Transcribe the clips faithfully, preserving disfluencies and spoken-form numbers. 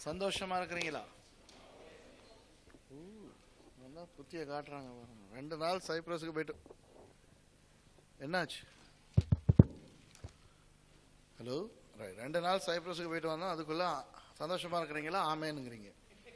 சந்தோஷமா இருக்கிறீங்களா? புத்திய காட்டுறாங்க. ரெண்டு நாள் சைப்ரஸுக்கு போயிட்டு என்னாச்சு? ஹலோ, ரெண்டு நாள் சைப்ரஸுக்கு போயிட்டு வந்தோம். அதுக்குள்ள சந்தோஷமா இருக்கிறீங்களா? ஆமேனுங்கிறீங்க.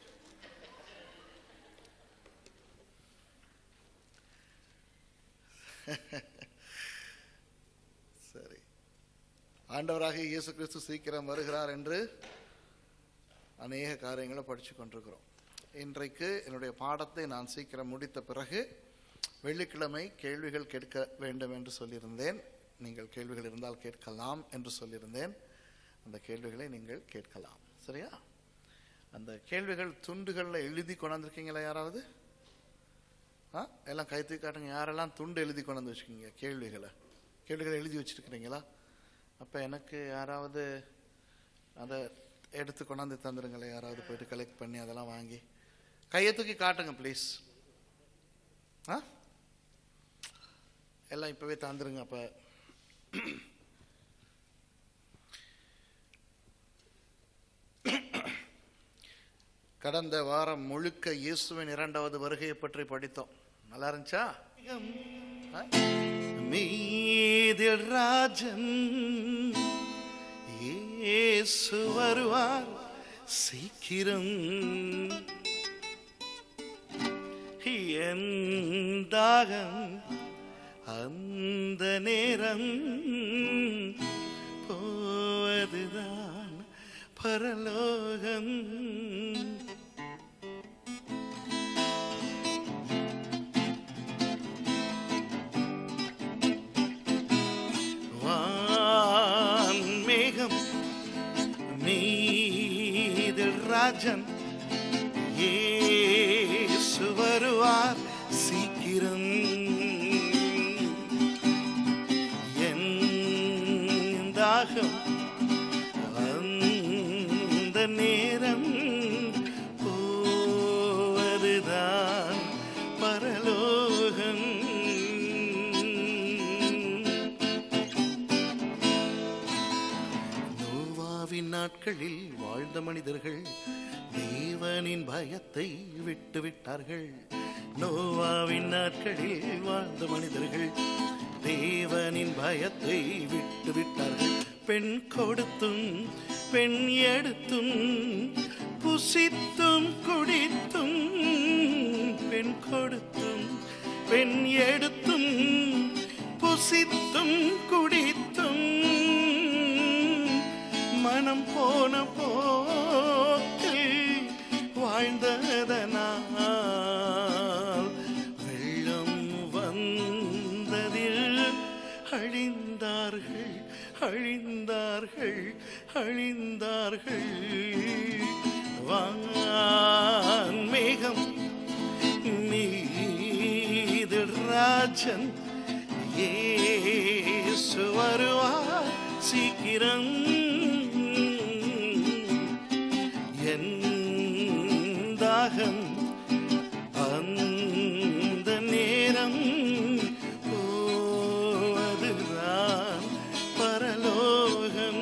சரி, ஆண்டவராக இயேசு கிறிஸ்து சீக்கிரம் வருகிறார் என்று அநேக காரியங்களை படிச்சு கொண்டிருக்கிறோம். இன்றைக்கு என்னுடைய பாடத்தை நான் சீக்கிரம் முடித்த பிறகு வெள்ளிக்கிழமை கேள்விகள் கேட்க வேண்டும் என்று சொல்லியிருந்தேன். நீங்கள் கேள்விகள் இருந்தால் கேட்கலாம் என்று சொல்லியிருந்தேன். அந்த கேள்விகளை நீங்கள் கேட்கலாம். சரியா? அந்த கேள்விகள் துண்டுகளில் எழுதி கொண்டாந்துருக்கீங்களா? யாராவது ஆ எல்லாம் கை தூக்கி காட்டுங்க. யாரெல்லாம் துண்டு எழுதி கொண்டாந்து வச்சுக்கீங்க? கேள்விகளை கேள்விகளை எழுதி வச்சுருக்கிறீங்களா? அப்போ எனக்கு யாராவது அதை எடுத்து கொண்டாந்து தந்துடுங்களேன். யாராவது போயிட்டு கலெக்ட் பண்ணி அதெல்லாம் வாங்கி கையை தூக்கி காட்டுங்க ப்ளீஸ். ஆ எல்லாம் இப்போவே தந்துருங்க. அப்போ கடந்த வாரம் முழுக்க இயேசுவின் இரண்டாவது வருகையை பற்றி படித்தோம். நல்லா இருந்துச்சா? மீதில் ராஜன் இயேசு வருவார் சீக்கிரம், என் தாகம் அந்த நேரம் போவதுதான் பரலோகம். வான்மேகம் மீதில் ராஜன் இயேசு வருவார் சீக்கிரம், என் தாகம் அந்த நேரம் போவதுதான் பரலோகம். நோவாவின் நாட்களில் வாழ்ந்த மனிதர்கள் தேவனின் பயத்தை விட்டு விட்டார்கள். நோவாவின் நாட்களில் வாழ்ந்த மனிதர்கள் தேவனின் பயத்தை விட்டு விட்டார்கள். பெண் கொடுத்தும் பெண் எடுத்தும் புசித்தும் குடித்தும், பெண் கொடுத்தும் பெண் எடுத்தும் புசித்தும் குடித்தும், மனம் போன போக்கில் வாழ்ந்ததனால் வெள்ளம் வந்ததில் அழிந்தார்கள் அழிந்தார்கள் அழிந்தார்கள். வான்மேகம் மீதில் ராஜன் இயேசு வருவார் சீக்கிரம், என் தாகம் அந்த நேரம் போவதுதான் பரலோகம்.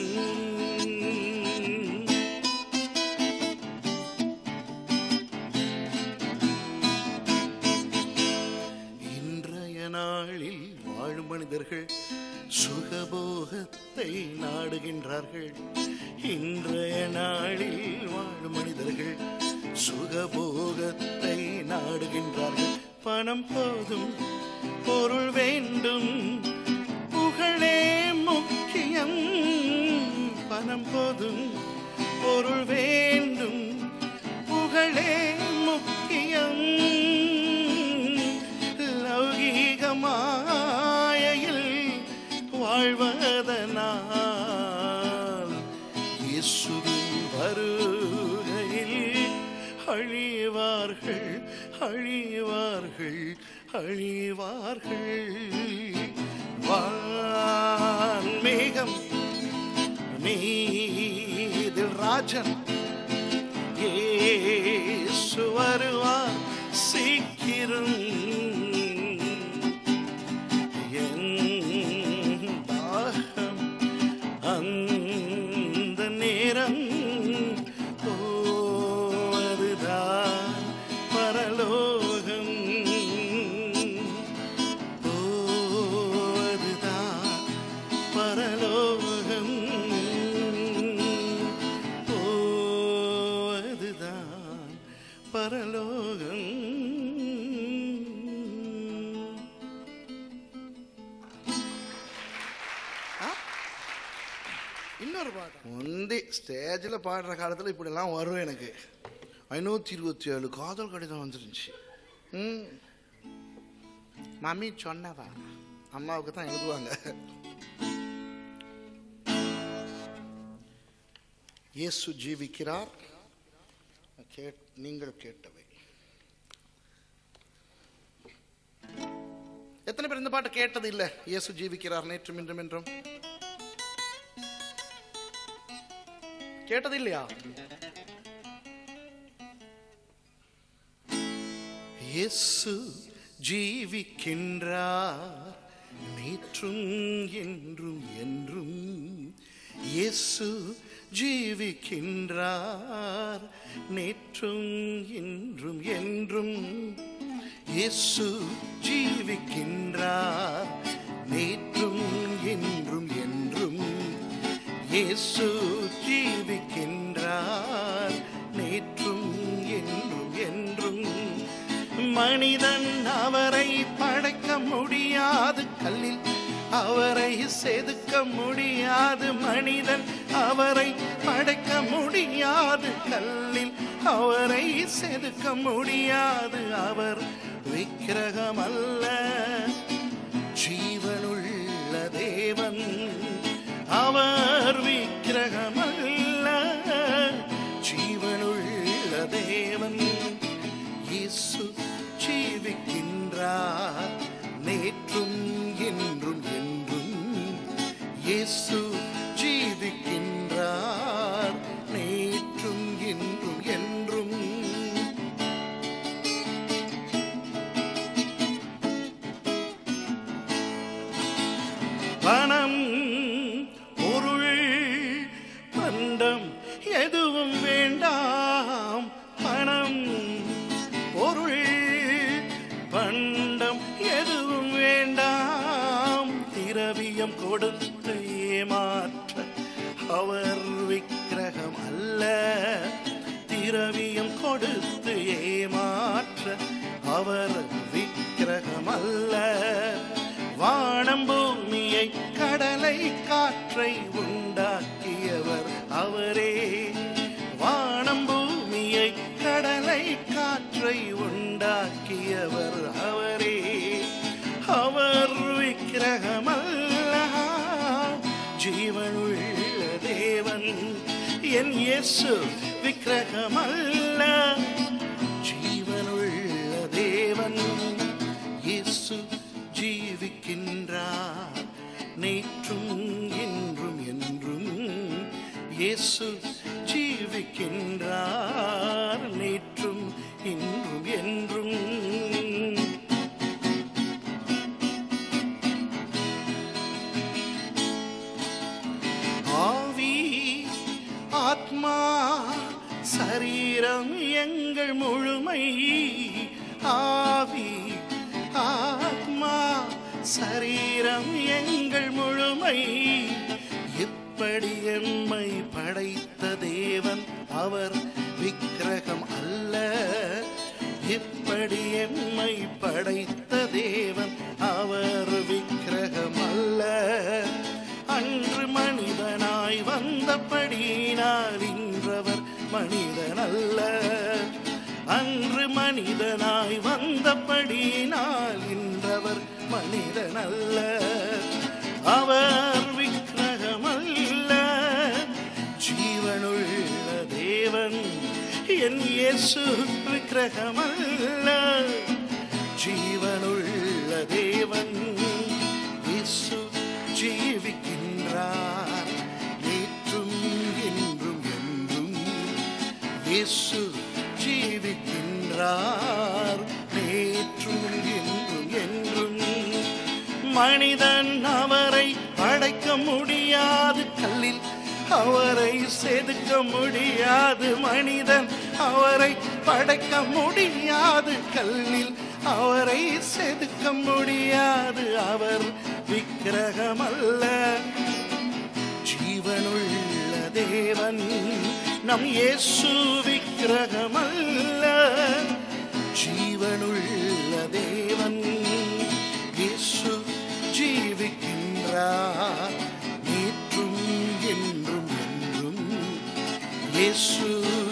இன்றைய நாளில் வாழும் மனிதர்கள் சுகபோகத்தை நாடுகின்றார்கள். இன்றைய நாளில் வாழும் மனிதர்கள் சுகபோகத்தை நாடுகின்றார்கள். பணம் போதும், பொருள் வேண்டும், புகழே முக்கியம். பணம் போதும், பொருள் வேண்டும், புகழே முக்கியம். லௌகீக மாயையில் வாழ்வதனால் இயேசுவின் வருகையில் அழிவார்கள் அழிவார்கள் அழிவார்கள். வான்மேகம் மீதில் ராஜன் இயேசு வருவார் சீக்கிரம், என் தாகம் அந்த நேரம் முந்தி ஸ்டேஜில் பாடுற காலத்தில் இப்படிலாம் வரும். எனக்கு ஐநூற்றி இருபத்தி ஏழு காதல் கடிதம் வந்துருந்துச்சு. ம் மம்மி சொன்னவா அம்மாவுக்கு தான் எழுதுவாங்க. இயேசு ஜீவிக்கிறார். நீங்கள் கேட்டவை. எத்தனை பேர் இந்த பாட்டு கேட்டது இல்லை? இயேசு ஜீவிக்கிறார் நேற்றும் இன்றும் என்றும் கேட்டது இல்லையா? இயேசு ஜீவிக்கின்றார் நேற்றும் என்றும் என்றும். இயேசு ஜீவிக்கின்றார் நேற்றும் இன்றும் என்றும். இயேசு ஜீவிக்கின்றார் நேற்றும் என்றும் என்றும். இயேசு ஜீவிக்கின்றார் நேற்றும் என்றும் என்றும். மனிதன் அவரை படைக்க முடியாது, கல்லில் அவரை செதுக்க முடியாது. மனிதன் அவரை படைக்க முடியாது, கல்லில் அவரை செதுக்க முடியாது. அவர் விக்கிரகம் அல்ல, ஜீவனுள்ள தேவன். அவர் விக்கிரகம் அல்ல, ஜீவனுள்ள தேவன். இயேசு ஜீவிக்கின்றார் நேற்றும் என்றும் என்றும். இயேசு ஜீவிக்கின்றார் நேற்றும் என்றும் என்றும். பணம் பொருள் பண்டம் எதுவும் வேண்டாம். பணம் பொருள் பண்டம் எதுவும் வேண்டாம். திரவியம் கொடுத்து ஏமாற்ற அவர் விக்கிரகம் அல்ல. திரவியம் கொடுத்து ஏமாற்ற அவர் விக்கிரகம் அல்ல. வானம் பூமியை கடலை காற்றை உண்டாக்கியவர் அவரே. வானம் பூமியை கடலை காற்றை உண்டாக்கியவர் அவரே. அவர் விக்கிரகமல்ல, ஜீவனுள்ள தேவன். என் இயேசு விக்கிரகமல்ல, ஜீவனுள்ள தேவன். இயேசு ஜீவிக்கின்றார் நேற்றும் என்றும் என்றும். இயேசு ஜீவிக்கின்றார் நேற்றும் இன்றும் என்றும். ஆவி ஆத்மா சரீரம் எங்கள் முழுமை. ஆவி ஆத்மா சரீரம் எங்கள் முழுமை. எப்படி எம்மை படைத்த தேவன் அவர் விக்கிரகம் அல்ல. எப்படி எம்மை படைத்த தேவன் அவர் விக்கிரகம் அல்ல. அன்று மனிதனாய் வந்தபடியினால் இன்றவர் மனிதன் அல்ல. அன்று மனிதனாய் வந்தபடியினால் இன்றவர் மனிதன் அல்ல. அவர் விக்கிரகம் அல்ல, ஜீவனுள்ள தேவன். என் இயேசு விக்கிரகம் அல்ல, ஜீவனுள்ள தேவன். இயேசு ஜீவிக்கின்றார் நேற்றும் என்றும் என்றும். இயேசு ஜீவிக்கின்றார் நேற்றும் என்றும் என்றும். மனிதன் அவரை படைக்க முடியாது, கல்லில் அவரை செதுக்க முடியாது. மனிதன் அவரை படைக்க முடியாது, கல்லில் அவரை செதுக்க முடியாது. அவர் விக்கிரகமல்ல, ஜீவனுள்ள தேவன். நம் இயேசு விக்கிரகமல்ல, ஜீவனுள்ள தேவன். இயேசு ஜீவிக்கின்றார் நேற்றும் என்றும் என்றும். இயேசு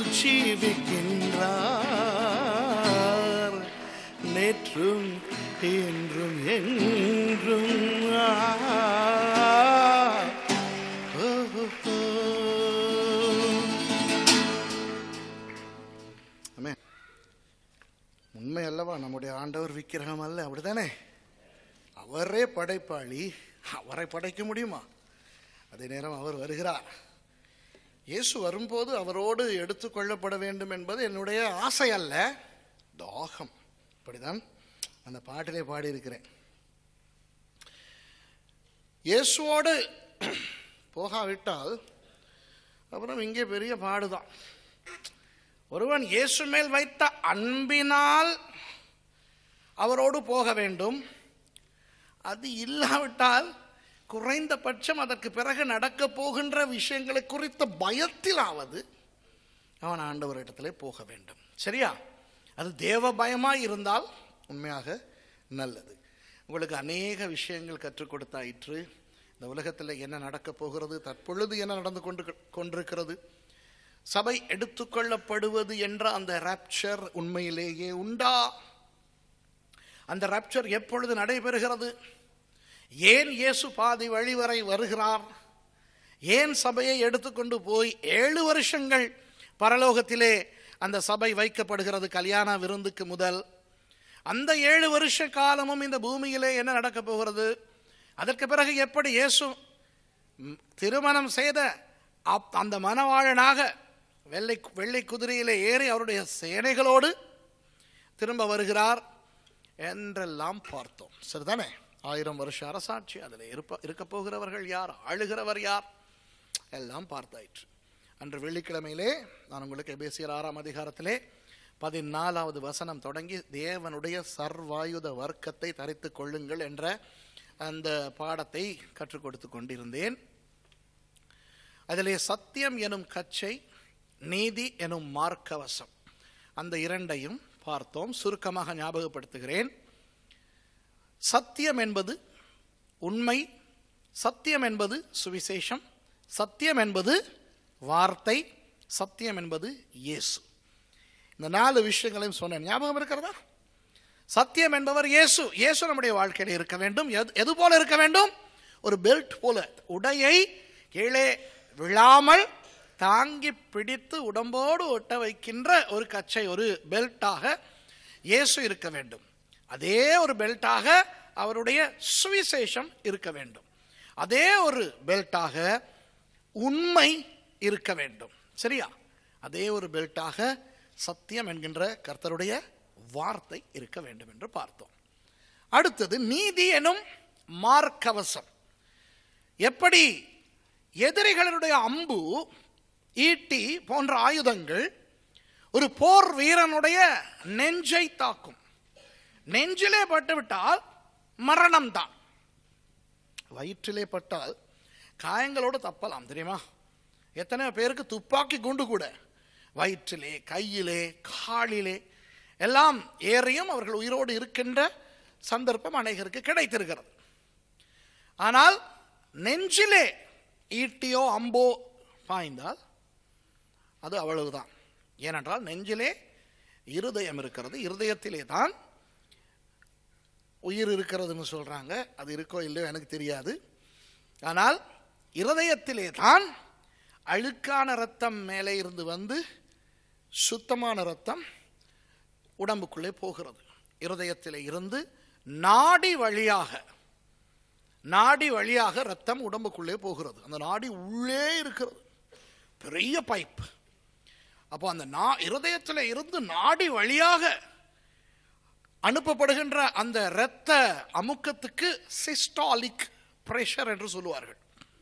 ஜீவிக்கின்றார், நேற்றும் இன்றும் என்றும். உண்மை அல்லவா? நம்முடைய ஆண்டவர் விக்கிரகம் அல்ல, அப்படித்தானே? அவரே படைப்பாளி, அவரை படைக்க முடியுமா? அதே நேரம் அவர் வருகிறார். இயேசு வரும்போது அவரோடு எடுத்துக்கொள்ளப்பட வேண்டும் என்பது என்னுடைய ஆசை அல்ல, தாகம். அப்படிதான் அந்த பாட்டிலே பாடியிருக்கிறேன். இயேசுவோடு போகாவிட்டால் அப்புறம் இங்கே பெரிய பாடுதான். ஒருவன் இயேசு மேல் வைத்த அன்பினால் அவரோடு போக வேண்டும். அது இல்லாவிட்டால் குறைந்தபட்சம் அதற்கு பிறகு நடக்க போகின்ற விஷயங்களை குறித்த பயத்திலாவது அவன் ஆண்டவரிடத்திலே போக வேண்டும். சரியா? அது தேவ பயமாய் இருந்தால் உண்மையாக நல்லது. உங்களுக்கு அநேக விஷயங்கள் கற்றுக் கொடுத்தாயிற்று. இந்த உலகத்தில் என்ன நடக்க போகிறது, தற்பொழுது என்ன நடந்து கொண்டு கொண்டிருக்கிறது, சபை எடுத்துக்கொள்ளப்படுவது என்ற அந்த ராப்சர் உண்மையிலேயே உண்டா? அந்த ராப்சர் எப்பொழுது நடைபெறுகிறது? ஏன் இயேசு பாதி வழி வரை வருகிறார்? ஏன் சபையை எடுத்துக்கொண்டு போய் ஏழு வருஷங்கள் பரலோகத்திலே அந்த சபை வைக்கப்படுகிறது கல்யாண விருந்துக்கு முதல்? அந்த ஏழு வருஷ காலமும் இந்த பூமியிலே என்ன நடக்க போகிறது? அதற்கு பிறகு எப்படி இயேசு திருமணம் செய்த அந்த மணவாளனாக வெள்ளை வெள்ளை குதிரையிலே ஏறி அவருடைய சேனைகளோடு திரும்ப வருகிறார் என்றெல்லாம் பார்த்தோம். சரிதானே? ஆயிரம் வருஷ அரசாட்சி, அதில் இருப்ப இருக்க போகிறவர்கள் யார், ஆளுகிறவர் யார், எல்லாம் பார்த்தாயிற்று. அன்று வெள்ளிக்கிழமையிலே நான் உங்களுக்கு எபேசியர் ஆறாம் அதிகாரத்திலே பதினாலாவது வசனம் தொடங்கி தேவனுடைய சர்வாயுத வர்க்கத்தை தரித்து கொள்ளுங்கள் என்ற அந்த பாடத்தை கற்றுக் கொடுத்து கொண்டிருந்தேன். அதிலே சத்தியம் எனும் கச்சை, நீதி எனும் மார்க்கவசம், அந்த இரண்டையும் பார்த்தோம். சுருக்கமாக ஞாபகப்படுத்துகிறேன். சத்தியம் என்பது உண்மை, சத்தியம் என்பது சுவிசேஷம், சத்தியம் என்பது வார்த்தை, சத்தியம் என்பது இயேசு. இந்த நாலு விஷயங்களையும் சொன்னேன். ஞாபகம் இருக்கிறதா? சத்தியம் என்பவர் இயேசு. இயேசு நம்முடைய வாழ்க்கையில் இருக்க வேண்டும். எது போல இருக்க வேண்டும்? ஒரு பெல்ட் போல, உடையை கீழே விழாமல் தாங்கி பிடித்து உடம்போடு ஒட்ட வைக்கின்ற ஒரு கச்சை, ஒரு பெல்ட்டாக இயேசு இருக்க வேண்டும். அதே ஒரு பெல்ட்டாக அவருடைய சுவிசேஷம் இருக்க வேண்டும். அதே ஒரு பெல்ட்டாக உண்மை இருக்க வேண்டும். சரியா? அதே ஒரு பெல்ட்டாக சத்தியம் என்கின்ற கர்த்தருடைய வார்த்தை இருக்க வேண்டும் என்று பார்த்தோம். அடுத்தது நீதி எனும் மார்க்கவசம். எப்படி எதிரிகளுடைய அம்பு, ஈட்டி போன்ற ஆயுதங்கள் ஒரு போர் வீரனுடைய நெஞ்சை தாக்கும். நெஞ்சிலே பட்டுவிட்டால் மரணம் தான். வயிற்றிலே பட்டால் காயங்களோடு தப்பலாம், தெரியுமா? எத்தனை பேருக்கு துப்பாக்கி குண்டு கூட வயிற்றிலே, கையிலே, காலிலே எல்லாம் ஏறியும் அவர்கள் உயிரோடு இருக்கின்ற சந்தர்ப்பம் அநேகருக்கு கிடைத்திருக்கிறது. ஆனால் நெஞ்சிலே ஈட்டியோ அம்போ பாய்ந்தால் அது அவ்வளவுதான். ஏனென்றால் நெஞ்சிலே இருதயம் இருக்கிறது. இருதயத்திலே தான் உயிர் இருக்கிறதுன்னு சொல்றாங்க. அது இருக்கோ இல்லையோ எனக்கு தெரியாது. ஆனால் இருதயத்திலே தான் அழுக்கான இரத்தம் மேலே இருந்து வந்து சுத்தமான இரத்தம் உடம்புக்குள்ளே போகிறது. இருதயத்திலே இருந்து நாடி வழியாக நாடி வழியாக இரத்தம் உடம்புக்குள்ளே போகிறது. அந்த நாடி உள்ளே இருக்கிறது, பெரிய பைப். அப்போ அந்த இருதயத்தில் இருந்து நாடி வழியாக அனுப்பப்படுகின்ற அந்த இரத்த அமுக்கத்துக்கு சிஸ்டாலிக் பிரஷர் என்று சொல்லுவார்கள்.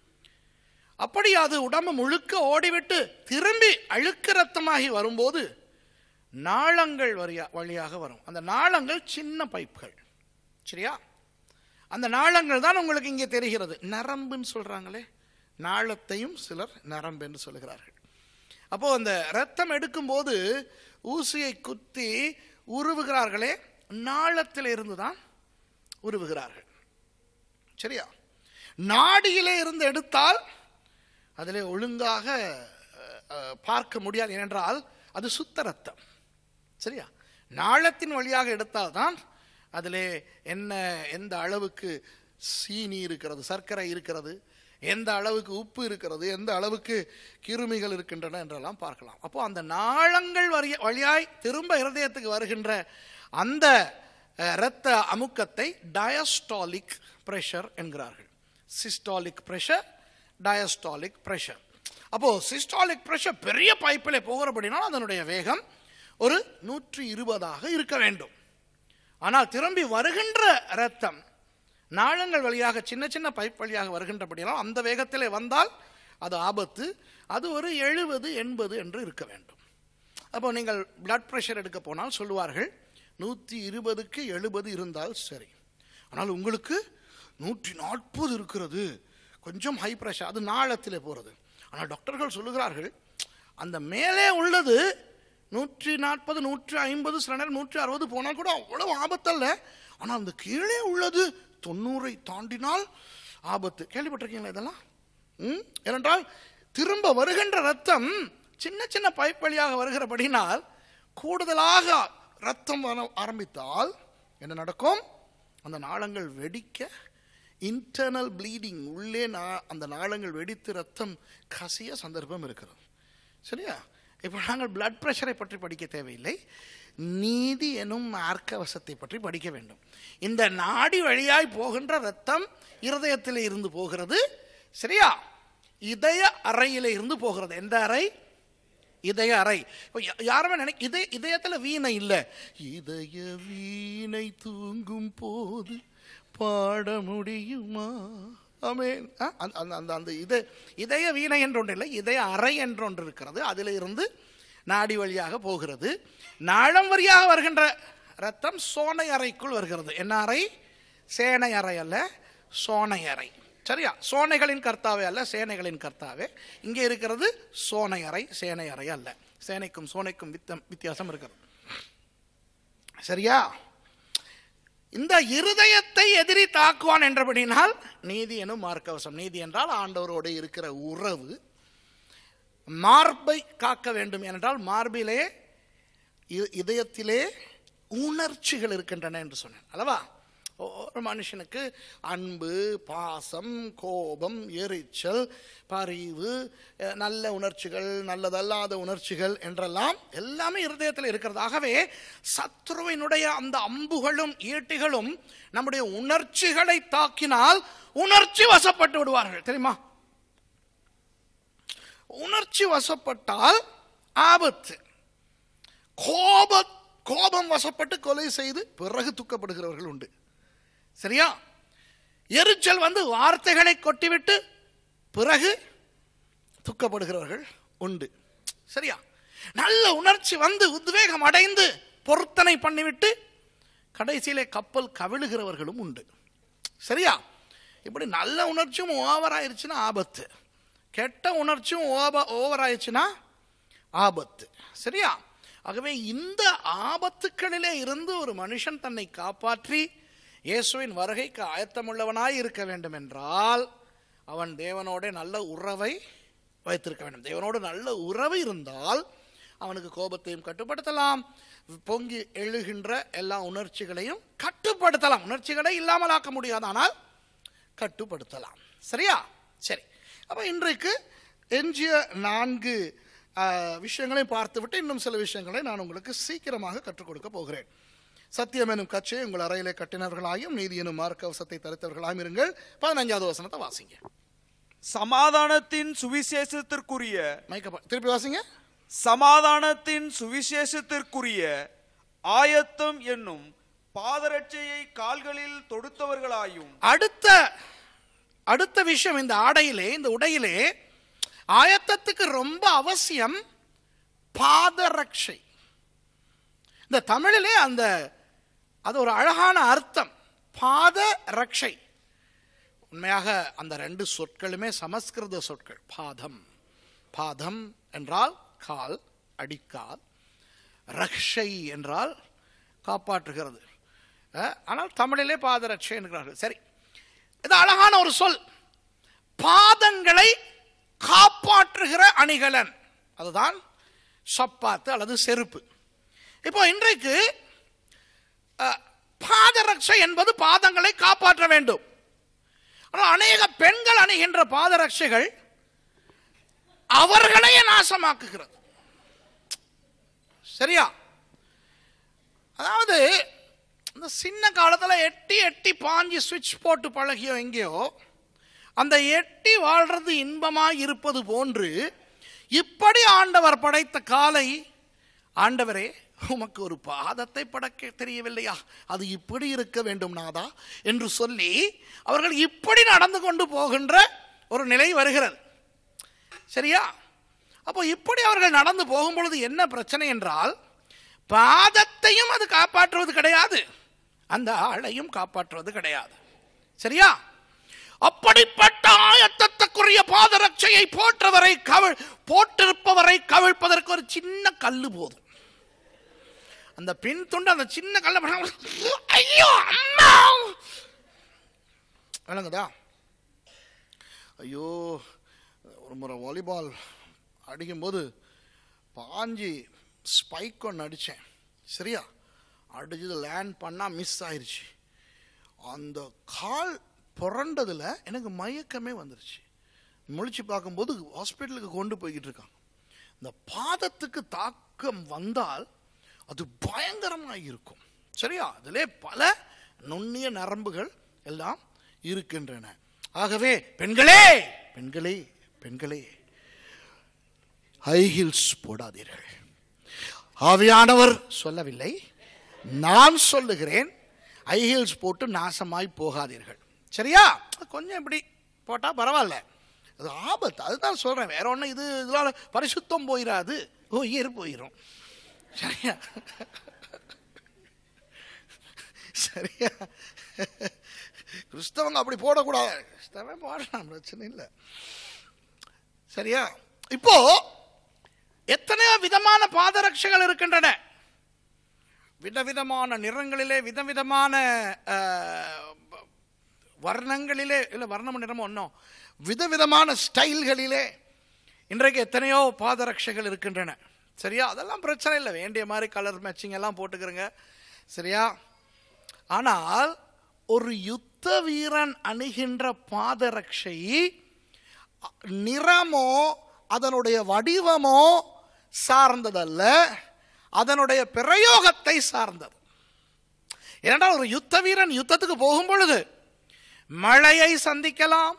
அப்படி அது உடம்பு முழுக்க ஓடிவிட்டு திரும்பி அழுக்கு ரத்தமாகி வரும்போது நாளங்கள் வழியாக வரும். அந்த நாளங்கள் சின்ன பைப்புகள். சரியா? அந்த நாளங்கள் தான் உங்களுக்கு இங்கே தெரிகிறது. நரம்புன்னு சொல்றாங்களே, நாளத்தையும் சிலர் நரம்பு என்று சொல்லுகிறார்கள். அப்போ அந்த ரத்தம் எடுக்கும்போது ஊசியை குத்தி உருவுகிறார்களே, நாளத்தில் இருந்துதான் உருவுகிறார்கள். சரியா? நாடியிலே இருந்து எடுத்தால் அதிலே ஒழுங்காக பார்க்க முடியாது. ஏனென்றால் அது சுத்த ரத்தம். சரியா? நாளத்தின் வழியாக எடுத்தால்தான் அதில் என்ன எந்த அளவுக்கு சீனி இருக்கிறது, சர்க்கரை இருக்கிறது, எந்த அளவுக்கு உப்பு இருக்கிறது, எந்த அளவுக்கு கிருமிகள் இருக்கின்றன என்றெல்லாம் பார்க்கலாம். அப்போ அந்த நாளங்கள் வழியாய் திரும்ப இருதயத்துக்கு வருகின்ற அந்த இரத்த அமுக்கத்தை டயஸ்டாலிக் பிரஷர் என்கிறார்கள். Systolic pressure, diastolic pressure. அப்போ சிஸ்டாலிக் பிரஷர் பெரிய பைப்பில் போகிறபடினால் அதனுடைய வேகம் ஒரு நூற்றி இருபதாக இருக்க வேண்டும். ஆனால் திரும்பி வருகின்ற இரத்தம் நாளங்கள் வழியாக சின்ன சின்ன பைப் வழியாக வருகின்றபடியால் அந்த வேகத்திலே வந்தால் அது ஆபத்து. அது ஒரு எழுபது எண்பது என்று இருக்க வேண்டும். அப்போ நீங்கள் பிளட் பிரஷர் எடுக்க போனால் சொல்லுவார்கள் நூற்றி இருபதுக்கு எழுபது இருந்தால் சரி. ஆனால் உங்களுக்கு நூற்றி நாற்பது இருக்கிறது, கொஞ்சம் ஹை பிரஷர், அது நாளத்திலே போகிறது. ஆனால் டாக்டர்கள் சொல்லுகிறார்கள் அந்த மேலே உள்ளது நூற்றி நாற்பது நூற்றி ஐம்பது சில நேரம் நூற்றி அறுபது போனால் கூட அவ்வளவு ஆபத்தல்ல. ஆனால் அந்த கீழே உள்ளது தொண்ணூறை தாண்டினால் ஆபத்து. கேள்விப்பட்டிருக்கீங்களா இதெல்லாம்? ம் ஏனென்றால் திரும்ப வருகின்ற ரத்தம் சின்ன சின்ன பைப் வழியாக வருகிறபடினால் கூடுதலாக ரத்தம் ஆரம்பித்தால் என்ன நடக்கும்? அந்த நாளங்கள் வெடிக்க, இன்டர்னல் ப்ளீடிங், உள்ளே அந்த நாளங்கள் வெடித்து ரத்தம் கசிய சந்தர்ப்பம் இருக்கிறது. சரியா? இப்போ நாங்கள் பிளட் பிரஷரை பற்றி படிக்க தேவையில்லை, நீதி எனும் மார்க்கவசத்தை பற்றி படிக்க வேண்டும். இந்த நாடி வழியாய் போகின்ற ரத்தம் இருதயத்தில் இருந்து போகிறது. சரியா? இதய அறையில இருந்து போகிறது. எந்த அறை? இதய அறை. யாருமே நினைக்க இதய இதயத்தில் வீணை இல்லை. இதய வீணை தூங்கும் போது பாட முடியுமா? ஆமென். அந்த அந்த இதய இதய வீணை என்று ஒன்று இல்லை, இதய அறை என்று ஒன்று இருக்கிறது. அதில் இருந்து நாடி வழியாக போகிறது. நாளம் வழியாக வருகின்ற ரத்தம் சோனை அறைக்குள் வருகிறது. என்ன அறை? சேனை அறை அல்ல, சோனை அறை. சரியா? சோனைகளின் கர்த்தாவே அல்ல, சேனைகளின் கர்த்தாவே. இங்கே இருக்கிறது சோனை அறை, சேனை அறை அல்ல. சேனைக்கும் சோனைக்கும் வித்தியாசம் இருக்கிறது. சரியா? இந்த இருதயத்தை எதிரி தாக்குவான் என்றபடினால் நீதி எனும் மார்க்கவசம். நீதி என்றால் ஆண்டவரோடு இருக்கிற உறவு. மார்பை காக்க வேண்டும் என்றால் மார்பிலே இதயத்திலே உணர்ச்சிகள் இருக்கின்றன என்று சொன்னேன் அல்லவா? ஒரு மனுஷனுக்கு அன்பு, பாசம், கோபம், எரிச்சல், பரிவு, நல்ல உணர்ச்சிகள், நல்லதல்லாத உணர்ச்சிகள் என்றெல்லாம் எல்லாமே இருதயத்தில் இருக்கிறது. ஆகவே சத்ருவினுடைய அந்த அம்புகளும் ஈட்டிகளும் நம்முடைய உணர்ச்சிகளை தாக்கினால் உணர்ச்சி வசப்பட்டு விடுவார்கள். தெரியுமா? உணர்ச்சி வசப்பட்டால் ஆபத்து. கோப கோபம் வசப்பட்டு கொலை செய்து பிறகு துக்கப்படுகிறவர்கள் உண்டு. சரியா? எரிச்சல் வந்து வார்த்தைகளை கொட்டிவிட்டு பிறகு துக்கப்படுகிறவர்கள் உண்டு. சரியா? நல்ல உணர்ச்சி வந்து உத்வேகம் அடைந்து பொருத்தனை பண்ணிவிட்டு கடைசியிலே கப்பல் கவிழுகிறவர்களும் உண்டு. சரியா? இப்படி நல்ல உணர்ச்சியும் ஓவர் ஆயிடுச்சுன்னா ஆபத்து, கெட்ட உணர்ச்சியும் ஓவர் ஆயிடுச்சுன்னா ஆபத்து. சரியா? ஆகவே இந்த ஆபத்துக்களிலே இருந்து ஒரு மனுஷன் தன்னை காப்பாற்றி இயேசுவின் வருகைக்கு ஆயத்தமுள்ளவனாய் இருக்க வேண்டும் என்றால் அவன் தேவனோட நல்ல உறவை வைத்திருக்க வேண்டும். தேவனோடு நல்ல உறவு இருந்தால் அவனுக்கு கோபத்தையும் கட்டுப்படுத்தலாம், பொங்கி எழுகின்ற எல்லா உணர்ச்சிகளையும் கட்டுப்படுத்தலாம். உணர்ச்சிகளை இல்லாமல் ஆக்க முடியாது, ஆனால் கட்டுப்படுத்தலாம். சரியா? சரி. அப்ப இன்றைக்கு எஞ்சிய நான்கு விஷயங்களை பார்த்துவிட்டு இன்னும் சில விஷயங்களை நான் உங்களுக்கு சீக்கிரமாக கற்றுக் கொடுக்க போகிறேன். சத்தியம் எனும் கச்சை உங்கள் அறையிலே கட்டினவர்களாயும் நீதி எனும் மார்க்கவசத்தை தரித்தவர்களாயும் இருங்கள். பதினஞ்சாவது வசனத்தை வாசிங்க. சமாதானத்தின் சுவிசேஷத்திற்குரிய, திருப்பி வாசிங்க. சமாதானத்தின் சுவிசேஷத்திற்குரிய ஆயத்தம் என்னும் பாதரட்சையை கால்களில் தொடுத்தவர்களாயும். அடுத்த அடுத்த விஷயம், இந்த ஆடையிலே, இந்த உடையிலே ஆயத்தத்துக்கு ரொம்ப அவசியம் பாதரட்சை. இந்த தமிழிலே அந்த அது ஒரு அழகான அர்த்தம், பாத ரட்சை. உண்மையாக அந்த ரெண்டு சொற்களுமே சமஸ்கிருத சொற்கள். பாதம், பாதம் என்றால் கால், அடிக்கால். ரக்ஷை என்றால் காப்பாற்றுகிறது. ஆனால் தமிழிலே பாதரட்சை என்கிறார்கள். சரி, இது அழகான ஒரு சொல். பாதங்களை காப்பாற்றுகிற அணிகலன். அதுதான் சப்பாத்து அல்லது செருப்பு. இப்போ இன்றைக்கு பாதரட்சை என்பது பாதங்களை காப்பாற்ற வேண்டும். ஆனால் அநேக பெண்கள் அணிகின்ற பாதரட்சைகள் அவர்களையே நாசமாக்குகிறது. சரியா? அதாவது இந்த சின்ன காலத்தில் எட்டி எட்டி பாஞ்சி சுவிட்ச் போட்டு பழகியோ எங்கேயோ அந்த எட்டி வாழ்றது இன்பமாய் இருப்பது போன்று இப்படி ஆண்டவர் படைத்த காலை, ஆண்டவரே உமக்கு ஒரு பாதத்தை படைக்க தெரியவில்லையா, அது இப்படி இருக்க வேண்டும் நாதா என்று சொல்லி அவர்கள் இப்படி நடந்து கொண்டு போகின்ற ஒரு நிலை வருகிறது. சரியா? அப்போ இப்படி அவர்கள் நடந்து போகும்பொழுது என்ன பிரச்சனை என்றால், பாதத்தையும் அது காப்பாற்றுவது கிடையாது, அந்த ஆளையும் காப்பாற்றுவது கிடையாது. சரியா? அப்படிப்பட்ட ஆயத்தத்துக்குரிய பாதரட்சையை போற்றவரை கவிழ் போட்டிருப்பவரை கவிழ்ப்பதற்கு ஒரு சின்ன கல்லு போதும். அந்த பின் துண்டு அந்த சின்ன கல்ல ஐயோ அம்மா விளங்குதா? ஐயோ, ஒரு முறை வாலிபால் அடிக்கும்போது பாஞ்சி ஸ்பைக் ஒன்று அடித்தேன். சரியா? அடிச்சது லேண்ட் பண்ணால் மிஸ் ஆயிடுச்சு. அந்த கால் புரண்டதில் எனக்கு மயக்கமே வந்துருச்சு. முழிச்சு பார்க்கும்போது ஹாஸ்பிட்டலுக்கு கொண்டு போய்கிட்டு இருக்காங்க. இந்த பாதத்துக்கு தாக்கம் வந்தால் அது பயங்கரமாக இருக்கும். சரியா? அதிலே பல நுண்ணிய நரம்புகள் எல்லாம் இருக்கின்றன. ஆகவே பெண்களே பெண்களே பெண்களே ஹை ஹீல்ஸ் போடாதீர்கள். ஆவியானவர் சொல்லவில்லை, நான் சொல்லுகிறேன். ஹை ஹீல்ஸ் போட்டு நாசமாய் போகாதீர்கள். சரியா? கொஞ்சம் இப்படி போட்டால் பரவாயில்ல, அது ஆபத்து. அதுதான் சொல்கிறேன், வேற ஒன்று. இது இதனால பரிசுத்தம் போயிடாது, உயிர் போயிடும். சரியா? சரியா? கிறிஸ்தவங்க அப்படி போடக்கூடாது. கிறிஸ்தவன் போடலாம், பிரச்சனை இல்லை. சரியா? இப்போ எத்தனையோ விதமான பாதரட்சைகள் இருக்கின்றன, விதவிதமான நிறங்களிலே, விதவிதமான வர்ணங்களிலே, இல்லை வர்ணம் நிறமோ ஒன்றும், விதவிதமான ஸ்டைல்களிலே இன்றைக்கு எத்தனையோ பாதரட்சைகள் இருக்கின்றன. சரியா? அதெல்லாம் பிரச்சனை இல்லை, வேண்டிய மாதிரி கலர் மேட்சிங் எல்லாம் போட்டுக்கிறங்க. சரியா? ஆனால் ஒரு யுத்த வீரன் அணிகின்ற பாதரட்சை நிறமோ அதனுடைய வடிவமோ சார்ந்ததல்ல, அதனுடைய பிரயோகத்தை சார்ந்தது. ஏனென்றால் ஒரு யுத்த வீரன் யுத்தத்துக்கு போகும் பொழுது மழையை சந்திக்கலாம்,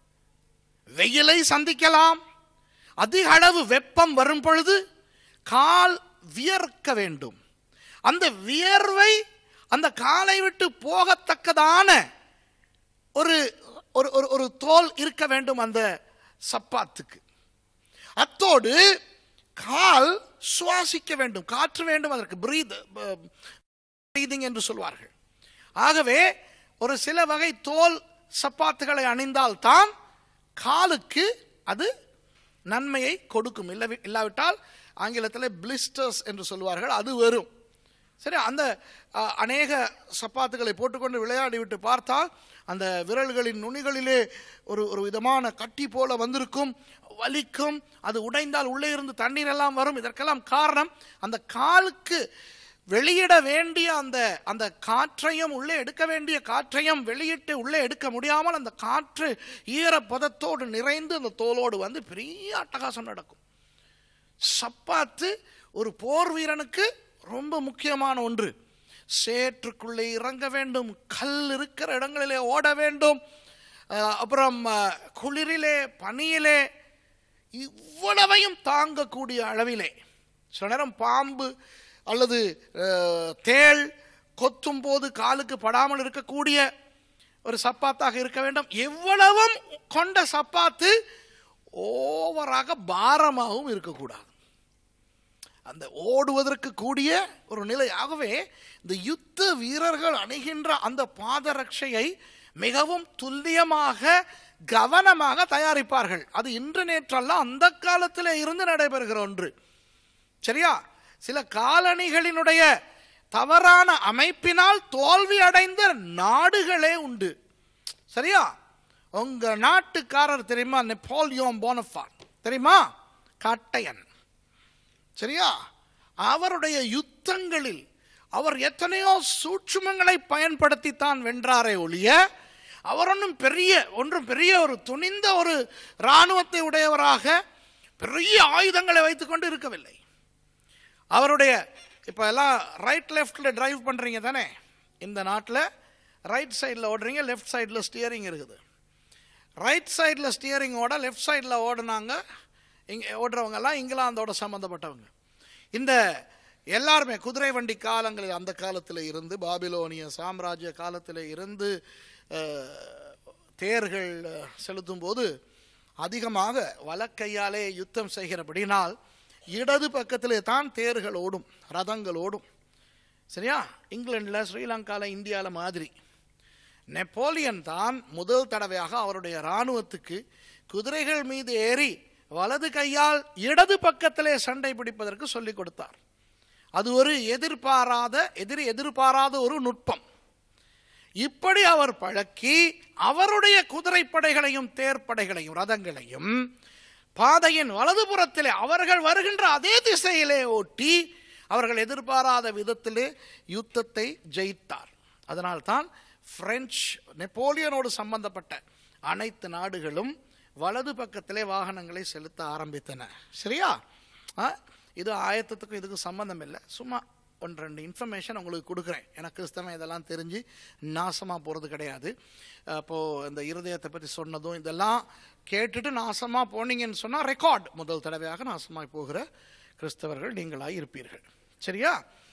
வெயிலை சந்திக்கலாம். அதிக அளவு வெப்பம் வரும் பொழுது கால் வியர்க்க வேண்டும். அந்த வியர்வை அந்த காலை விட்டு போகத்தக்கதான ஒரு ஒரு தோல் இருக்க வேண்டும் அந்த சப்பாத்துக்கு. அத்தோடு கால் சுவாசிக்க வேண்டும், காற்று வேண்டும், அதற்கு பிரீத் பிரீதிங் என்று சொல்வார்கள். ஆகவே ஒரு சில வகை தோல் சப்பாத்துகளை அணிந்தால்தான் காலுக்கு அது நன்மையை கொடுக்கும். இல்லை இல்லாவிட்டால் ஆங்கிலத்தில் பிளிஸ்டர்ஸ் என்று சொல்வார்கள், அது வரும். சரி, அந்த அநேக சப்பாத்துகளை போட்டுக்கொண்டு விளையாடி விட்டு பார்த்தால் அந்த விரல்களின் நுனிகளிலே ஒரு ஒரு விதமான கட்டி போல வந்திருக்கும், வலிக்கும். அது உடைந்தால் உள்ளே இருந்து தண்ணீர் எல்லாம் வரும். இதற்கெல்லாம் காரணம் அந்த காலுக்கு வெளியிட வேண்டிய அந்த அந்த காற்றையும் உள்ளே எடுக்க வேண்டிய காற்றையும் வெளியிட்டு உள்ளே எடுக்க முடியாமல் அந்த காற்று ஈரப்பதத்தோடு நிறைந்து அந்த தோலோடு வந்து பெரிய அட்டகாசம் நடக்கும். சப்பாத்து ஒரு போர் வீரனுக்கு ரொம்ப முக்கியமான ஒன்று. சேற்றுக்குள்ளே இறங்க வேண்டும், கல் இருக்கிற இடங்களிலே ஓட வேண்டும், அப்புறம் குளிரிலே பனியிலே இவ்வளவையும் தாங்கக்கூடிய அளவிலே. சில நேரம் பாம்பு அல்லது தேள் கொத்தும் போது காலுக்கு படாமல் இருக்கக்கூடிய ஒரு சப்பாத்தாக இருக்க வேண்டும். எவ்வளவும் கொண்ட சப்பாத்து ஓவராக பாரமாகவும் இருக்கக்கூடாது, அந்த ஓடுவதற்கு கூடிய ஒரு நிலை. ஆகவே இந்த யுத்த வீரர்கள் அணிகின்ற அந்த பாதரட்சையை மிகவும் துல்லியமாக கவனமாக தயாரிப்பார்கள். அது இன்று நேற்றல்ல, அந்த காலத்தில் இருந்து நடைபெறுகிற ஒன்று. சரியா? சில காலணிகளினுடைய தவறான அமைப்பினால் தோல்வி அடைந்த நாடுகளே உண்டு. சரியா? உங்க நாட்டுக்காரர் தெரியுமா? நெப்போலியன் போனபார்ட் தெரியுமா? காட்டையன். சரியா? அவருடைய யுத்தங்களில் அவர் எத்தனையோ சூட்சுமங்களை பயன்படுத்தித்தான் வென்றாரே ஒழிய அவர் ஒன்றும் பெரிய ஒன்றும் பெரிய ஒரு துணிந்த ஒரு இராணுவத்தை உடையவராக பெரிய ஆயுதங்களை வைத்துக்கொண்டு இருக்கவில்லை. அவருடைய இப்போ எல்லாம் ரைட் லெஃப்டில் டிரைவ் பண்ணுறீங்க தானே? இந்த நாட்டில் ரைட் சைடில் ஓடுறீங்க, லெஃப்ட் சைடில் ஸ்டியரிங் இருக்குது. ரைட் சைடில் ஸ்டியரிங்கோட லெஃப்ட் சைடில் ஓடுனாங்க இங்கே ஓடுறவங்கெல்லாம் இங்கிலாந்தோட சம்மந்தப்பட்டவங்க. இந்த எல்லாருமே குதிரை வண்டி காலங்களில் அந்த காலத்தில் இருந்து பாபிலோனிய சாம்ராஜ்ய காலத்தில் இருந்து தேர்கள் செலுத்தும் போது அதிகமாக வலக்கையாலே யுத்தம் செய்கிறபடினால் இடது பக்கத்திலே தான் தேர்கள் ஓடும், ரதங்கள் ஓடும். சரியா? இங்கிலாண்டில், ஸ்ரீலங்காவில், இந்தியாவில் மாதிரி நெப்போலியன் தான் முதல் தடவையாக அவருடைய இராணுவத்துக்கு குதிரைகள் மீது ஏறி வலது கையால் இடது பக்கத்திலே சண்டை பிடிப்பதற்கு சொல்லிக் கொடுத்தார். அது ஒரு எதிர்பாராத எதிர் எதிர்பாராத ஒரு நுட்பம். இப்படி அவர் பழக்கி அவருடைய குதிரைப்படைகளையும் தேர்ப்படைகளையும் ரதங்களையும் பாதையின் வலதுபுறத்திலே அவர்கள் வருகின்ற அதே திசையிலே ஓட்டி அவர்கள் எதிர்பாராத விதத்திலே யுத்தத்தை ஜெயித்தார். அதனால்தான் பிரெஞ்சு நெப்போலியனோடு சம்பந்தப்பட்ட அனைத்து நாடுகளும் வலது பக்கத்திலே வாகனங்களை செலுத்த ஆரம்பித்தன. சரியா? இது ஆயத்தத்துக்கும் இதுக்கும் சம்பந்தம் இல்லை, சும்மா ஒன்று ரெண்டு இன்ஃபர்மேஷன் உங்களுக்கு கொடுக்குறேன். எனக்கு கிறிஸ்தவன் இதெல்லாம் தெரிஞ்சு நாசமாக போகிறது கிடையாது. அப்போது இந்த இருதயத்தை பற்றி சொன்னதும் இதெல்லாம் கேட்டுட்டு நாசமாக போனீங்கன்னு சொன்னால் ரெக்கார்ட் முதல் தடவையாக நாசமாக போகிற கிறிஸ்தவர்கள் நீங்களாக இருப்பீர்கள். சரியா?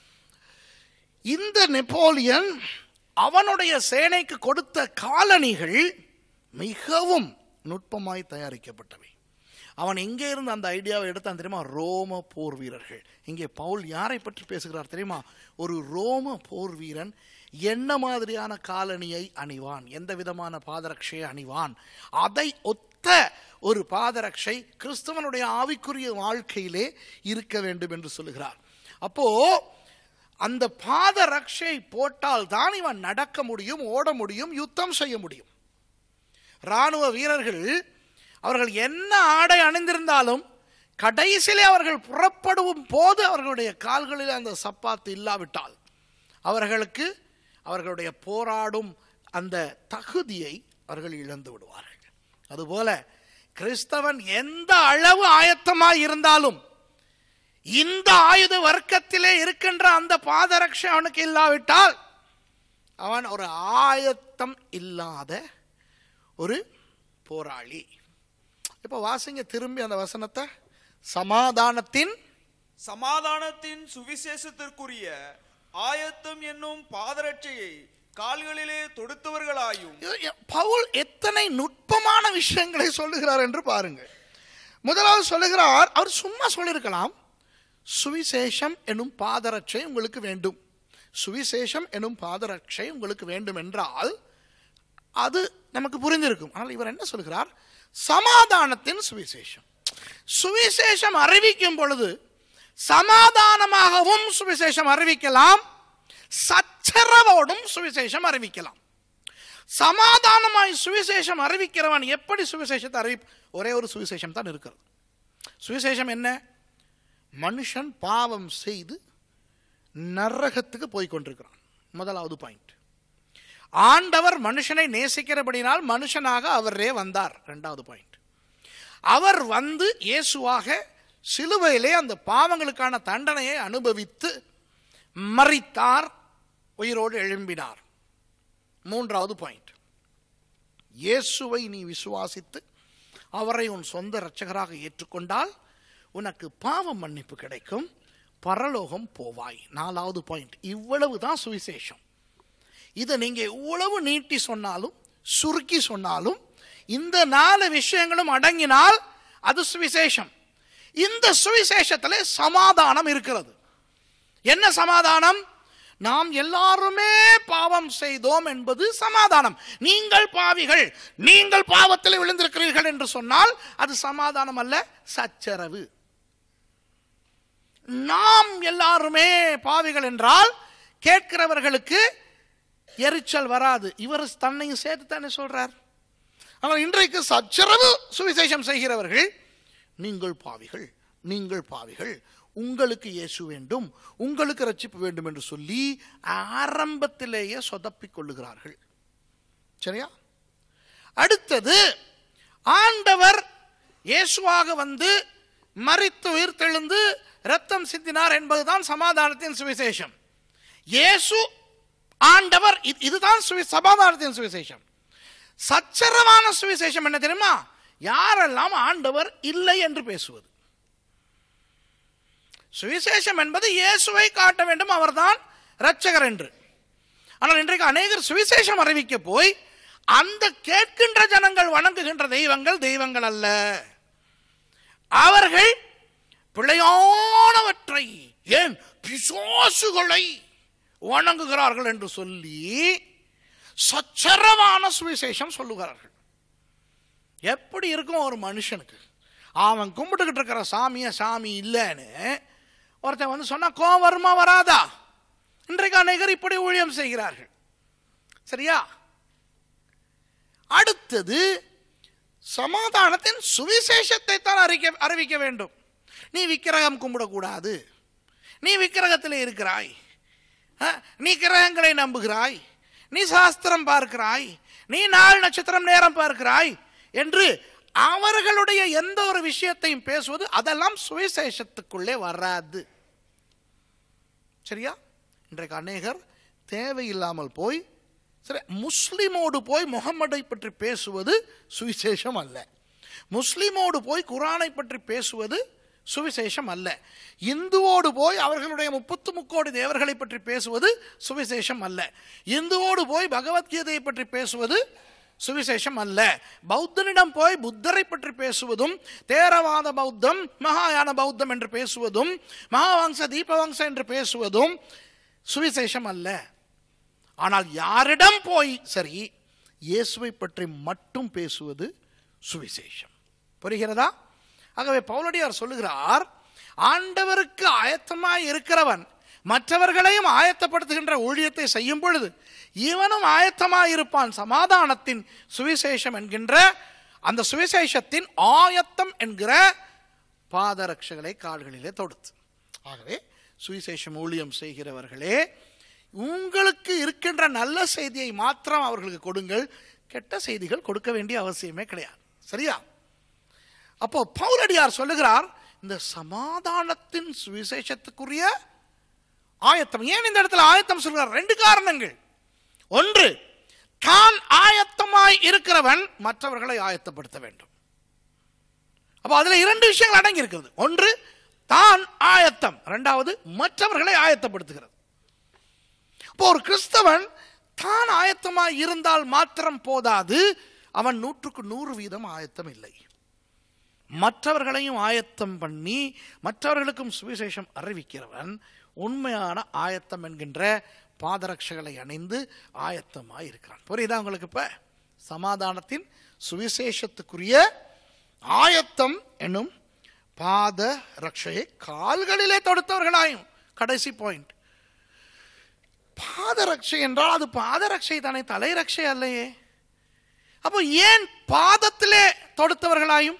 இந்த நெப்போலியன் அவனுடைய சேனைக்கு கொடுத்த காலணிகள் மிகவும் நுட்பமாய் தயாரிக்கப்பட்டவை. அவன் எங்கே இருந்து அந்த ஐடியாவை எடுத்தான் தெரியுமா? ரோம போர் வீரர்கள். இங்கே பவுல் யாரை பற்றி பேசுகிறார் தெரியுமா? ஒரு ரோம போர் வீரன் என்ன மாதிரியான காலணியை அணிவான், எந்த விதமான பாதரட்சையை அணிவான், அதை ஒத்த ஒரு பாதரட்சை கிறிஸ்தவனுடைய ஆவிக்குரிய வாழ்க்கையிலே இருக்க வேண்டும் என்று சொல்லுகிறார். அப்போ அந்த பாதரட்சை போட்டால் தான் இவன் நடக்க முடியும், ஓட முடியும், யுத்தம் செய்ய முடியும். இராணுவ வீரர்கள் அவர்கள் என்ன ஆடை அணிந்திருந்தாலும் கடைசியிலே அவர்கள் புறப்படும் போது அவர்களுடைய கால்களில் அந்த சப்பாத்து இல்லாவிட்டால் அவர்களுக்கு அவர்களுடைய போராடும் அந்த தகுதியை அவர்கள் இழந்து விடுவார்கள். அதுபோல கிறிஸ்தவன் எந்த அளவு ஆயத்தமாய் இருந்தாலும் இந்த ஆயுத வர்க்கத்திலே இருக்கின்ற அந்த பாதரட்சை அவனுக்கு இல்லாவிட்டால் அவன் ஒரு ஆயத்தம் இல்லாத ஒரு போராளி. இப்ப வாசிங்க திரும்பி அந்த வசனத்தை. சமாதானத்தின் சமாதானத்தின் சுவிசேஷத்திற்குரிய ஆயத்தம் என்னும் பாதரட்சையை கால்களிலே தொடுத்தவர்களாயும். பவுல் எத்தனை நுட்பமான விஷயங்களை சொல்லுகிறார் என்று பாருங்கள். முதலாவது சொல்லுகிறார், அவர் சும்மா சொல்லியிருக்கலாம், சுவிசேஷம் எனும் பாதரட்சை உங்களுக்கு வேண்டும். சுவிசேஷம் எனும் பாதரட்சை உங்களுக்கு வேண்டும் என்றால் அது நமக்கு புரிந்திருக்கும். ஆனால் இவர் என்ன சொல்கிறார்? சமாதானத்தின் சுவிசேஷம். சுவிசேஷம் அறிவிக்கும் பொழுது சமாதானமாகவும் சுவிசேஷம் அறிவிக்கலாம், சச்சரவோடும் சுவிசேஷம் அறிவிக்கலாம். சமாதானமாய் சுவிசேஷம் அறிவிக்கிறவன் எப்படி சுவிசேஷத்தை அறிவி ஒரே ஒரு சுவிசேஷம் தான் இருக்கிறது. சுவிசேஷம் என்ன? மனுஷன் பாவம் செய்து நரகத்துக்கு போய் கொண்டிருக்கிறான். முதலாவது பாயிண்ட். ஆண்டவர் மனுஷனை நேசிக்கிறபடினால் மனுஷனாக அவரே வந்தார். இரண்டாவது பாயிண்ட். அவர் வந்து இயேசுவாக சிலுவையிலே அந்த பாவங்களுக்கான தண்டனையை அனுபவித்து மரித்தார், உயிரோடு எழும்பினார். மூன்றாவது பாயிண்ட். இயேசுவை நீ விசுவாசித்து அவரை உன் சொந்த இரட்சகராக ஏற்றுக்கொண்டால் உனக்கு பாவ மன்னிப்பு கிடைக்கும், பரலோகம் போவாய். நாலாவது பாயிண்ட். இவ்வளவுதான் சுவிசேஷம். இதை நீங்க எவ்வளவு நீட்டி சொன்னாலும் சுருக்கி சொன்னாலும் இந்த நாலு விஷயங்களும் அடங்கினால் அது சுவிசேஷம். இந்த சுவிசேஷத்திலே சமாதானம் இருக்கிறது. என்ன சமாதானம்? நாம் எல்லாருமே பாவம் செய்தோம் என்பது சமாதானம். நீங்கள் பாவிகள், நீங்கள் பாவத்தில் விழுந்திருக்கிறீர்கள் என்று சொன்னால் அது சமாதானம் அல்ல, சச்சரவு. நாம் எல்லாருமே பாவிகள் என்றால் கேட்கிறவர்களுக்கு எரிச்சல் வராது. இவர் தன்னையும் சேர்த்து தானே சொல்றார். ஆனால் இன்றைக்கு சச்சரவு சுவிசேஷம் செய்கிறவர்கள் நீங்கள் பாவிகள், நீங்கள் பாவிகள், உங்களுக்கு இயேசு வேண்டும், உங்களுக்கு ரட்சிப்பு வேண்டும் என்று சொல்லி ஆரம்பத்திலேயே சொதப்பிக் கொள்ளுகிறார்கள். சரியா? அடுத்தது, ஆண்டவர் இயேசுவாக வந்து மரித்து உயிர்த்தெழுந்து இரத்தம் சிந்தினார் என்பதுதான் சமாதானத்தின் சுவிசேஷம். இயேசு ஆண்டவர், இதுதான் சமாதானத்தின் சுவிசேஷம். சச்சரவான சுவிசேஷம் என்ன தெரியுமா? யாரெல்லாம் ஆண்டவர் இல்லை என்று பேசுவது. சுவிசேஷம் என்பது இயேசுவை காட்ட வேண்டும், அவர்தான் இரட்சகர் என்று. ஆனால் இன்றைக்கு அநேகர் சுவிசேஷம் அறிவிக்க போய் அந்த கேட்கின்ற ஜனங்கள் வணங்குகின்ற தெய்வங்கள் தெய்வங்கள் அல்ல, அவர்கள் பிழையானவற்றை, ஏன் பிசாசுகளை வணங்குகிறார்கள் என்று சொல்லி சச்சரவான சுவிசேஷம் சொல்லுகிறார்கள். எப்படி இருக்கும் ஒரு மனுஷனுக்கு? அவன் கும்பிட்டுக்கிட்டு இருக்கிற சாமிய சாமி இல்லைன்னு ஒருத்தன் வந்து சொன்னா கோவம் வருமா வராதா? இன்றைக்கு அநேகர் இப்படி ஊழியம் செய்கிறார்கள். சரியா? அடுத்தது, சமாதானத்தின் சுவிசேஷத்தை தான் அறிக்க அறிவிக்க வேண்டும். நீ விக்கிரகம் கும்பிடக்கூடாது, நீ விக்கிரகத்தில் இருக்கிறாய், நீ கிரகங்களை நம்புகிறாய், நீ சாஸ்திரம் பார்க்கிறாய், நீ நாள் நட்சத்திரம் நேரம் பார்க்கிறாய் என்று அவர்களுடைய எந்த ஒரு விஷயத்தையும் பேசுவது, அதெல்லாம் சுவிசேஷத்துக்குள்ளே வராது. சரியா? இன்றைக்கு அநேகர் தேவையில்லாமல் போய் சரி முஸ்லிமோடு போய் முகம்மதை பற்றி பேசுவது சுவிசேஷம் அல்ல, முஸ்லிமோடு போய் குரானை பற்றி பேசுவது சுவிசேஷம் அல்ல, இந்துவோடு போய் அவர்களுடைய முப்பத்து முக்கோடி தேவர்களை பற்றி பேசுவது சுவிசேஷம் அல்ல, இந்துவோடு போய் பகவத்கீதையை பற்றி பேசுவது சுவிசேஷம் அல்ல, பௌத்தனிடம் போய் புத்தரை பற்றி பேசுவதும், தேரவாத பௌத்தம் மகாயான பௌத்தம் என்று பேசுவதும், மகாவம்ச தீபவம்ச என்று பேசுவதும் சுவிசேஷம் அல்ல. ஆனால் யாரிடம் போய் சரி இயேசுவை பற்றி மட்டும் பேசுவது சுவிசேஷம். புரிகிறதா? ஆகவே பவுலடியார் சொல்லுகிறார், ஆண்டவருக்கு ஆயத்தமாய் இருக்கிறவன் மற்றவர்களையும் ஆயத்தப்படுத்துகின்ற ஊழியத்தை செய்யும் பொழுது இவனும் ஆயத்தமாய் இருப்பான். சமாதானத்தின் சுவிசேஷம் என்கின்ற அந்த சுவிசேஷத்தின் ஆயத்தம் என்கிற பாதரட்சைகளை கால்களிலே தொடுத்து. ஆகவே சுவிசேஷம் ஊழியம் செய்கிறவர்களே, உங்களுக்கு இருக்கின்ற நல்ல செய்தியை மாத்திரம் அவர்களுக்கு கொடுங்கள், கெட்ட செய்திகள் கொடுக்க வேண்டிய அவசியமே கிடையாது. சரியா? அப்போ பவுலடியார் சொல்லுகிறார், இந்த சமாதானத்தின் சுவிசேஷத்துக்குரிய ஆயத்தம். ஏன் இந்த இடத்துல ஆயத்தம் சொல்கிறார்? ரெண்டு காரணங்கள். ஒன்று, தான் ஆயத்தமாய் இருக்கிறவன் மற்றவர்களை ஆயத்தப்படுத்த வேண்டும். அப்போ அதுல இரண்டு விஷயங்கள் அடங்கி இருக்கிறது. ஒன்று தான் ஆயத்தம், இரண்டாவது மற்றவர்களை ஆயத்தப்படுத்துகிறது. இப்போ ஒரு கிறிஸ்தவன் தான் ஆயத்தமாய் இருந்தால் மாத்திரம் போதாது, அவன் நூற்றுக்கு நூறு வீதம் ஆயத்தம் இல்லை. மற்றவர்களையும் ஆயத்தம் பண்ணி மற்றவர்களுக்கும் சுவிசேஷம் அறிவிக்கிறவன் உண்மையான ஆயத்தம் என்கின்ற பாதரட்சைகளை அணிந்து ஆயத்தமாய் இருக்கிறான். புரியுதா உங்களுக்கு? இப்ப சமாதானத்தின் சுவிசேஷத்துக்குரிய ஆயத்தம் என்னும் பாத ரட்சையை கால்களிலே தொடுத்தவர்களாயும். கடைசி பாயிண்ட், பாதரட்சை என்றால் அது பாதரட்சை தானே, தலைரட்சை அல்லையே. அப்போ ஏன் பாதத்திலே தொடுத்தவர்களாயும்?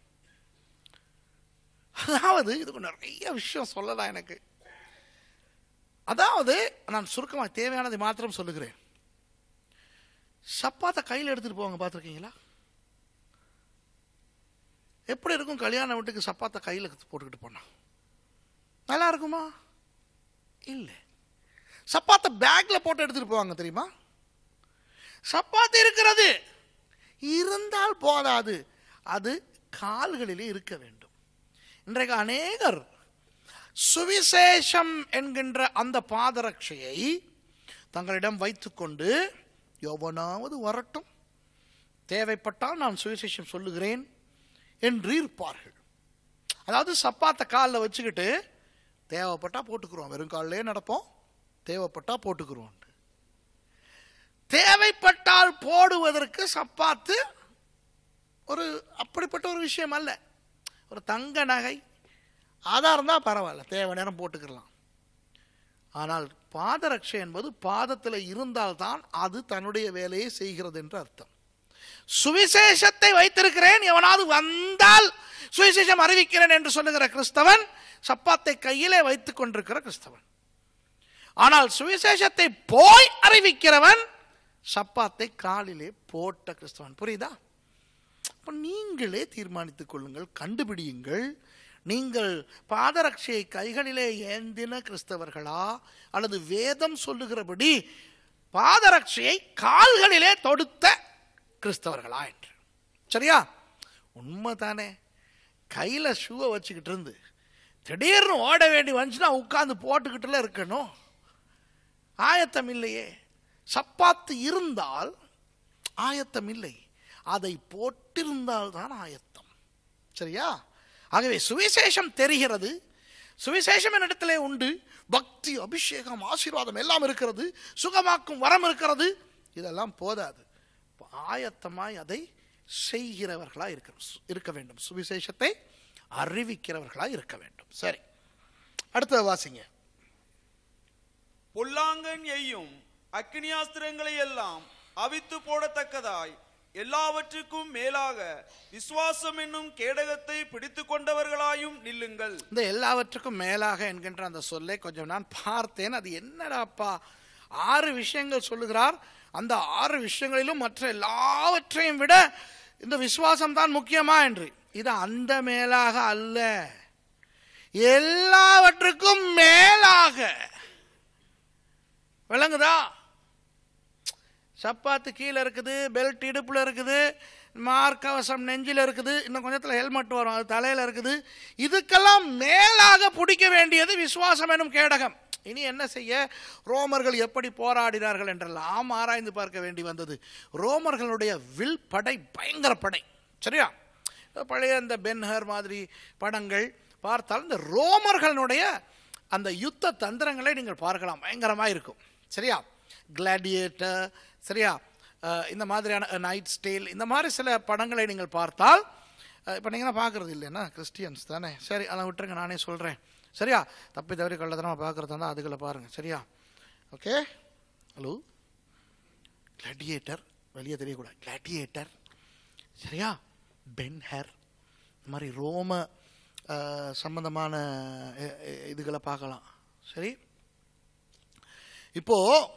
அதாவது இதுக்கு நிறைய விஷயம் சொல்லலாம் எனக்கு. அதாவது நான் சுருக்கமாக தேவையானதை மாத்திரம் சொல்லுகிறேன். சப்பாத்தை கையில் எடுத்துட்டு போவாங்க, பார்த்துருக்கீங்களா? எப்படி இருக்கும் கல்யாண வீட்டுக்கு சப்பாத்தை கையில் போட்டுக்கிட்டு போனா? நல்லா இருக்குமா? இல்லை. சப்பாத்தை பேக்ல போட்டு எடுத்துட்டு போவாங்க, தெரியுமா? சப்பாத்து இருக்கிறது, இருந்தால் போதாது, அது கால்களிலே இருக்க வேண்டும். இன்றைக்கு அநேகர் சுவிசேஷம் என்கின்ற அந்த பாதரட்சையை தங்களிடம் வைத்துக்கொண்டு எவனாவது வரட்டும், தேவைப்பட்டால் நான் சுவிசேஷம் சொல்லுகிறேன் என்று இருப்பார்கள். அதாவது சப்பாத்தை காலில் வச்சுக்கிட்டு தேவைப்பட்டா போட்டுக்கிறோம், வெறும் காலிலே நடப்போம், தேவைப்பட்டா போட்டுக்கிறோம். தேவைப்பட்டால் போடுவதற்கு சப்பாத்து ஒரு அப்படிப்பட்ட ஒரு விஷயம் அல்ல. ஒரு தங்க நகை அதாக இருந்தால் பரவாயில்ல, தேவை நேரம் போட்டுக்கலாம். ஆனால் பாதரட்சை என்பது பாதத்தில் இருந்தால்தான் அது தன்னுடைய வேலையை செய்கிறது என்று அர்த்தம். சுவிசேஷத்தை வைத்திருக்கிறேன், எவனாவது வந்தால் சுவிசேஷம் அறிவிக்கிறேன் என்று சொல்லுகிற கிறிஸ்தவன் சப்பாத்தை கையிலே வைத்துக் கொண்டிருக்கிற கிறிஸ்தவன். ஆனால் சுவிசேஷத்தை போய் அறிவிக்கிறவன் சப்பாத்தை காலிலே போட்ட கிறிஸ்தவன். புரியுதா? அப்ப நீங்களே தீர்மானித்துக் கொள்ளுங்கள், கண்டுபிடியுங்கள். நீங்கள் பாதரட்சையை கைகளிலே ஏந்தின கிறிஸ்தவர்களா அல்லது வேதம் சொல்லுகிறபடி பாதரட்சையை கால்களிலே தொடுத்த கிறிஸ்தவர்களா என்று. சரியா? உண்மைதானே? கையில ஷூவை வச்சுக்கிட்டு இருந்து திடீர்னு ஓட வேண்டி வந்துச்சுன்னா உட்கார்ந்து போட்டுக்கிட்டுல இருக்கணும். ஆயத்தம் இல்லையே. சப்பாத்து இருந்தால் ஆயத்தம் இல்லை, அதை போட்டிருந்தால் தான் ஆயத்தம். சரியா? ஆகவே சுவிசேஷம் தெரிகிறது, சுவிசேஷம் என்னிடத்திலே உண்டு, பக்தி, அபிஷேகம், ஆசீர்வாதம் எல்லாம் இருக்கிறது, சுகமாக்கும் வரம் இருக்கிறது. இதெல்லாம் போதாது, ஆயத்தமாய் அதை செய்கிறவர்களா இருக்க இருக்க வேண்டும். சுவிசேஷத்தை அறிவிக்கிறவர்களா இருக்க வேண்டும். சரி, அடுத்த வாசிங்க. பொல்லாங்கன் எய்யும் அக்னியாஸ்திரங்களை எல்லாம் அவித்து போடத்தக்கதாய் எல்லாவற்றுக்கும் மேலாக விசுவாசம் என்னும் கேடகத்தை பிடித்து கொண்டவர்களாயும் நில்லுங்கள். இந்த எல்லாவற்றுக்கும் மேலாக என்கின்ற அந்த சொல்லை கொஞ்சம் நான் பார்த்தேன். அது என்னடாப்பா, ஆறு விஷயங்கள் சொல்லுகிறார். அந்த ஆறு விஷயங்களிலும் மற்ற எல்லாவற்றையும் விட இந்த விசுவாசம் தான் முக்கியமா என்று. இது அந்த மேலாக அல்ல, எல்லாவற்றுக்கும் மேலாக. விளங்குதா? சப்பாத்து கீழே இருக்குது, பெல்ட் இடுப்புல இருக்குது, மார்க்கவசம் நெஞ்சில் இருக்குது, இன்னும் கொஞ்சத்துல ஹெல்மெட் வரும், அது தலையில இருக்குது. இதுக்கெல்லாம் மேலாக பிடிக்க வேண்டியது விசுவாசம் எனும் கேடகம். இனி என்ன செய்ய? ரோமர்கள் எப்படி போராடினார்கள் என்றெல்லாம் ஆராய்ந்து பார்க்க வேண்டி வந்தது. ரோமர்களுடைய வில் படை பயங்கர படை. சரியா? பழைய இந்த பென்ஹர் மாதிரி படங்கள் பார்த்தால் இந்த ரோமர்களுடைய அந்த யுத்த தந்திரங்களை நீங்கள் பார்க்கலாம், பயங்கரமாக இருக்கும். சரியா? கிளாடியேட்டர், சரியா, இந்த மாதிரியான நைட் ஸ்டேல், இந்த மாதிரி சில படங்களை நீங்கள் பார்த்தால், இப்போ நீங்கள் பார்க்குறது இல்லைன்னா கிறிஸ்டியன்ஸ் தானே, சரி அதை விட்டுருங்க, நானே சொல்கிறேன். சரியா? தப்பி தவறி கள்ளத்தனமா பார்க்குறதா தான் அதுகளை பாருங்கள். சரியா? ஓகே. ஹலோ, கிளாடியேட்டர் வெளியே தெரியக்கூடாது, கிளாடியேட்டர். சரியா? பென்ஹர், இந்த மாதிரி ரோம சம்பந்தமான இதுகளை பார்க்கலாம். சரி, இப்போ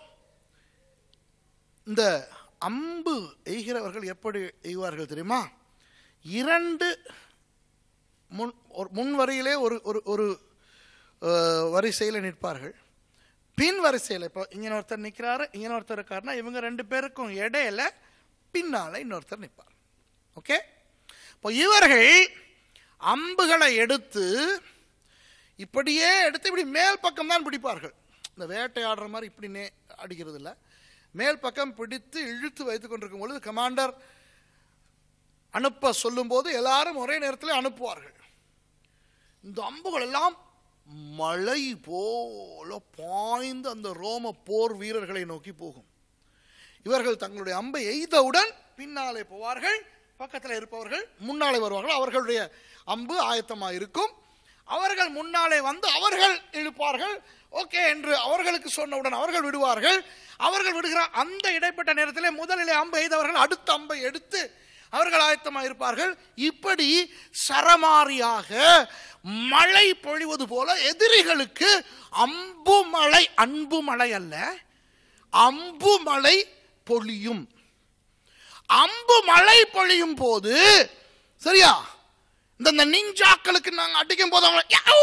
இந்த அம்பு எய்கிறவர்கள் எப்படி எய்வார்கள் தெரியுமா? இரண்டு முன் முன் வரியிலே ஒரு ஒரு வரிசையில் நிற்பார்கள், பின் வரிசையில். இப்போ இங்கே ஒருத்தர் நிற்கிறாரு, இங்கே ஒருத்தர் இருக்காருன்னா இவங்க ரெண்டு பேருக்கும் இடையில பின்னால இன்னொருத்தர் நிற்பார். ஓகே. இப்போ இவர்கள் அம்புகளை எடுத்து இப்படியே எடுத்து இப்படி மேல் பக்கம் தான் பிடிப்பார்கள். இந்த வேட்டையாடுற மாதிரி இப்படி நே அடிக்கிறது இல்லை, மேல் பக்கம் பிடித்து இழுத்து வைத்துக் கொண்டிருக்கும் பொழுது கமாண்டர் அனுப்ப சொல்லும் போது எல்லாரும் ஒரே நேரத்தில் அனுப்புவார்கள். இந்த அம்புகள் எல்லாம் மழை போல பாய்ந்து அந்த ரோம போர் வீரர்களை நோக்கி போகும். இவர்கள் தங்களுடைய அம்பை எய்தவுடன் பின்னாலே போவார்கள், பக்கத்தில் இருப்பவர்கள் முன்னாலே வருவார்கள். அவர்களுடைய அம்பு ஆயத்தமாக இருக்கும். அவர்கள் முன்னாலே வந்து அவர்கள் இழுப்பார்கள். ஓகே என்று அவர்களுக்கு சொன்னவுடன் அவர்கள் விடுவார்கள். அவர்கள் விடுகிற அந்த இடைப்பட்ட நேரத்திலே முதலிலே அம்பு எய்தவர்கள் அடுத்த அம்பை எடுத்து அவர்கள் ஆயத்தமாக இருப்பார்கள். இப்படி சரமாரியாக மழை பொழிவது போல எதிரிகளுக்கு அம்பு மழை, அன்பு மழை அல்ல, அம்பு மழை பொழியும். அம்பு மழை பொழியும் போது, சரியா, இந்த நிஞ்சாக்களுக்கு நாங்கள் அடிக்கும் போது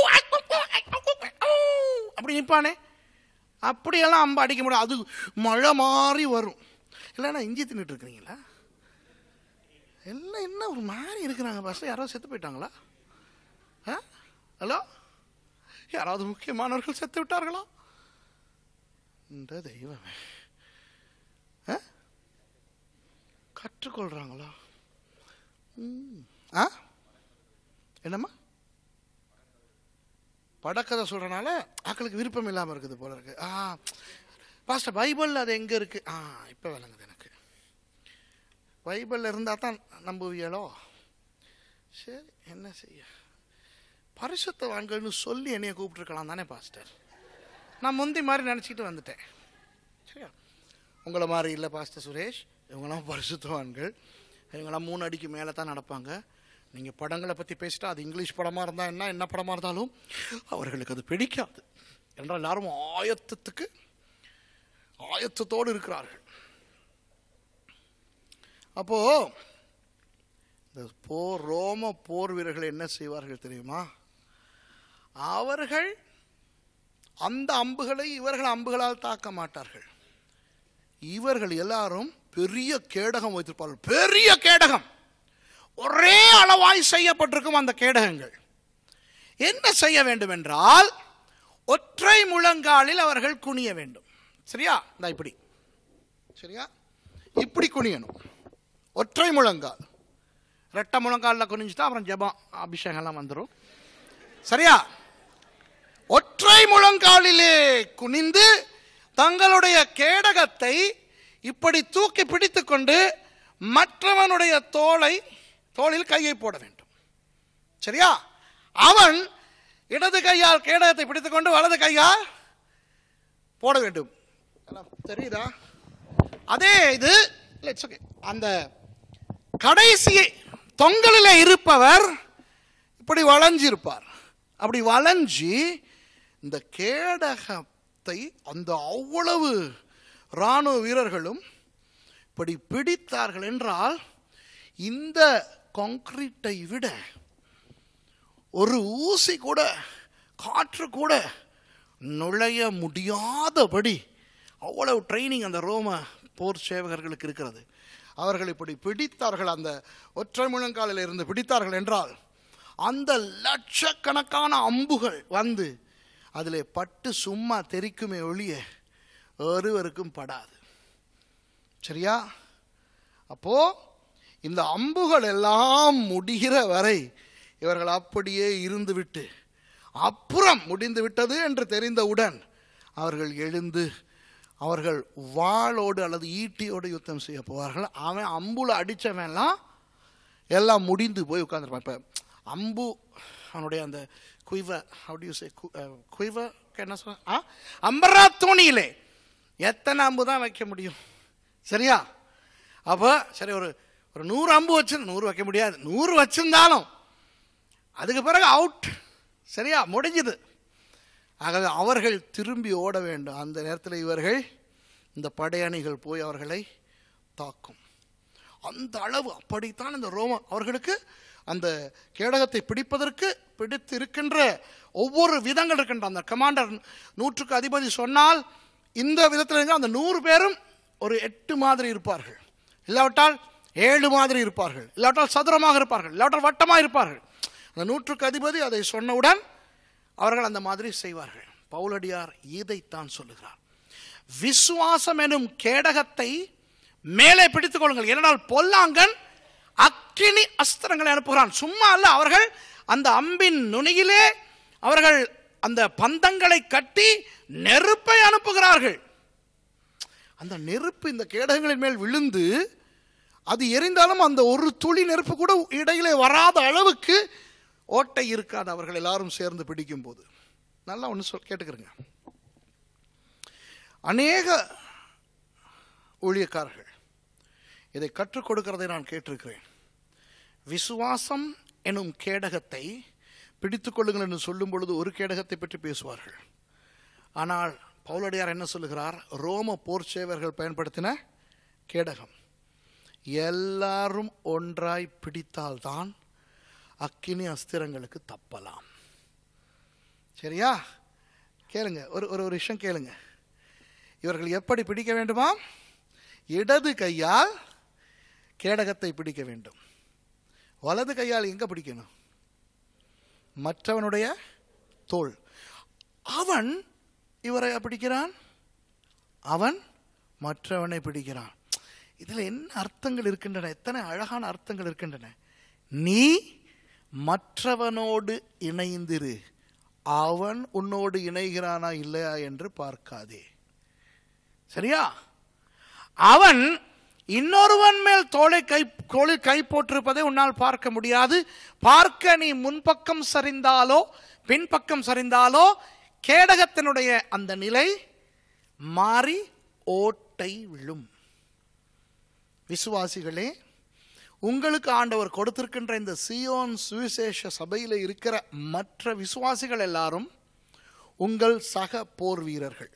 அப்படி நிற்பானே, அப்படியெல்லாம் அம்பு அடிக்க முடியாது, அது மழை மாறி வரும். இல்லைன்னா இஞ்சி தின்னுட்டு இருக்கிறீங்களா? எல்லாம் என்ன ஒரு மாதிரி இருக்கிறாங்க பாஸ்டர், யாராவது செத்து போயிட்டாங்களா? ஹலோ, யாராவது முக்கியமானவர்கள் செத்து விட்டார்களா? இந்த தெய்வமே கற்றுக்கொள்றாங்களா? ஆ என்னம்மா படக்கதை சொல்றனால ஆக்களுக்கு விருப்பம் இல்லாமல் இருக்குது போல இருக்கு. ஆ பாஸ்டர் பைபிள் அது எங்க இருக்கு? ஆ இப்போ விளங்குது எனக்கு. பைபிள் இருந்தால் தான் நம்புவியலோ? சரி, என்ன செய்ய, பரிசுத்தவான்கள்னு சொல்லி என்னைய கூப்பிட்டுருக்கலாம் தானே பாஸ்டர். நான் முந்தி மாதிரி நினச்சிக்கிட்டு வந்துட்டேன். சரியா? உங்களை மாதிரி இல்லை பாஸ்டர் சுரேஷ், இவங்களாம் பரிசுத்தவான்கள். இவங்களாம் மூணு அடிக்கு மேலே தான் நடப்பாங்க. நீங்கள் படங்களை பற்றி பேசிட்டா அது இங்கிலீஷ் படமாக இருந்தால் என்ன என்ன படமாக இருந்தாலும் அவர்களுக்கு அது பிடிக்காது. என்றால் எல்லாரும் ஆயத்தத்துக்கு ஆயத்தத்தோடு இருக்கிறார்கள். அப்போ இந்த போர் ரோம போர் வீரர்கள் என்ன செய்வார்கள் தெரியுமா? அவர்கள் அந்த அம்புகளை இவர்கள் அம்புகளால் தாக்க மாட்டார்கள். இவர்கள் எல்லாரும் பெரிய கேடகம் வைத்திருப்பார்கள். பெரிய கேடகம், ஒரே அளவாய் செய்யப்பட்டிருக்கும். அந்த கேடகங்கள் என்ன செய்ய வேண்டும் என்றால் ஒற்றை முழங்காலில் அவர்கள் குனிய வேண்டும். சரியா? இந்த இப்படி, சரியா, இப்படி குனியணும். ஒற்றை முழங்கால். ரெட்டை முழங்காலில் குனிஞ்சுட்டா அப்புறம் ஜெபம் அபிஷேகம்லாம் வந்துடும். சரியா? ஒற்றை முழங்காலிலே குனிந்து தங்களுடைய கேடகத்தை இப்படி தூக்கி பிடித்து கொண்டு மற்றவனுடைய தோளை தோளில் கையை போட வேண்டும். சரியா? அவன் இடது கையால் கேடகத்தை பிடித்துக் கொண்டு வலது கையால் போட வேண்டும். தெரியுதா? அதே இது அந்த கடைசி தொங்கலில் இருப்பவர் இப்படி வளைஞ்சிருப்பார். அப்படி வளைஞ்சி இந்த கேடகத்தை அந்த அவ்வளவு இராணுவ வீரர்களும் இப்படி பிடித்தார்கள் என்றால் இந்த கான்கிரீட்டை விட ஒரு ஊசி கூட காற்று கூட நுழைய முடியாதபடி அவ்வளவு ட்ரைனிங் அந்த ரோம போர் சேவகர்களுக்கு இருக்கிறது. அவர்கள் இப்படி பிடித்தார்கள், அந்த ஒற்றை முழங்காலில் இருந்து பிடித்தார்கள் என்றால் அந்த லட்சக்கணக்கான அம்புகள் வந்து அதில் பட்டு சும்மா தெரிக்குமே ஒழிய ஒருவருக்கும் படாது. சரியா? அப்போ இந்த அம்புகள் எல்லாம் முடிகிற வரை இவர்கள் அப்படியே இருந்துவிட்டு அப்புறம் முடிந்து விட்டது என்று தெரிந்தவுடன் அவர்கள் எழுந்து அவர்கள் வாளோடு அல்லது ஈட்டியோடு யுத்தம் செய்ய போவார்கள். அவன் அம்புல அடித்தவன்லாம் எல்லாம் முடிந்து போய் உட்கார்ந்துருப்பான். இப்போ அம்பு அவனுடைய அந்த குய்வ அப்படியூ குய்வ என்ன சொல்ல அம்பரா தோணியிலே எத்தனை அம்பு தான் வைக்க முடியும்? சரியா? அப்போ சரி, ஒரு ஒரு நூறு அம்பு வச்சு நூறு வைக்க முடியாது. நூறு வச்சிருந்தாலும் அதுக்கு பிறகு அவுட். சரியா? முடிஞ்சுது. ஆகவே அவர்கள் திரும்பி ஓட வேண்டும். அந்த நேரத்தில் இவர்கள் இந்த படையணிகள் போய் அவர்களை தாக்கும். அந்த அளவு அப்படித்தான் இந்த ரோம அவர்களுக்கு அந்த கேடகத்தை பிடிப்பதற்கு பிடித்து இருக்கின்ற ஒவ்வொரு விதங்கள் இருக்கின்ற அந்த கமாண்டர் நூற்றுக்கு அதிபதி சொன்னால் இந்த விதத்தில் அந்த நூறு பேரும் ஒரு எட்டு மாதிரி இருப்பார்கள், இல்லாவிட்டால் ஏழு மாதிரி இருப்பார்கள், இல்லாவிட்டால் சதுரமாக இருப்பார்கள், இல்லாவிட்டால் வட்டமாக இருப்பார்கள். அந்த நூற்றுக்கு அதிபதி அதை சொன்னவுடன் அவர்கள் அந்த மாதிரி செய்வார்கள். பவுலடியார் இதைத்தான் சொல்லுகிறார். விசுவாசம் எனும் கேடகத்தை மேலே பிடித்துக் கொள்ளுங்கள், ஏனென்றால் பொல்லாங்கன் அக்கினி அஸ்திரங்களை அனுப்புகிறான். சும்மா அல்ல, அவர்கள் அந்த அம்பின் நுனியிலே அவர்கள் அந்த பந்தங்களை கட்டி நெருப்பை அனுப்புகிறார்கள். அந்த நெருப்பு இந்த கேடகங்களின் மேல் விழுந்து அது எரிந்தாலும் அந்த ஒரு துளி நெருப்பு கூட இடையிலே வராத அளவுக்கு ஓட்டை இருக்காது அவர்கள் எல்லாரும் சேர்ந்து பிடிக்கும் போது. நல்லா ஒன்று சொல் கேட்டுக்கிறேங்க. அநேக ஊழியக்காரர்கள் இதை கற்றுக் கொடுக்கிறதை நான் கேட்டிருக்கிறேன். விசுவாசம் எனும் கேடகத்தை பிடித்துக் கொள்ளுங்கள் என்று சொல்லும் பொழுது ஒரு கேடகத்தை பற்றி பேசுவார்கள். ஆனால் பவுலடியார் என்ன சொல்லுகிறார்? ரோம போர் சேவர்கள் பயன்படுத்தின கேடகம். எல்லாரும் ஒன்றாய் பிடித்தால்தான் அக்கினி அஸ்திரங்களுக்கு தப்பலாம். சரியா? கேளுங்க, ஒரு ஒரு விஷயம் கேளுங்க. இவர்கள் எப்படி பிடிக்க வேண்டுமா? இடது கையால் கேடகத்தை பிடிக்க வேண்டும். வலது கையால் எங்க பிடிக்கணும்? மற்றவனுடைய தோள். அவன் இவரை பிடிக்கிறான், அவன் மற்றவனை பிடிக்கிறான். இதில் என்ன அர்த்தங்கள் இருக்கின்றன? எத்தனை அழகான அர்த்தங்கள் இருக்கின்றன. நீ மற்றவனோடு இணைந்திரு, அவன் உன்னோடு இணைகிறானா இல்லையா என்று பார்க்காதே. சரியா? அவன் இன்னொருவன் மேல் தோளை கை தோளில் கை போட்டிருப்பதை உன்னால் பார்க்க முடியாது. பார்க்க நீ முன்பக்கம் சரிந்தாலோ பின்பக்கம் சரிந்தாலோ கேடகத்தினுடைய அந்த நிலை மாறி ஓட்டை விழும். விசுவாசிகளே, உங்களுக்கு ஆண்டவர் கொடுத்திருக்கின்ற இந்த சீயோன் சுவிசேஷ சபையில் இருக்கிற மற்ற விசுவாசிகள் எல்லாரும் உங்கள் சக போர் வீரர்கள்.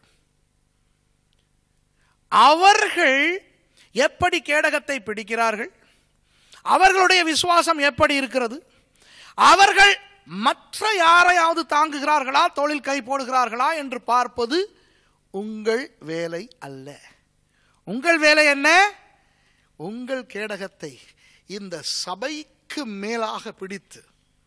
அவர்கள் எப்படி கேடகத்தை பிடிக்கிறார்கள், அவர்களுடைய விசுவாசம் எப்படி இருக்கிறது, அவர்கள் மற்ற யாரையாவது தாங்குகிறார்களா, தோளில் கை போடுகிறார்களா என்று பார்ப்பது உங்கள் வேலை அல்ல. உங்கள் வேலை என்ன? உங்கள் கேடகத்தை இந்த சபைக்கு மேலாக பிடித்து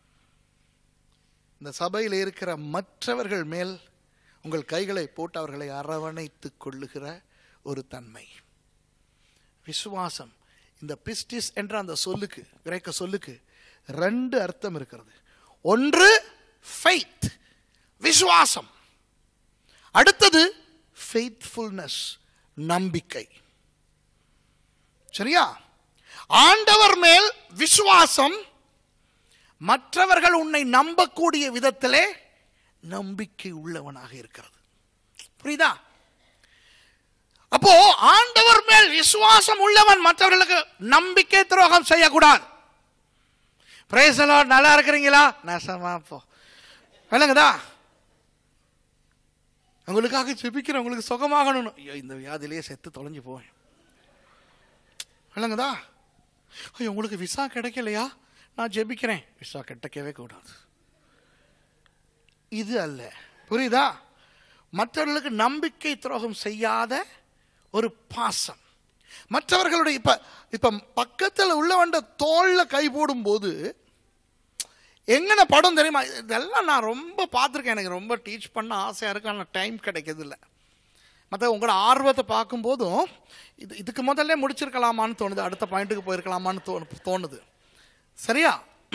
இந்த சபையில் இருக்கிற மற்றவர்கள் மேல் உங்கள் கைகளை போட்டு அவர்களை அரவணைத்துக் கொள்ளுகிற ஒரு தன்மை. விசுவாசம், இந்த பிஸ்டிஸ் என்ற அந்த சொல்லுக்கு, கிரேக்க சொல்லுக்கு ரெண்டு அர்த்தம் இருக்கிறது. ஒன்று ஃபெய்த், விசுவாசம். அடுத்தது ஃபெய்த்ஃபுல்னஸ், நம்பிக்கை. சரியா? ஆண்டவர் மேல் விசுவாசம் மற்றவர்கள் உன்னை நம்பக்கூடிய விதத்திலே நம்பிக்கை உள்ளவனாக இருக்கிறது. புரியுதா? அப்போ ஆண்டவர் மேல் விசுவாசம் உள்ளவன் மற்றவர்களுக்கு நம்பிக்கை துரோகம் செய்யக்கூடாது. Praise the Lord. நல்லா இருக்கிறீங்களா? நசமா போ. விளங்குதா? உங்களுக்காக ஜெபிக்கிறேன், உங்களுக்கு சுகமாகணும். ஐயோ, இந்த வியாதியிலேயே செத்து தொலைஞ்சு போவேன். விளங்குதா? ஐயோ, உங்களுக்கு விசா கிடைக்கலையா? நான் ஜெபிக்கிறேன். விசா கிடைக்கவே கூடாது. இது அல்ல. புரியுதா? மற்றவர்களுக்கு நம்பிக்கை துரோகம் செய்யாத ஒரு பாசம். மற்றவர்களுடைய இப்ப இப்ப பக்கத்தில் உள்ளவண்ட தோல்ல கை போடும் போது எங்கன படம் தெரியுமா? இதெல்லாம் நான் ரொம்ப பார்த்துருக்கேன். எனக்கு ரொம்ப டீச் பண்ண ஆசையாக இருக்கு, ஆனால் டைம் கிடைக்கிறது இல்லை. மற்ற உங்களோட ஆர்வத்தை பார்க்கும்போதும் இது இதுக்கு முதல்ல முடிச்சிருக்கலாமான்னு தோணுது, அடுத்த பாயிண்ட்டுக்கு போயிருக்கலாமான்னு தோ தோணுது சரியா?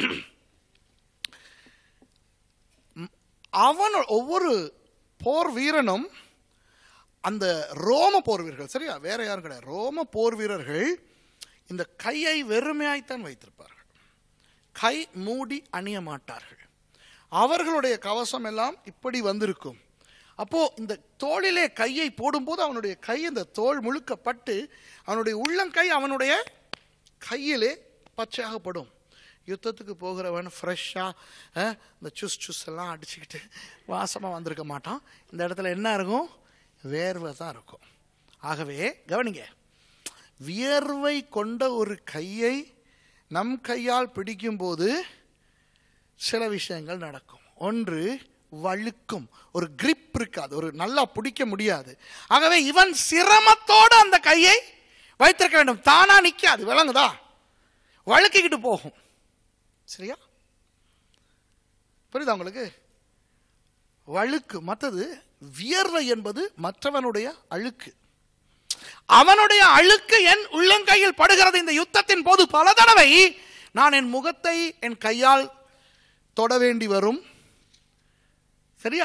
அவன் ஒவ்வொரு போர் வீரனும், அந்த ரோம போர் வீரர்கள், சரியா, வேற யாரும் கிடையாது, ரோம போர் வீரர்கள் இந்த கையை வெறுமையாய்த்தான் வைத்திருப்பார்கள். கை மூடி அணிய மாட்டார்கள். அவர்களுடைய கவசம் எல்லாம் இப்படி வந்திருக்கும். அப்போ இந்த தோளிலே கையை போடும்போது அவனுடைய கை இந்த தோல் முழுக்கப்பட்டு அவனுடைய உள்ளங்கை அவனுடைய கையிலே பச்சையாகப்படும். யுத்தத்துக்கு போகிறவன் ஃப்ரெஷ்ஷாக இந்த சுஸ் சுஸ் எல்லாம் அடிச்சுக்கிட்டு வாசமாக வந்திருக்க மாட்டான். இந்த இடத்துல என்ன இருக்கும்? வேர்வை தான் இருக்கும். ஆகவே கவனிங்க, வியர்வை கொண்ட ஒரு கையை நம் கையால் பிடிக்கும்போது சில விஷயங்கள் நடக்கும். ஒன்று, வழுக்கும், ஒரு கிரிப் இருக்காது, ஒரு நல்லா பிடிக்க முடியாது. ஆகவே இவன் சிரமத்தோடு அந்த கையை வைத்திருக்க வேண்டும். தானா நிற்காது, விளங்குதா? வழுக்கிக்கிட்டு போகும். சரியா? புரியுதா உங்களுக்கு? வழுக்கு. மற்றது வியர்வை என்பது மற்றவனுடைய அழுக்கு. அவனுடைய அழுக்கு என் உள்ளங்கையில் படுகிறது. இந்த யுத்தத்தின் போது பல தடவை நான் என் முகத்தை என் கையால் தொட வேண்டி வரும். சரியா?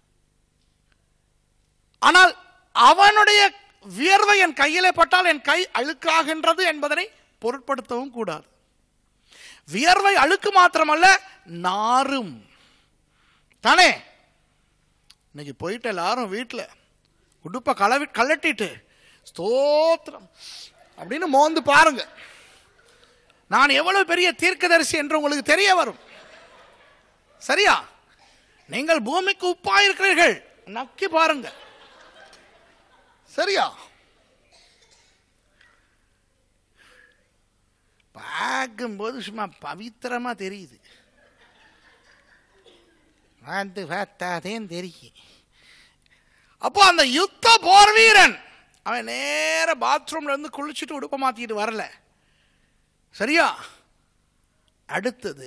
ஆனால் அவனுடைய வியர்வை என் கையிலே பட்டால் என் கை அழுக்காகின்றது என்பதனை பொருட்படுத்தவும் கூடாது. வியர்வை அழுக்கு மாத்திரமல்ல, நாரும் தானே. இன்னைக்கு போயிட்டு எல்லாரும் வீட்டில் உடுப்பை கலவி கலட்டிட்டு ஸ்தோத்திரம் அப்படின்னு மோந்து பாருங்க. நான் எவ்வளவு பெரிய தீர்க்கதரிசி என்று உங்களுக்கு தெரிய வரும். சரியா? நீங்கள் பூமிக்கு உப்பா இருக்கிறீர்கள், நக்கி பாருங்க. சரியா? பார்க்கும்போது சும்மா பவித்திரமா தெரியுது, வந்து பார்த்தாதே தெரியும். அப்போ அந்த யுத்த போர் வீரன் அவன் நேர பாத்ரூம்ல இருந்து குளிச்சுட்டு உடுப்ப மாத்திட்டு வரல. சரியா? அடுத்தது,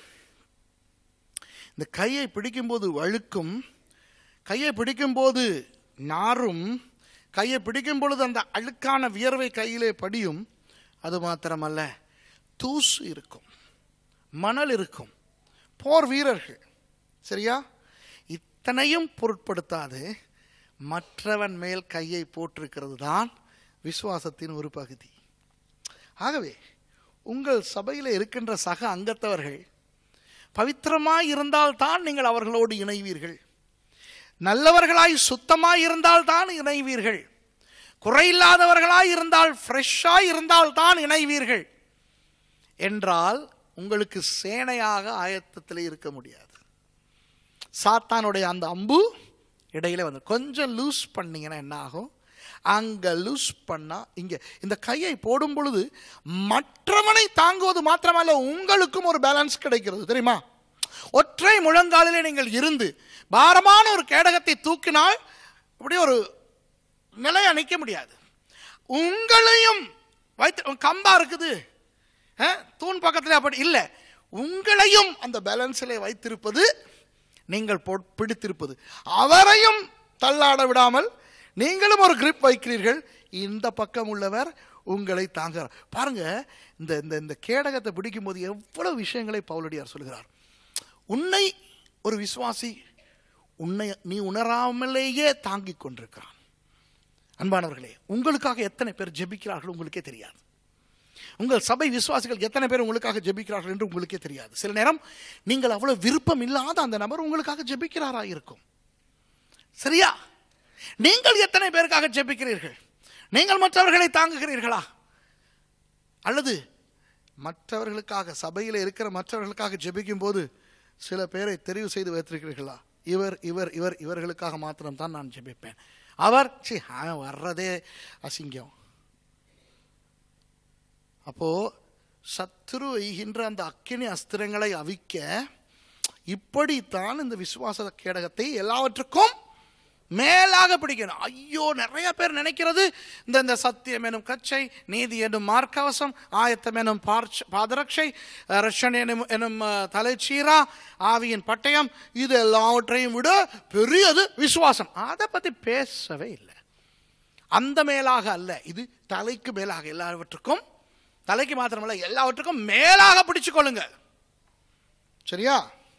இந்த கையை பிடிக்கும்போது வழுக்கும், கையை பிடிக்கும்போது நாரும், கையை பிடிக்கும் பொழுது அந்த அழுக்கான வியர்வை கையிலே படியும். அது மாத்திரமல்ல, தூசு இருக்கும், மணல் இருக்கும். போர் வீரர்கள். சரியா? இத்தனையும் பொருட்படுத்தாது மற்றவன் மேல் கையை போட்டிருக்கிறது தான் விசுவாசத்தின் ஒரு பகுதி. ஆகவே உங்கள் சபையில் இருக்கின்ற சக அங்கத்தவர்கள் பவித்திரமாய் இருந்தால்தான் நீங்கள் அவர்களோடு இணைவீர்கள். நல்லவர்களாய் சுத்தமாய் இருந்தால் தான் இணைவீர்கள். குறையில்லாதவர்களாய் இருந்தால், ஃப்ரெஷ்ஷாய் இருந்தால் தான் இணைவீர்கள். என்றால் உங்களுக்கு சேனையாக ஆயத்தத்தில் இருக்க முடியாது. சாத்தானுடைய அந்த அம்பு இடையில வந்து கொஞ்சம் லூஸ் பண்ணீங்கன்னா என்ன ஆகும்? அங்க லூஸ் பண்ணா இங்க இந்த கையை போடும் பொழுது மற்றவனை தாங்குவது மாத்திரமல்ல, உங்களுக்கும் ஒரு பேலன்ஸ் கிடைக்கிறது. தெரியுமா? ஒற்றை முழங்காலிலே நீங்கள் இருந்து பாரமான ஒரு கேடகத்தை தூக்கினால் அப்படியே ஒரு நிலையை நிற்க முடியாது. உங்களையும் வைத்து கம்பா இருக்குது, தூண் பக்கத்தில் அப்படி இல்லை, உங்களையும் அந்த பேலன்ஸிலே வைத்திருப்பது, நீங்கள் பிடித்திருப்பது, அவரையும் தள்ளாட விடாமல் நீங்களும் ஒரு கிரிப் வைக்கிறீர்கள். இந்த பக்கம் உள்ளவர் உங்களை தாங்குகிறார். பாருங்க, இந்த இந்த கேடகத்தை பிடிக்கும் போது எவ்வளவு விஷயங்களை பவுலடியார் சொல்கிறார். உன்னை ஒரு விசுவாசி உன்னை நீ உணராமலேயே தாங்கிக் கொண்டிருக்கிறான். அன்பானவர்களே, உங்களுக்காக எத்தனை பேர் ஜெபிக்கிறார்கள் உங்களுக்கே தெரியாது. உங்கள் சபை விசுவாசிகள் எத்தனை பேர் உங்களுக்காக ஜெபிக்கிறார்கள் என்று உங்களுக்கே தெரியாது. சில நேரம் நீங்கள் அவ்வளவு விருப்பம் இல்லாத அந்த நபர் உங்களுக்காக ஜெபிக்கிறாரா இருக்கும். சரியா? நீங்கள் எத்தனை பேருக்காக ஜெபிக்கிறீர்கள்? நீங்கள் மற்றவர்களை தாங்குகிறீர்களா? அல்லது மற்றவர்களுக்காக, சபையில் இருக்கிற மற்றவர்களுக்காக ஜெபிக்கும் போது சில பேரை தெரிவு செய்து வைத்திருக்கிறீர்களா? இவர் இவர் இவர் இவர்களுக்காக மாத்திரம்தான் நான் ஜெபிப்பேன், அவர் சி வர்றதே அசிங்கம். அப்போ சத்துரு எய்கின்ற அந்த அக்கினி அஸ்திரங்களை அவிக்க இப்படித்தான் இந்த விசுவாச கேடகத்தை எல்லாவற்றுக்கும் மேலாக பிடிக்கணும். ஐயோ, நிறைய பேர் நினைக்கிறது இந்த இந்த சத்தியம் எனும் கச்சை, நீதி எனும் மார்க்கவசம், ஆயத்தம் எனும் பாதரட்சை, ரஷன் எனும் எனும் தலைச்சீரா, ஆவியின் பட்டயம், இது எல்லாவற்றையும் விட பெரியது விசுவாசம். அதை பற்றி பேசவே இல்லை. அந்த மேலாக அல்ல, இது தலைக்கு மேலாக, எல்லாவற்றுக்கும், தலைக்கு மாத்திரமல்ல எல்லாவற்றுக்கும் மேலாக பிடிச்சு கொள்ளுங்க. சரியா?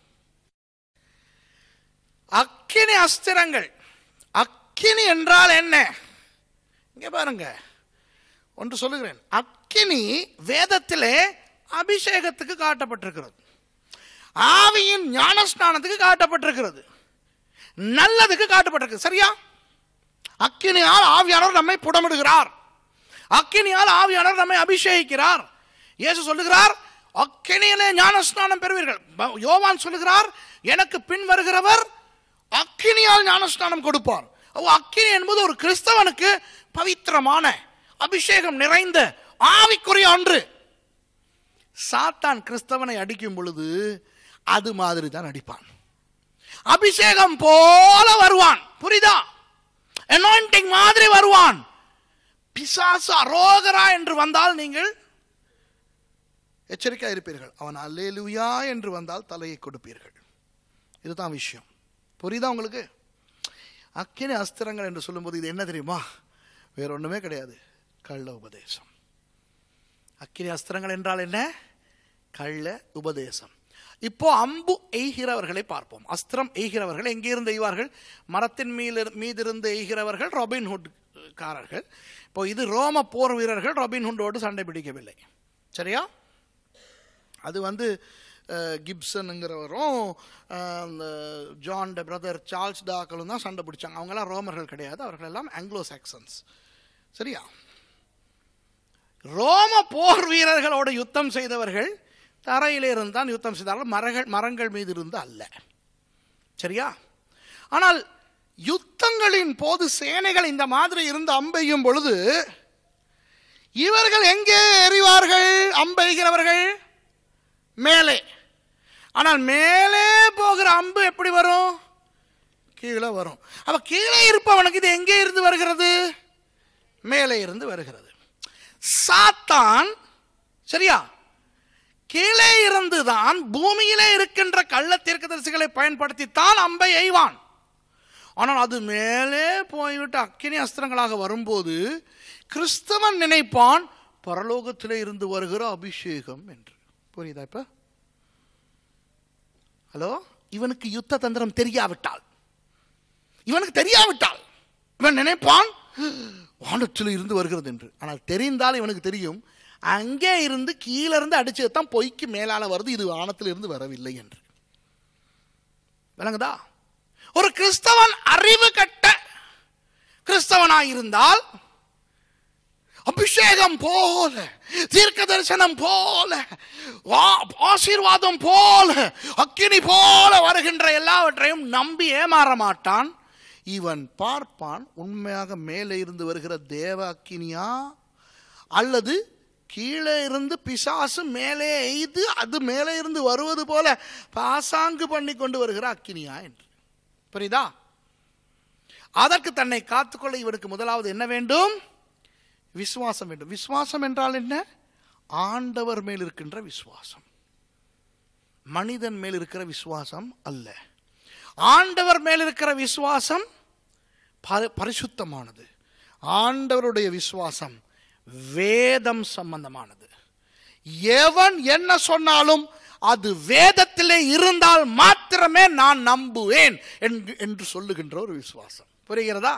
அக்கினி அஸ்திரங்கள். அக்கினி என்றால் என்ன? இங்க பாருங்க, ஒன்று சொல்லுகிறேன். அக்கினி வேதத்திலே அபிஷேகத்துக்கு காட்டப்பட்டிருக்கிறது, ஆவியின் ஞானஸ்நானத்துக்கு காட்டப்பட்டிருக்கிறது, நல்லதுக்கு காட்டப்பட்டிருக்கு. சரியா? அக்கினியால் ஆவியானவர் நம்மை புடமிடுகிறார், அக்கினியால் ஆவியானவர் நம்மை அபிஷேகிக்கிறார். இயேசு சொல்லுகிறார், அக்கினியிலே ஞானஸ்நானம் பெறுவீர்கள். யோவான் சொல்லுகிறார், எனக்கு பின் வருகிறவர் அக்கினியால் ஞானஸ்நானம் கொடுப்பார். அக்கினி என்பது ஒரு கிறிஸ்தவனுக்கு பவித்திரமான, அபிஷேகம் நிறைந்த, ஆவிக்குரிய ஒன்று. சாத்தான் கிறிஸ்தவனை அடிக்கும் பொழுது அது மாதிரி தான் அடிப்பான். அபிஷேகம் போல வருவான். புரியுதா? அனாயிண்டிங் மாதிரி வருவான். பிசாசு அரோகரா என்று வந்தால் நீங்கள் எச்சரிக்கையா இருப்பீர்கள். அவன் அல்லேலூயா என்று வந்தால் தலையை கொடுப்பீர்கள். இதுதான் விஷயம். புரியுதா உங்களுக்கு? அக்கினி அஸ்திரங்கள் என்று சொல்லும்போது இது என்ன தெரியுமா? வேற ஒண்ணுமே கிடையாது, கள்ள உபதேசம். அக்கினி அஸ்திரங்கள் என்றால் என்ன? கள்ள உபதேசம். இப்போ அம்பு எய்கிறவர்களை பார்ப்போம். அஸ்திரம் எய்கிறவர்கள் எங்கே இருந்து எய்வார்கள்? மரத்தின் மீது மீதிருந்து எய்கிறவர்கள் ராபின்ஹுட் காரர்கள். இப்போ இது ரோம போர் வீரர்கள் ராபின்ஹுட்டோடு சண்டை பிடிக்கவில்லை. சரியா? அது வந்து கிப்சனுங்கிறவரும் ஜான் ட பிரதர் சார்ல்ஸ் டாக்களும் தான் சண்டை பிடிச்சாங்க. அவங்கெல்லாம் ரோமர்கள் கிடையாது, அவர்கள் எல்லாம் ஆங்கிலோ சாக்சன்ஸ். சரியா? ரோம போர் வீரர்களோட யுத்தம் செய்தவர்கள் தரையிலே இருந்தான் யுத்தம் செய்தார்கள், மரங்கள் மரங்கள் மீது இருந்து அல்ல. சரியா? ஆனால் யுத்தங்களின் போது சேனைகள் இந்த மாதிரி இருந்து அம்பெய்யும் பொழுது இவர்கள் எங்கே எறிவார்கள்? அம்பெய்கிறவர்கள் மேலே. ஆனால் மேலே போகிற அம்பு எப்படி வரும்? கீழே வரும். அப்ப கீழே இருப்பவனுக்கு இது எங்கே இருந்து வருகிறது? மேலே இருந்து வருகிறது. சாத்தான் சரியா கீழே இருந்துதான் பூமியிலே இருக்கின்ற கள்ள தீர்க்கதரிசிகளை பயன்படுத்தித்தான் அம்பை எய்வான். ஆனால் அது மேலே போய்விட்டு அக்கினி அஸ்திரங்களாக வரும்போது கிறிஸ்தவன் நினைப்பான் பரலோகத்திலே இருந்து வருகிற அபிஷேகம் என்று. புரியுதா? இப்ப ஹலோ, இவனுக்கு யுத்த தந்திரம் தெரியாவிட்டால், இவனுக்கு தெரியாவிட்டால் இவன் நினைப்பான் வானத்தில் இருந்து வருகிறது என்று. ஆனால் தெரிந்தால் இவனுக்கு தெரியும் அங்கே இருந்து கீழே இருந்து அடிச்சதுதான் பொய்க்கு மேலான வருது, இது வானத்தில் இருந்து வரவில்லை என்று. விளங்குதா? ஒரு கிறிஸ்தவன் அறிவு கட்ட கிறிஸ்தவனாய் இருந்தால், அபிஷேகம் போல, தீர்க்க தரிசனம் போல, ஆசீர்வாதம் போல, அக்கினி போல வருகின்ற எல்லாவற்றையும் நம்பி ஏமாற மாட்டான். இவன் பார்ப்பான், உண்மையாக மேலே இருந்து வருகிற தேவ அக்கினியா அல்லது கீழே இருந்து பிசாசு மேலே எய்து அது மேலே இருந்து வருவது போல பாசாங்கு பண்ணி கொண்டு வருகிற அக்கினியா என்று. புரியுதா? அதற்கு தன்னை காத்துக்கொள்ள இவனுக்கு முதலாவது என்ன வேண்டும்? விசுவாசம் வேண்டும். விசுவாசம் என்றால் என்ன? ஆண்டவர் மேல் இருக்கின்ற விசுவாசம், மனிதன் மேல் இருக்கிற விசுவாசம் அல்ல. ஆண்டவர் மேல் இருக்கிற விசுவாசம் பரிசுத்தமானது. ஆண்டவருடைய விசுவாசம் வேதம் சம்பந்தமானது. எவன் என்ன சொன்னாலும் அது வேதத்திலே இருந்தால் மாத்திரமே நான் நம்புவேன் என்று சொல்லுகின்ற ஒரு விசுவாசம். புரிகிறதா?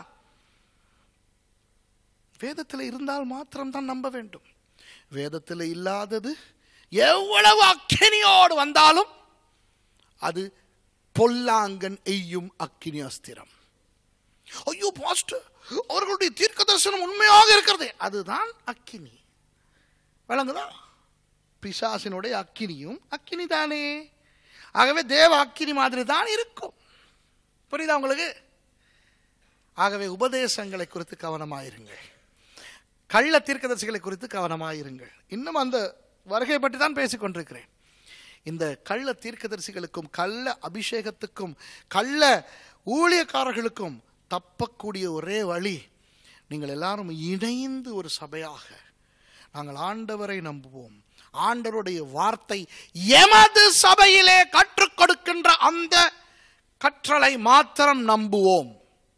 வேதத்தில் இருந்தால் மாத்திரம் தான் நம்ப வேண்டும். வேதத்தில் இல்லாதது எவ்வளவு அக்கினியோடு வந்தாலும் அது பொல்லாங்கன் எய்யும் அக்கினி அஸ்திரம். ஐயோ பாஸ்டர், அவர்களுடைய தீர்க்க தரிசனம் உண்மையாக இருக்கிறது, அதுதான் அக்கினி. விளங்குதா? பிசாசினுடைய அக்கினியும் அக்கினி தானே. ஆகவே தேவ அக்கினி மாதிரி தான் இருக்கும். புரியுதா உங்களுக்கு? ஆகவே உபதேசங்களை குறித்து கவனமாயிருங்கள், கள்ள தீர்க்கதரிசிகளை குறித்து கவனமாயிருங்கள். இன்னும் அந்த வருகை பற்றி தான் பேசிக் கொண்டிருக்கிறேன். இந்த கள்ள தீர்க்கதரிசிகளுக்கும் கள்ள அபிஷேகத்துக்கும் கள்ள ஊழியக்காரர்களுக்கும் தப்பக்கூடிய ஒரே வழி, நீங்கள் எல்லாரும் இணைந்து ஒரு சபையாக நாங்கள் ஆண்டவரை நம்புவோம், ஆண்டவருடைய வார்த்தை எமது சபையிலே கற்றுக் கொடுக்கின்ற அந்த கற்றலை மாத்திரம் நம்புவோம்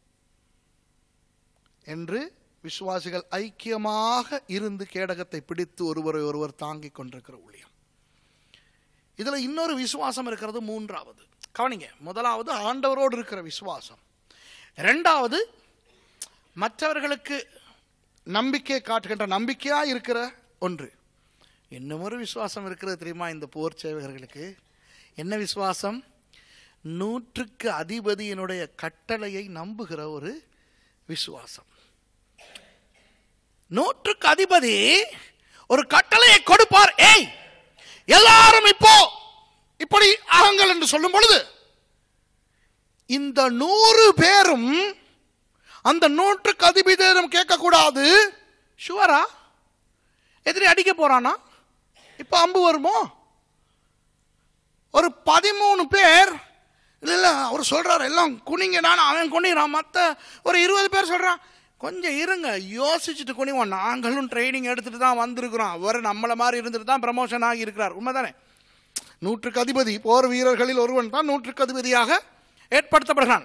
என்று விசுவாசிகள் ஐக்கியமாக இருந்து கேடகத்தை பிடித்து ஒருவரை ஒருவர் தாங்கிக் கொண்டிருக்கிற ஊழியம். இதுல இன்னொரு விசுவாசம் இருக்கிறது. மூன்றாவது கவனிங்க. முதலாவது ஆண்டவரோடு இருக்கிற விசுவாசம். இரண்டாவது மற்றவர்களுக்கு நம்பிக்கை காட்டுகின்ற நம்பிக்கையா இருக்கிற ஒன்று. இன்னும் ஒரு விசுவாசம் இருக்கிறது தெரியுமா இந்த போர் சேவகர்களுக்கு? என்ன விசுவாசம்? நூற்றுக்கு அதிபதியினுடைய கட்டளையை நம்புகிற ஒரு விசுவாசம். நூற்றுக்கு அதிபதி ஒரு கட்டளையை கொடுப்பார். ஏய் எல்லாரும் இப்போ இப்படி ஆகுங்கள் என்று சொல்லும் பொழுது இந்த நூறு பேரும் அந்த நூற்றுக்கு அதிபதியிடம் கேட்கக்கூடாது. ஷுவரா எதிரி அடிக்க போறானா? இப்ப அம்பு வருமோ? ஒரு பதிமூணு பேர் இல்ல இல்ல அவர் சொல்றாரு எல்லாம் குனிங்க, நான் அவன் குனிறான், மற்ற ஒரு இருபது பேர் சொல்றான் கொஞ்சம் இருங்க யோசிச்சுட்டு குனிவோம், நாங்களும் ட்ரைனிங் எடுத்துட்டு தான் வந்திருக்கிறோம், அவர் நம்மள மாதிரி இருந்துட்டு தான் ப்ரமோஷன் ஆகி இருக்கிறார். உண்மைதானே? நூற்றுக்கு அதிபதி, போர் வீரர்களில் ஒருவன் தான் நூற்றுக்கு அதிபதியாக ஏற்படுத்தப்படுகிறான்.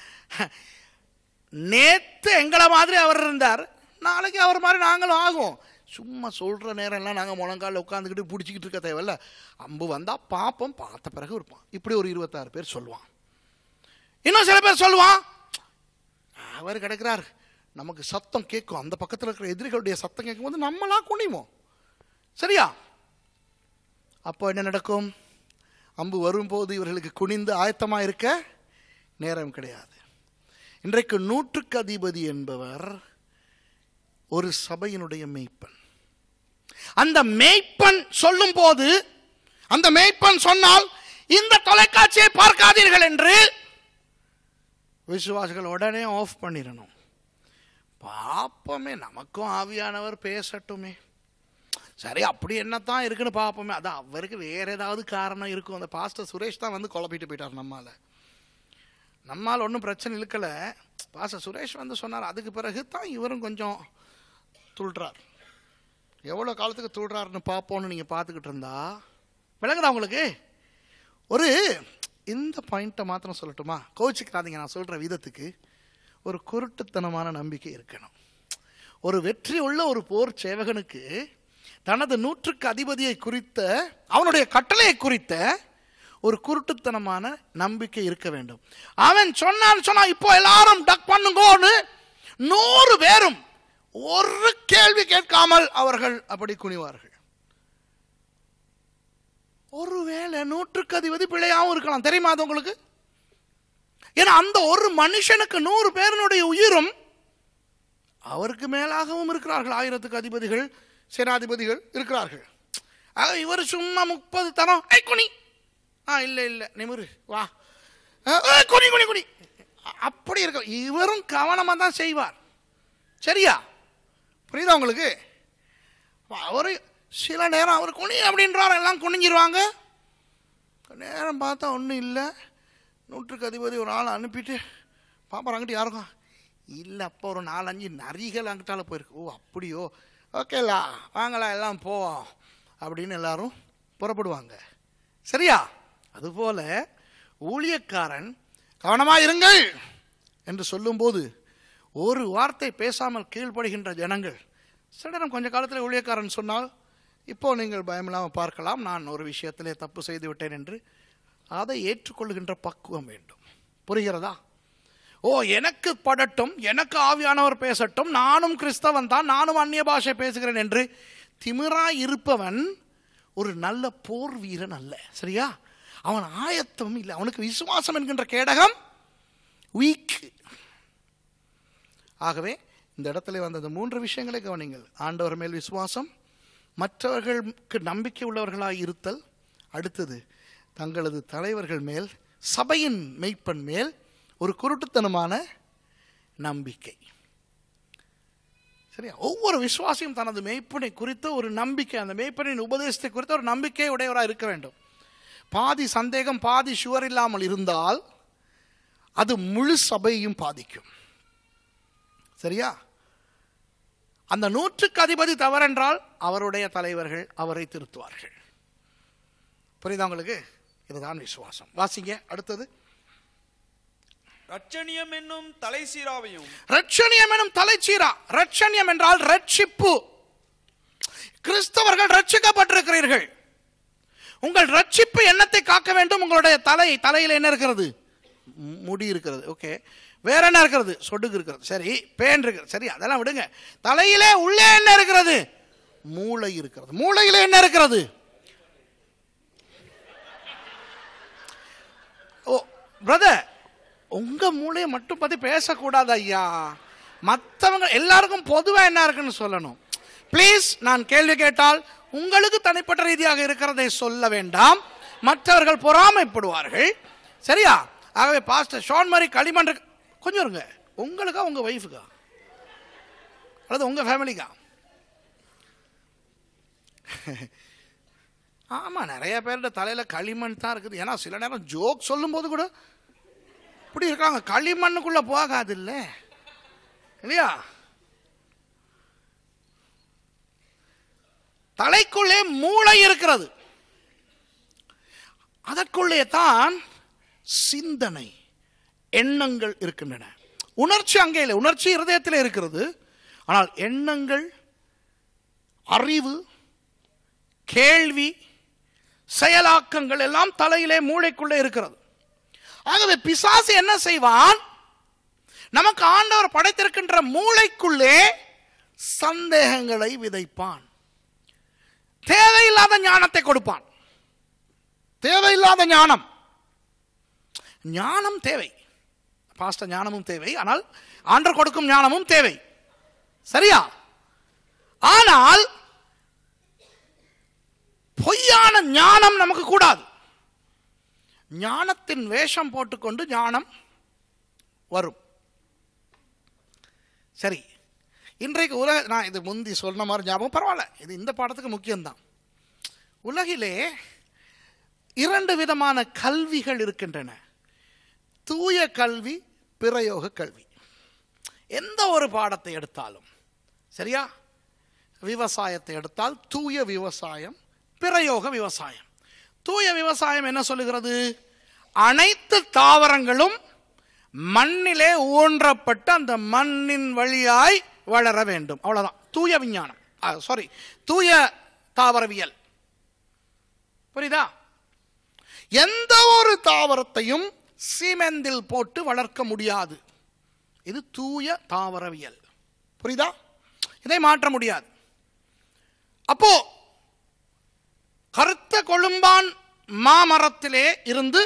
நேத்து எங்களை மாதிரி அவர் இருந்தார், நாளைக்கு அவர் மாதிரி நாங்களும் ஆகும். சும்மா சொல்ற நேரம் எல்லாம் நாங்கள் முழங்கால உட்காந்துக்கிட்டு பிடிச்சிக்கிட்டு இருக்க தேவையில்ல. அம்பு வந்தா பார்ப்போம், பார்த்த பிறகு இருப்பான். இப்படி ஒரு இருபத்தாறு பேர் சொல்லுவான். இன்னும் சில பேர் சொல்லுவான், அவர் கிடைக்கிறார், நமக்கு சத்தம் கேட்கும், அந்த பக்கத்தில் இருக்கிற எதிரிகளுடைய சத்தம் கேட்கும் போது நம்மளா குனிவோம். சரியா? அப்போ என்ன நடக்கும்? அம்பு வரும்போது இவர்களுக்கு குனிந்து ஆயத்தமாக இருக்க நேரம் கிடையாது. இன்றைக்கு நூற்றுக்கு அதிபதி என்பவர் ஒரு சபையினுடைய மேய்ப்பன். அந்த மேய்ப்பன் சொல்லும் போது, அந்த மேய்ப்பன் சொன்னால் இந்த தொலைக்காட்சியை பார்க்காதீர்கள் என்று விசுவாசிகள் உடனே ஆஃப் பண்ணிடணும். பாப்போமே, நமக்கும் ஆவியானவர் பேசட்டுமே, சரி அப்படி என்னத்தான் இருக்குன்னு பார்ப்போமே. அதான் அவருக்கு வேற ஏதாவது காரணம் இருக்கும். அந்த பாஸ்டர் சுரேஷ் தான் வந்து குழப்பிட்டு போயிட்டார். நம்மால நம்மால் ஒன்றும் பிரச்சனை இழுக்கல. பாஸ்டர் சுரேஷ் வந்து சொன்னார், அதுக்கு பிறகு தான் இவரும் கொஞ்சம் துள்றார். எவ்வளோ காலத்துக்கு துள்றாருன்னு பார்ப்போன்னு நீங்கள் பார்த்துக்கிட்டு இருந்தா விளங்குதா உங்களுக்கு? ஒரு இந்த பாயிண்ட்டை மாத்திரம் சொல்லட்டுமா? கோச்சிக்கிறாதீங்க, நான் சொல்கிற விதத்துக்கு ஒரு குருட்டுத்தனமான நம்பிக்கை இருக்கணும். ஒரு வெற்றி உள்ள ஒரு போர் சேவகனுக்கு தனது நூற்றுக்கு அதிபதியை குறித்த, அவனுடைய கட்டளையை குறித்த ஒரு குருட்டுத்தனமான நம்பிக்கை இருக்க வேண்டும். அவன் சொன்னான்னு சொன்னா இப்போ எல்லாரும் டக் பண்ணுங்கன்னு நூறு பேரும் ஒரு கேள்வி கேட்காமல் அவர்கள் அப்படி குனிவார்கள். ஒருவேளை நூற்றுக்கு அதிபதி பிழையாவும் இருக்கலாம், தெரியுமா அது உங்களுக்கு? ஏன்னா அந்த ஒரு மனுஷனுக்கு நூறு பேருடைய உயிரும் அவருக்கு மேலாகவும் இருக்கிறார்கள். ஆயிரத்துக்கு அதிபதிகள், சேனாதிபதிகள் இருக்கிறார்கள். ஆக இவர் சும்மா முப்பது தரம் ஐ குனி, ஆ இல்லை இல்லை நிமிரு வா, குனி குனி குனி அப்படி இருக்க. இவரும் கவனமாக தான் செய்வார். சரியா? புரியுதா உங்களுக்கு? அவர் சில நேரம் அவர் குனி அப்படின்றார், எல்லாம் குனிஞ்சிருவாங்க. நேரம் பார்த்தா ஒன்றும் இல்லை. நூற்றுக்கு அதிபதி ஒரு ஆள் அனுப்பிட்டு பாப்பா அங்கிட்டு யாருக்கும் இல்லை, அப்போ ஒரு நாலஞ்சு நரிகள் அங்கிட்டால போயிருக்கு. ஓ அப்படியோ, ஓகேலா வாங்களா எல்லாம் போவோம் அப்படின்னு எல்லாரும் புறப்படுவாங்க. சரியா? அதுபோல ஊழியக்காரன் கவனமாக இருங்கள் என்று சொல்லும்போது ஒரு வார்த்தை பேசாமல் கீழ்ப்படுகின்ற ஜனங்கள் சில நேரம் கொஞ்ச காலத்தில் ஊழியக்காரன் சொன்னால் இப்போ நீங்கள் பயமில்லாமல் பார்க்கலாம், நான் ஒரு விஷயத்திலே தப்பு செய்து விட்டேன் என்று அதை ஏற்றுக்கொள்ளுகின்ற பக்குவம் வேண்டும். புரிகிறதா? ஓ எனக்கு படட்டும், எனக்கு ஆவியானவர் பேசட்டும், நானும் கிறிஸ்தவன் தான், நானும் அந்நிய பாஷை பேசுகிறேன் என்று திமிராய் இருப்பவன் ஒரு நல்ல போர் வீரன் அல்ல. சரியா? அவன் ஆயத்தம் இல்லை, அவனுக்கு விசுவாசம் என்கின்ற கேடகம் வீக். ஆகவே இந்த இடத்துல வந்த மூன்று விஷயங்களை கவனிங்கள். ஆண்டவர் மேல் விசுவாசம், மற்றவர்களுக்கு நம்பிக்கை உள்ளவர்களாய் இருத்தல், அடுத்தது தங்களது தலைவர்கள் மேல், சபையின் மெய்ப்பன் மேல் ஒரு குருட்டுத்தனமான நம்பிக்கை. சரியா? ஒவ்வொரு விசுவாசியும் தனது மெய்ப்பனை குறித்த ஒரு நம்பிக்கை, அந்த மெய்ப்பனின் உபதேசத்தை குறித்த ஒரு நம்பிக்கை உடையவராக இருக்க வேண்டும். பாதி சந்தேகம் பாதி ஷுவர் இல்லாமல் இருந்தால் அது முழு சபையையும் பாதிக்கும். சரியா? அந்த நூற்றுக்கு அதிபதி தவறென்றால் அவருடைய தலைவர்கள் அவரை திருத்துவார்கள். புரியுதா உங்களுக்கு? இதுதான் விசுவாசம். வாசிங்க அடுத்தது. ரட்சணியம் என்னும் தலைச்சீராவையும். ரட்சணியம் என்னும் தலைச்சீரா. ரட்சணியம் என்றால் ரட்சிப்பு. கிறிஸ்தவர்கள் ரட்சிக்கப்பட்டிருக்கிறீர்கள். உங்கள் ரட்சிப்பு எண்ணத்தை காக்க வேண்டும். உங்களுடைய தலை, தலையில் என்ன இருக்கிறது? முடி இருக்கிறது. ஓகே, வேற என்ன இருக்கிறது? சொடுகு இருக்கிறது. சரி, பேன் இருக்கிறது. சரி, அதெல்லாம் விடுங்க. தலையிலே உள்ளே என்ன இருக்கிறது? மூளை இருக்கிறது. மூளையிலே என்ன இருக்கிறது? ஓ பிரதர், உங்க மூளையை மட்டும் பத்தி பேசக்கூடாது ஐயா. மற்றவங்க எல்லாருக்கும் பொதுவாக என்ன இருக்குன்னு சொல்லணும். பிளீஸ், நான் கேள்வி கேட்டால் உங்களுக்கு தனிப்பட்ட ரீதியாக இருக்கிறதை சொல்ல வேண்டாம், மற்றவர்கள் பொறாமைப்படுவார்கள். சரியா? ஆகவே பாஸ்டர் ஷான் மாதிரி களிமண் கொஞ்சம் இருங்க. உங்களுக்கா உங்க வைஃபுக்கா அல்லது உங்க ஃபேமிலிக்கா? ஆமா, நிறைய பேருடைய தலையில களிமண் தான் இருக்குது. ஏன்னா சில நேரம் ஜோக் சொல்லும் போது கூட இப்படி இருக்காங்க. களிமண்ணுக்குள்ள போகாது இல்ல இல்லையா? தலைக்குள்ளே மூளை இருக்கிறது. அதற்குள்ளே தான் சிந்தனை, எண்ணங்கள் இருக்கின்றன. உணர்ச்சி அங்கே இல்லை. உணர்ச்சி இருதயத்தில் இருக்கிறது. ஆனால் எண்ணங்கள், அறிவு, கேள்வி, செயலாக்கங்கள் எல்லாம் தலையிலே மூளைக்குள்ளே இருக்கிறது. ஆகவே பிசாசு என்ன செய்வான்? நமக்கு ஆண்டவர் படைத்திருக்கின்ற மூளைக்குள்ளே சந்தேகங்களை விதைப்பான். தேவையில்லாத ஞானத்தை கொடுப்பான். தேவையில்லாத ஞானம். ஞானம் தேவை, பாஸ்டர் ஞானமும் தேவை. ஆனால் ஆண்டவர் கொடுக்கும் ஞானமும் தேவை. சரியா? ஆனால் பொய்யான ஞானம் நமக்கு கூடாது. ஞானத்தின் வேஷம் போட்டுக்கொண்டு ஞானம் வரும். சரி, இன்றைக்கு உலக, நான் இது முந்தி சொன்ன மாதிரி ஞாபகம், பரவாயில்ல, இது இந்த பாடத்துக்கு முக்கியம்தான். உலகிலே இரண்டு விதமான கல்விகள் இருக்கின்றன. தூய கல்வி, பிரயோக கல்வி. எந்த ஒரு பாடத்தை எடுத்தாலும் சரியா, விவசாயத்தை எடுத்தால் தூய விவசாயம், பிரயோக விவசாயம். தூய விவசாயம் என்ன சொல்லுகிறது? அனைத்து தாவரங்களும் மண்ணிலே ஊன்றப்பட்டு அந்த மண்ணின் வழியாய் வளர வேண்டும். அவ்வளவுதான் தூய விஞ்ஞானம். சாரி, தூய தாவரவியல். புரியுதா? எந்த ஒரு தாவரத்தையும் சீமெந்தில் போட்டு வளர்க்க முடியாது. இது தூய தாவரவியல். புரியுதா? இதை மாற்ற முடியாது. அப்போ கருத்த கொழும்பான் மாமரத்திலே இருந்து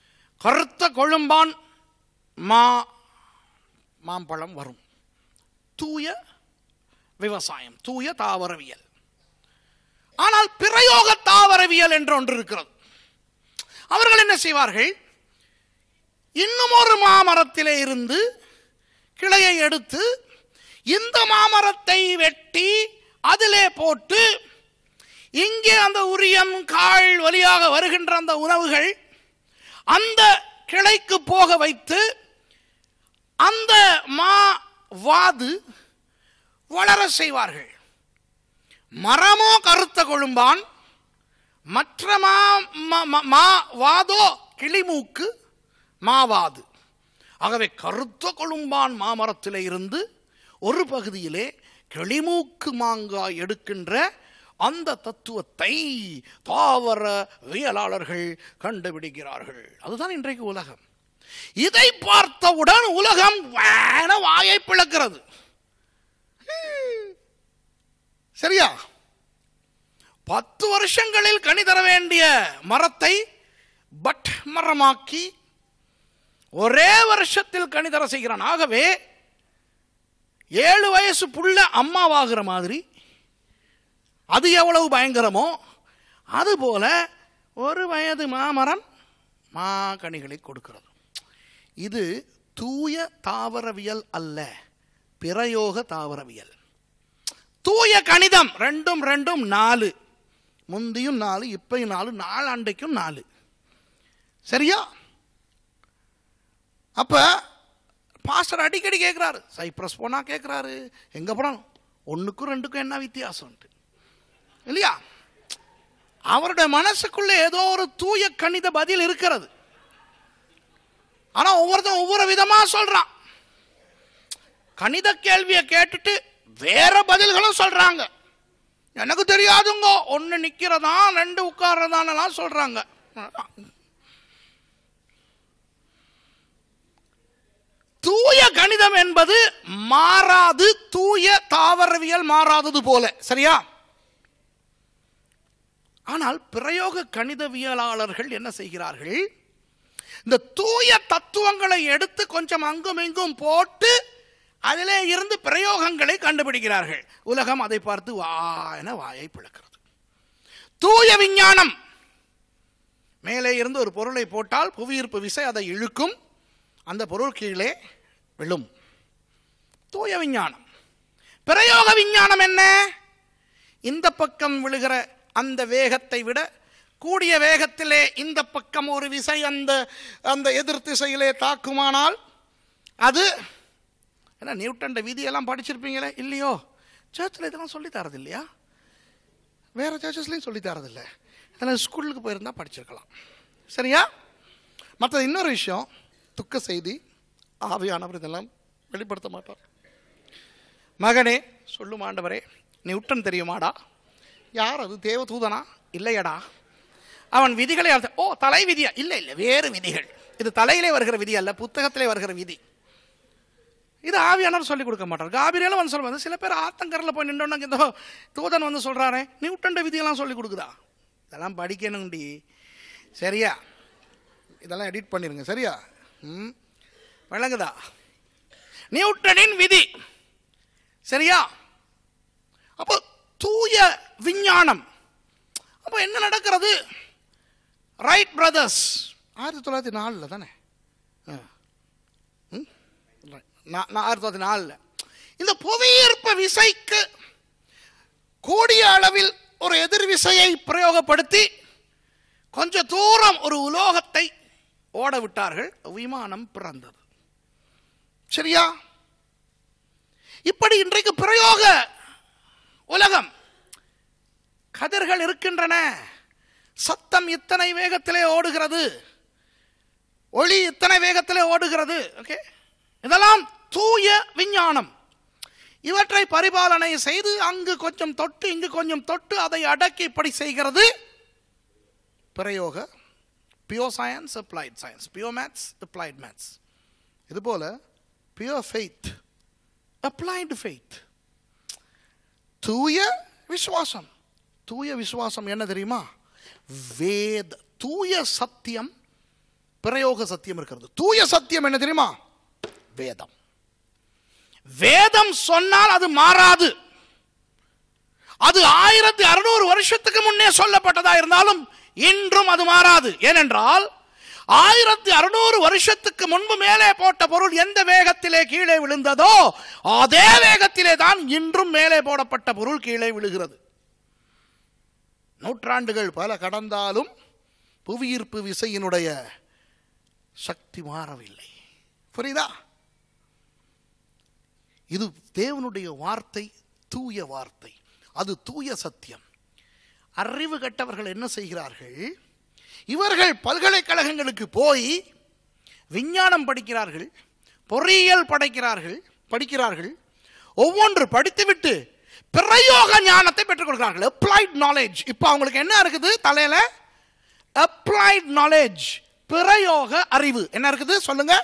கருத்த கொழும்பான் மா மாம்பழம் வரும். தூய விவசாயம், தூய தாவரவியல். ஆனால் பிரயோக தாவரவியல் என்று ஒன்று இருக்கிறது. அவர்கள் என்ன செய்வார்கள்? இன்னும் ஒரு மாமரத்திலே இருந்து கிளையை எடுத்து இந்த மாமரத்தை வெட்டி அதிலே போட்டு இங்கே அந்த உரியம் கால் வழியாக வருகின்ற அந்த உணவுகள் அந்த கிளைக்கு போக வைத்து அந்த மா வாது வளர செய்வார்கள். மரமோ கருத்த கொழும்பான், மற்ற மா வாதோ கிளிமூக்கு மாவாது. ஆகவே கருத்த கொழும்பான் மாமரத்திலே இருந்து ஒரு பகுதியிலே கிளிமூக்கு மாங்காய் எடுக்கின்ற அந்த தத்துவத்தை தாவரவியலாளர்கள் கண்டுபிடிக்கிறார்கள். அதுதான் இன்றைக்கு உலகம். இதை பார்த்தவுடன் உலகம் வாயை பிளக்கிறது. சரியா? பத்து வருஷங்களில் கனி தர வேண்டிய மரத்தை பட் மரமாக்கி ஒரே வருஷத்தில் கனி தர செய்கிறான். ஆகவே ஏழு வயசு புள்ள அம்மாவாகிற மாதிரி அது எவ்வளவு பயங்கரமோ அதுபோல ஒரு வயது மாமரம் மா கனிகளை கொடுக்கிறது. இது தூய தாவரவியல் அல்ல, பிரயோக தாவரவியல். தூய கணிதம் ரெண்டும் ரெண்டும் நாலு, முந்தியும் நாலு, இப்பயும் நாலு, நாலாண்டைக்கும் நாலு. சரியா? அப்ப பாஸ்டர் அடிக்கடி கேட்கிறாரு, சைப்ரஸ் போனா கேட்கிறாரு, எங்க போனாலும் ஒன்னுக்கும் ரெண்டுக்கும் என்ன வித்தியாசம் இல்லையா? அவருடைய மனசுக்குள்ள ஏதோ ஒரு தூய கணித பதில் இருக்கிறது. ஆனா ஒவ்வொருத்தன் ஒவ்வொரு விதமா சொல்றான். கணித கேள்வியை கேட்டுட்டு வேற பதில்களும் சொல்றாங்க. எனக்கு தெரியாதுங்க, ஒன்னு நிக்கிறதா ரெண்டு உட்கார்றதான் சொல்றாங்க. தூய கணிதம் என்பது மாறாது, தூய தாவரவியல் மாறாதது போல. சரியா? ஆனால் பிரயோக கணிதவியலாளர்கள் என்ன செய்கிறார்கள்? இந்த தூய தத்துவங்களை எடுத்து கொஞ்சம் அங்கும் இங்கும் போட்டு அதிலே இருந்து பிரயோகங்களை கண்டுபிடிக்கிறார்கள். உலகம் அதை பார்த்து வாயன வாயை பிளக்கிறது. தூய விஞ்ஞானம், மேலே இருந்து ஒரு பொருளை போட்டால் புவியீர்ப்பு விசை அதை இழுக்கும், அந்த பொருள் கீழே விழும். தூய விஞ்ஞானம். பிரயோக விஞ்ஞானம் என்ன? இந்த பக்கம் விழுகிற அந்த வேகத்தை விட கூடிய வேகத்திலே இந்த பக்கம் ஒரு விசை அந்த அந்த எதிர் திசையிலே தாக்குமானால் அது என்ன? நியூட்டன் விதியெல்லாம் படிச்சிருப்பீங்களே இல்லையோ? சர்ச்சில் இதெல்லாம் சொல்லி தரது இல்லையா? வேற சர்ச்சஸ்லையும் சொல்லி தரதில்ல. இதெல்லாம் ஸ்கூலுக்கு போயிருந்தா படிச்சிருக்கலாம். சரியா? மற்ற இன்னொரு விஷயம், துக்க செய்தி, ஆவியானவர் இதெல்லாம் வெளிப்படுத்த மாட்டார். மகனே சொல்லும் ஆண்டவரே, நியூட்டன் தெரியுமாடா? யார் அது? தேவ தூதனா? இல்லையடா. அவன் விதிகளை ஓ தலை விதியா? இல்லை இல்லை, வேறு விதிகள். இது தலையிலே வருகிற விதி அல்ல, புத்தகத்திலே வருகிற விதி. இது ஆவியானவர் சொல்லிக் கொடுக்க மாட்டார். காபிரியலும் வந்து சொல்லுவாங்க. சில பேர் ஆத்தங்கரில் போய் நின்றோன்னா இந்த தூதன் வந்து சொல்றாரு நியூட்டன் விதியெல்லாம் சொல்லி கொடுக்குதா? இதெல்லாம் படிக்கணும்டி. சரியா? இதெல்லாம் எடிட் பண்ணிருங்க. சரியா? ம், விளங்குதா? நியூட்டனின் விதி. சரியா? அப்போ தூய விஞ்ஞானம். அப்போ என்ன நடக்கிறது? ரைட் பிரதர்ஸ் ஆயிரத்தி தொள்ளாயிரத்தி நாலுல தானே, ஆயிரத்தி தொள்ளாயிரத்தி நாலுல இந்த புவியீர்ப்பு விசைக்கு கூடிய அளவில் ஒரு எதிர் விசையை பிரயோகப்படுத்தி கொஞ்ச தூரம் ஒரு உலோகத்தை ஓட விட்டார்கள். விமானம் பிறந்தது. சரியா? இப்படி இன்றைக்கு பிரயோக உலகம். கதிர்கள் இருக்கின்றன, சத்தம் இத்தனை வேகத்திலே ஓடுகிறது, ஒளி இத்தனை வேகத்திலே ஓடுகிறது. ஓகே, இதெல்லாம் தூய விஞ்ஞானம். இவற்றை பரிபாலனை செய்து அங்கு கொஞ்சம் தொட்டு இங்கு கொஞ்சம் தொட்டு அதை அடக்கி இப்படி செய்கிறது பிரயோக. Pure science, applied science. Pure maths, applied maths. இதுபோல பியூர் ஃபெய்த், அப்ளைடு ஃபெய்த். தூய விசுவாசம். தூய விசுவாசம் என்ன தெரியுமா? வேத. தூய சத்தியம், பிரயோக சத்தியம் இருக்கிறது. தூய சத்தியம் என்ன தெரியுமா? வேதம். வேதம் சொன்னால் அது மாறாது. அது ஆயிரத்தி அறுநூறு வருஷத்துக்கு முன்னே சொல்லப்பட்டதா இருந்தாலும் இன்றும் அது மாறாது. ஏனென்றால் ஆயிரத்தி அறுநூறு வருஷத்துக்கு முன்பு மேலே போட்ட பொருள் எந்த வேகத்திலே கீழே விழுந்ததோ அதே வேகத்திலே தான் இன்றும் மேலே போடப்பட்ட பொருள் கீழே விழுகிறது. நூற்றாண்டுகள் பல கடந்தாலும் புவியீர்ப்பு விசையினுடைய சக்தி மாறவில்லை. புரியுதா? இது தேவனுடைய வார்த்தை, தூய வார்த்தை, அது தூய சத்தியம். அறிவு கெட்டவர்கள் என்ன செய்கிறார்கள்? இவர்கள் பல்கலைக்கழகங்களுக்கு போய் விஞ்ஞானம் படிக்கிறார்கள், பொறியியல் படைக்கிறார்கள் படிக்கிறார்கள் ஒவ்வொன்று படித்துவிட்டு பிரயோக ஞானத்தை பெற்றுக் கொள்கிறார்கள். Applied knowledge. இப்போ அவங்களுக்கு என்ன இருக்குது தலையில? அப்ளைட் நாலேஜ், பிரயோக அறிவு. என்ன இருக்குது சொல்லுங்க?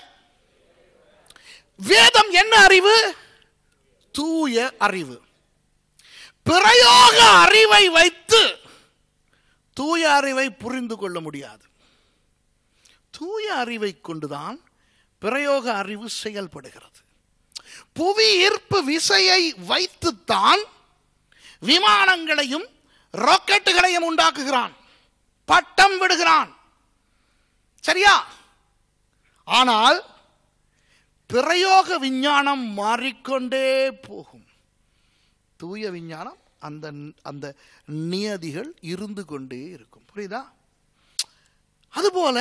வேதம் என்ன அறிவு? தூய அறிவு. பிரயோக அறிவை வைத்து தூய அறிவை புரிந்து கொள்ள முடியாது. தூய அறிவை கொண்டுதான் பிரயோக அறிவு செயல்படுகிறது. புவி ஈர்ப்பு விசையை வைத்துத்தான் விமானங்களையும் ராக்கெட்டுகளையும் உண்டாக்குகிறான், பட்டம் விடுகிறான். சரியா? ஆனால் பிரயோக விஞ்ஞானம் மாறிக்கொண்டே போகும். தூய விஞ்ஞானம் அந்த அந்த நியதிகள் இருந்து கொண்டே இருக்கும். புரியுதா? அதுபோல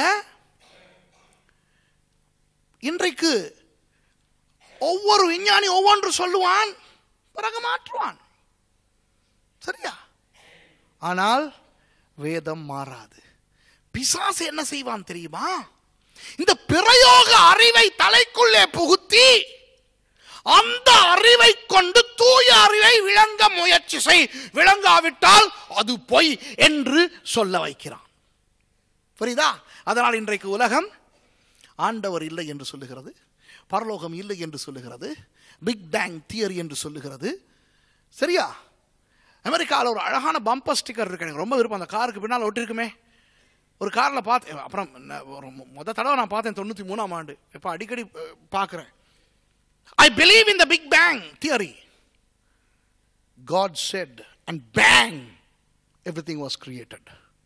இன்றைக்கு ஒவ்வொரு விஞ்ஞானி ஒவ்வொன்று சொல்லுவான், பிறகு மாற்றுவான். சரியா? ஆனால் வேதம் மாறாது. பிசாசு என்ன செய்வான் தெரியுமா? இந்த பிரயோக அறிவை தலைக்குள்ளே புகுத்தி அந்த அறிவை கொண்டு தூய அறிவை விளங்க முயற்சி செய், விளங்காவிட்டால் அது பொய் என்று சொல்ல வைக்கிறான். புரியுதா? அதனால் இன்றைக்கு உலகம் ஆண்டவர் இல்லை என்று சொல்லுகிறது, பரலோகம் இல்லை என்று சொல்லுகிறது, பிக் பேங் தியரி என்று சொல்லுகிறது. சரியா? அமெரிக்காவில் ஒரு அழகான பம்பர் ஸ்டிக்கர் இருக்கு, எனக்கு ரொம்ப விருப்பம். அந்த காருக்கு பின்னால் ஒட்டிருக்குமே. ஒரு காரில் பார்த்தேன், அப்புறம் ஒரு முத தடவை நான் பார்த்தேன் தொண்ணூற்றி மூணாம் ஆண்டு. இப்போ அடிக்கடி பார்க்குறேன். I believe in the Big Bang theory. God said, and bang, everything was created.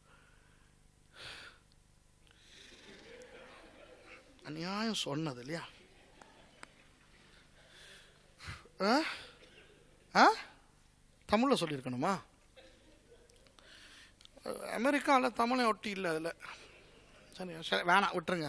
அநியாயம் சொன்னது இல்லையா? தமிழில் சொல்லியிருக்கணுமா? அமெரிக்காவில் தமிழை ஒட்டி இல்லை அதில். சரி சரி வேணாம், விட்டுருங்க.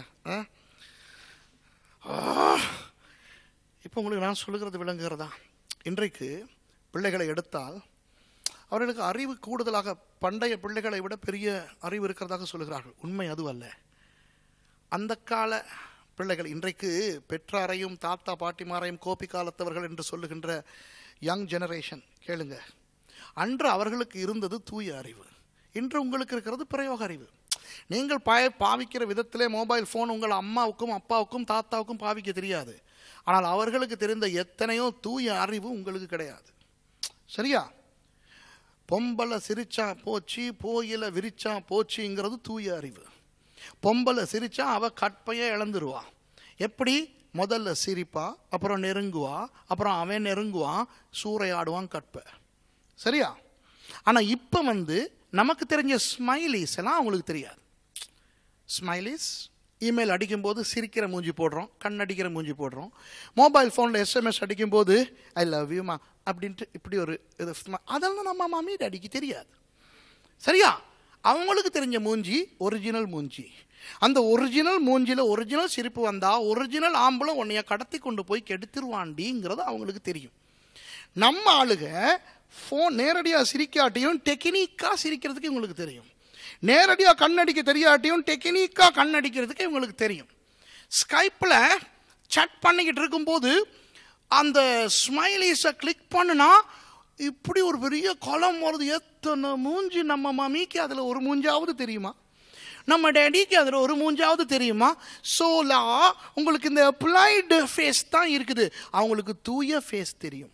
இப்போ உங்களுக்கு நான் சொல்லுகிறது விளங்குகிறதா? இன்றைக்கு பிள்ளைகளை எடுத்தால் அவர்களுக்கு அறிவு கூடுதலாக பண்டைய பிள்ளைகளை விட பெரிய அறிவு இருக்கிறதாக சொல்லுகிறார்கள். உண்மை அதுவல்ல. அந்த கால பிள்ளைகள் இன்றைக்கு பெற்றாரையும் தாத்தா பாட்டிமாரையும் கோபி காலத்தவர்கள் என்று சொல்லுகின்ற யங் ஜெனரேஷன் கேளுங்க. அன்று அவர்களுக்கு இருந்தது தூய அறிவு, இன்று உங்களுக்கு இருக்கிறது பிரயோக அறிவு. நீங்கள் பா பாவிக்கிற விதத்திலே மொபைல் ஃபோன் உங்கள் அம்மாவுக்கும் அப்பாவுக்கும் தாத்தாவுக்கும் பாவிக்க தெரியாது. ஆனால் அவர்களுக்கு தெரிந்த எத்தனையோ தூய அறிவு உங்களுக்கு கிடையாது. சரியா? பொம்பளை சிரிச்சா போச்சு, போயில விரிச்சா போச்சுங்கிறது தூய அறிவு. பொம்பளை சிரிச்சா அவ கற்பையை இழந்துருவா. எப்படி? முதல்ல சிரிப்பா, அப்புறம் நெருங்குவா, அப்புறம் அவன் நெருங்குவான், சூறையாடுவான் கற்பை. சரியா? ஆனால் இப்போ வந்து நமக்கு தெரிஞ்ச ஸ்மைலிஸ் எல்லாம் அவங்களுக்கு தெரியாது. ஸ்மைலிஸ் இமெயில் அடிக்கும்போது சிரிக்கிற மூஞ்சி போடுறோம், கண் அடிக்கிற மூஞ்சி போடுறோம். மொபைல் ஃபோனில் எஸ்எம்எஸ் அடிக்கும்போது ஐ லவ் யூமா அப்படின்ட்டு இப்படி ஒரு இது, அதெல்லாம் நம்ம மம்மி டாடிக்கு தெரியாது. சரியா? அவங்களுக்கு தெரிஞ்ச மூஞ்சி ஒரிஜினல் மூஞ்சி. அந்த ஒரிஜினல் மூஞ்சியில் ஒரிஜினல் சிரிப்பு வந்தால் ஒரிஜினல் ஆம்பளை உன்னைய கடத்தி கொண்டு போய் கெடுத்துருவாண்டிங்கிறது அவங்களுக்கு தெரியும். நம்ம ஆளுக ஃபோன் நேரடியாக சிரிக்காட்டியும் டெக்னிக்காக சிரிக்கிறதுக்கு இவங்களுக்கு தெரியும். நேரடியாக கண்ணடிக்க தெரியாட்டியும் டெக்னிக்காக கண்ணடிக்கிறதுக்கு இவங்களுக்கு தெரியும். ஸ்கைப்பில் சட் பண்ணிக்கிட்டு இருக்கும்போது அந்த ஸ்மைலிஸை கிளிக் பண்ணுனா இப்படி ஒரு பெரிய குளம் வருது. எத்தனை மூஞ்சி நம்ம மம்மிக்கு அதில் ஒரு மூஞ்சாவது தெரியுமா? நம்ம டேடிக்கு அதில் ஒரு மூஞ்சாவது தெரியுமா? சோலா உங்களுக்கு இந்த அப்ளைடு ஃபேஸ் தான் இருக்குது, அவங்களுக்கு தூய ஃபேஸ் தெரியும்.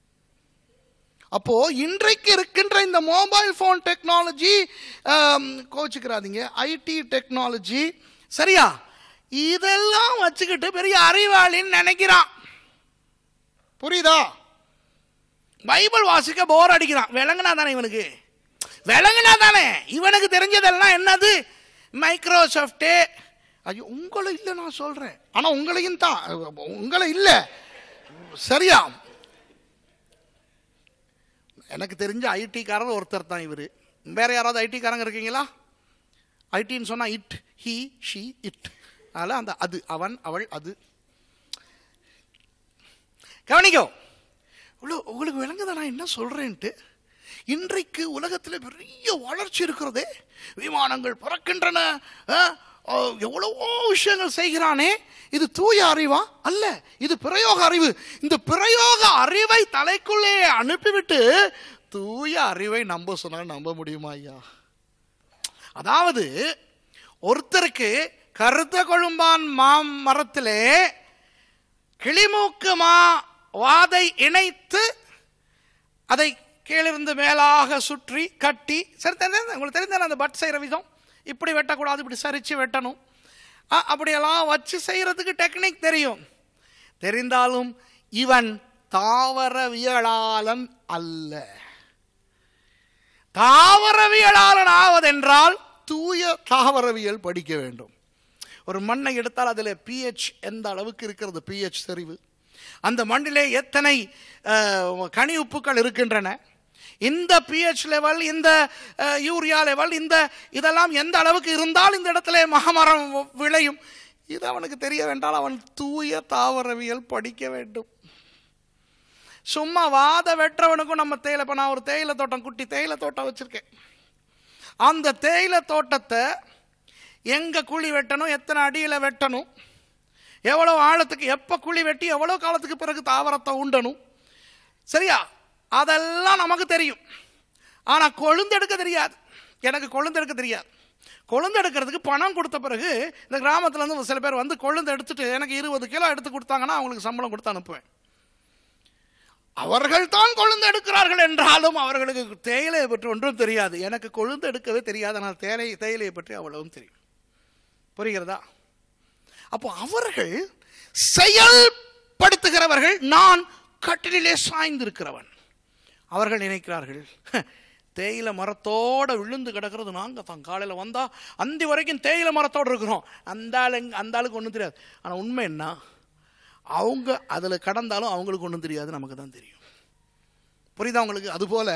அப்போ இன்றைக்கு இருக்கின்ற இந்த மொபைல் ஃபோன் டெக்னாலஜி, கோச்சுக்கிறாதீங்க, ஐடி டெக்னாலஜி, சரியா, இதெல்லாம் வச்சுக்கிட்டு பெரிய அறிவாளின்னு நினைக்கிறான். புரியுதா? பைபிள் வாசிக்க போர் அடிக்கிறான். விளங்குனா தானே இவனுக்கு, விளங்குனா தானே இவனுக்கு தெரிஞ்சதெல்லாம் என்னது? மைக்ரோசாஃப்டே. ஐயோ உங்களை இல்லை நான் சொல்றேன், ஆனா உங்களையும் தான், உங்களை இல்லை சரியா? எனக்கு தெரிஞ்ச ஐடி காரர் ஒருத்தர் தான் இவரு. வேற யாராவது ஐடி காரங்க இருக்கீங்களா? ஐடின்னு சொன்னா இட், ஹி, ஷி, இட். அதனால அந்த அது, அவன், அவள், அது. கவனிக்கோ, உங்களுக்கு விளங்குதா நான் என்ன சொல்றேன்ட்டு? இன்றைக்கு உலகத்தில் பெரிய வளர்ச்சி இருக்கிறதே, விமானங்கள் பறக்கின்றன, எவ்வளவோ விஷயங்கள் செய்கிறானே. இது தூய அறிவா? அல்ல, இது பிரயோக அறிவு. இந்த பிரயோக அறிவை தலைக்குள்ளே அனுப்பிவிட்டு தூய அறிவை நம்ப சொன்னால் நம்ப முடியுமா ஐயா? அதாவது ஒருத்தருக்கு கருத்த கொழும்பான் மாமரத்திலே கிளிமூக்கு மா வாதை இணைத்து அதை கீழிருந்து மேலாக சுற்றி கட்டி, சரி உங்களுக்கு தெரிந்தால் அந்த பட் செய்கிற விதம், இப்படி வெட்டக்கூடாது, இப்படி சரிச்சு வெட்டணும், அப்படியெல்லாம் வச்சு செய்யறதுக்கு டெக்னிக் தெரியும். தெரிந்தாலும் இவன் தாவரவியலாளன் அல்ல. தாவரவியலாளன் ஆவதென்றால் தூய தாவரவியல் படிக்க வேண்டும். ஒரு மண்ணை எடுத்தால் அதில் பிஹெச் எந்த அளவுக்கு இருக்கிறது, பிஹெச் செறிவு, அந்த மண்ணிலே எத்தனை கனி உப்புக்கள் இருக்கின்றன, இந்த பிஹெச் லெவல், இந்த யூரியா லெவல், இந்த இதெல்லாம் எந்த அளவுக்கு இருந்தால் இந்த இடத்துல மகமரம் விளையும், இது அவனுக்கு தெரிய வேண்டால் அவன் தூய தாவரவியல் படிக்க வேண்டும். சும்மா வாத வெற்றவனுக்கும் நம்ம தேயிலை, இப்போ நான் ஒரு தேயிலை தோட்டம், குட்டி தேயிலை தோட்டம் வச்சிருக்கேன். அந்த தேயிலை தோட்டத்தை எங்க குழி வெட்டணும், எத்தனை அடியில் வெட்டணும், எவ்வளவு ஆழத்துக்கு, எப்போ குழி வெட்டி எவ்வளவு காலத்துக்கு பிறகு தாவரத்தை உண்டணும், சரியா? அதெல்லாம் நமக்கு தெரியும். ஆனால் கொழுந்தெடுக்க தெரியாது. எனக்கு கொழுந்தெடுக்க தெரியாது. கொழுந்தெடுக்கிறதுக்கு பணம் கொடுத்த பிறகு இந்த கிராமத்தில் இருந்து சில பேர் வந்து கொழுந்து எடுத்துட்டு எனக்கு இருபது கிலோ எடுத்து கொடுத்தாங்கன்னா அவங்களுக்கு சம்பளம் கொடுத்து அனுப்புவேன். அவர்கள் தான் கொழுந்து எடுக்கிறார்கள் என்றாலும் அவர்களுக்கு தேயிலையை பற்றி ஒன்றும் தெரியாது. எனக்கு கொழுந்து எடுக்கவே தெரியாது, ஆனால் தேயிலை தேயிலையை பற்றி அவ்வளவும் தெரியும். புரிகிறதா? அப்போ அவர்கள் செயல்படுத்துகிறவர்கள், நான் கட்டிலே சாய்ந்திருக்கிறவன். அவர்கள் நினைக்கிறார்கள் தேயிலை மரத்தோட விழுந்து கிடக்கிறது நாங்கள் தான். காலையில் வந்தா அந்தி வரைக்கும் தேயிலை மரத்தோடு இருக்கிறோம், அந்த ஆளு அந்த ஆளுக்கு ஒன்றும் தெரியாது. ஆனால் உண்மை என்ன, அவங்க அதில் கடந்தாலும் அவங்களுக்கு ஒன்றும் தெரியாது, நமக்கு தான் தெரியும். புரியுதா உங்களுக்கு? அதுபோல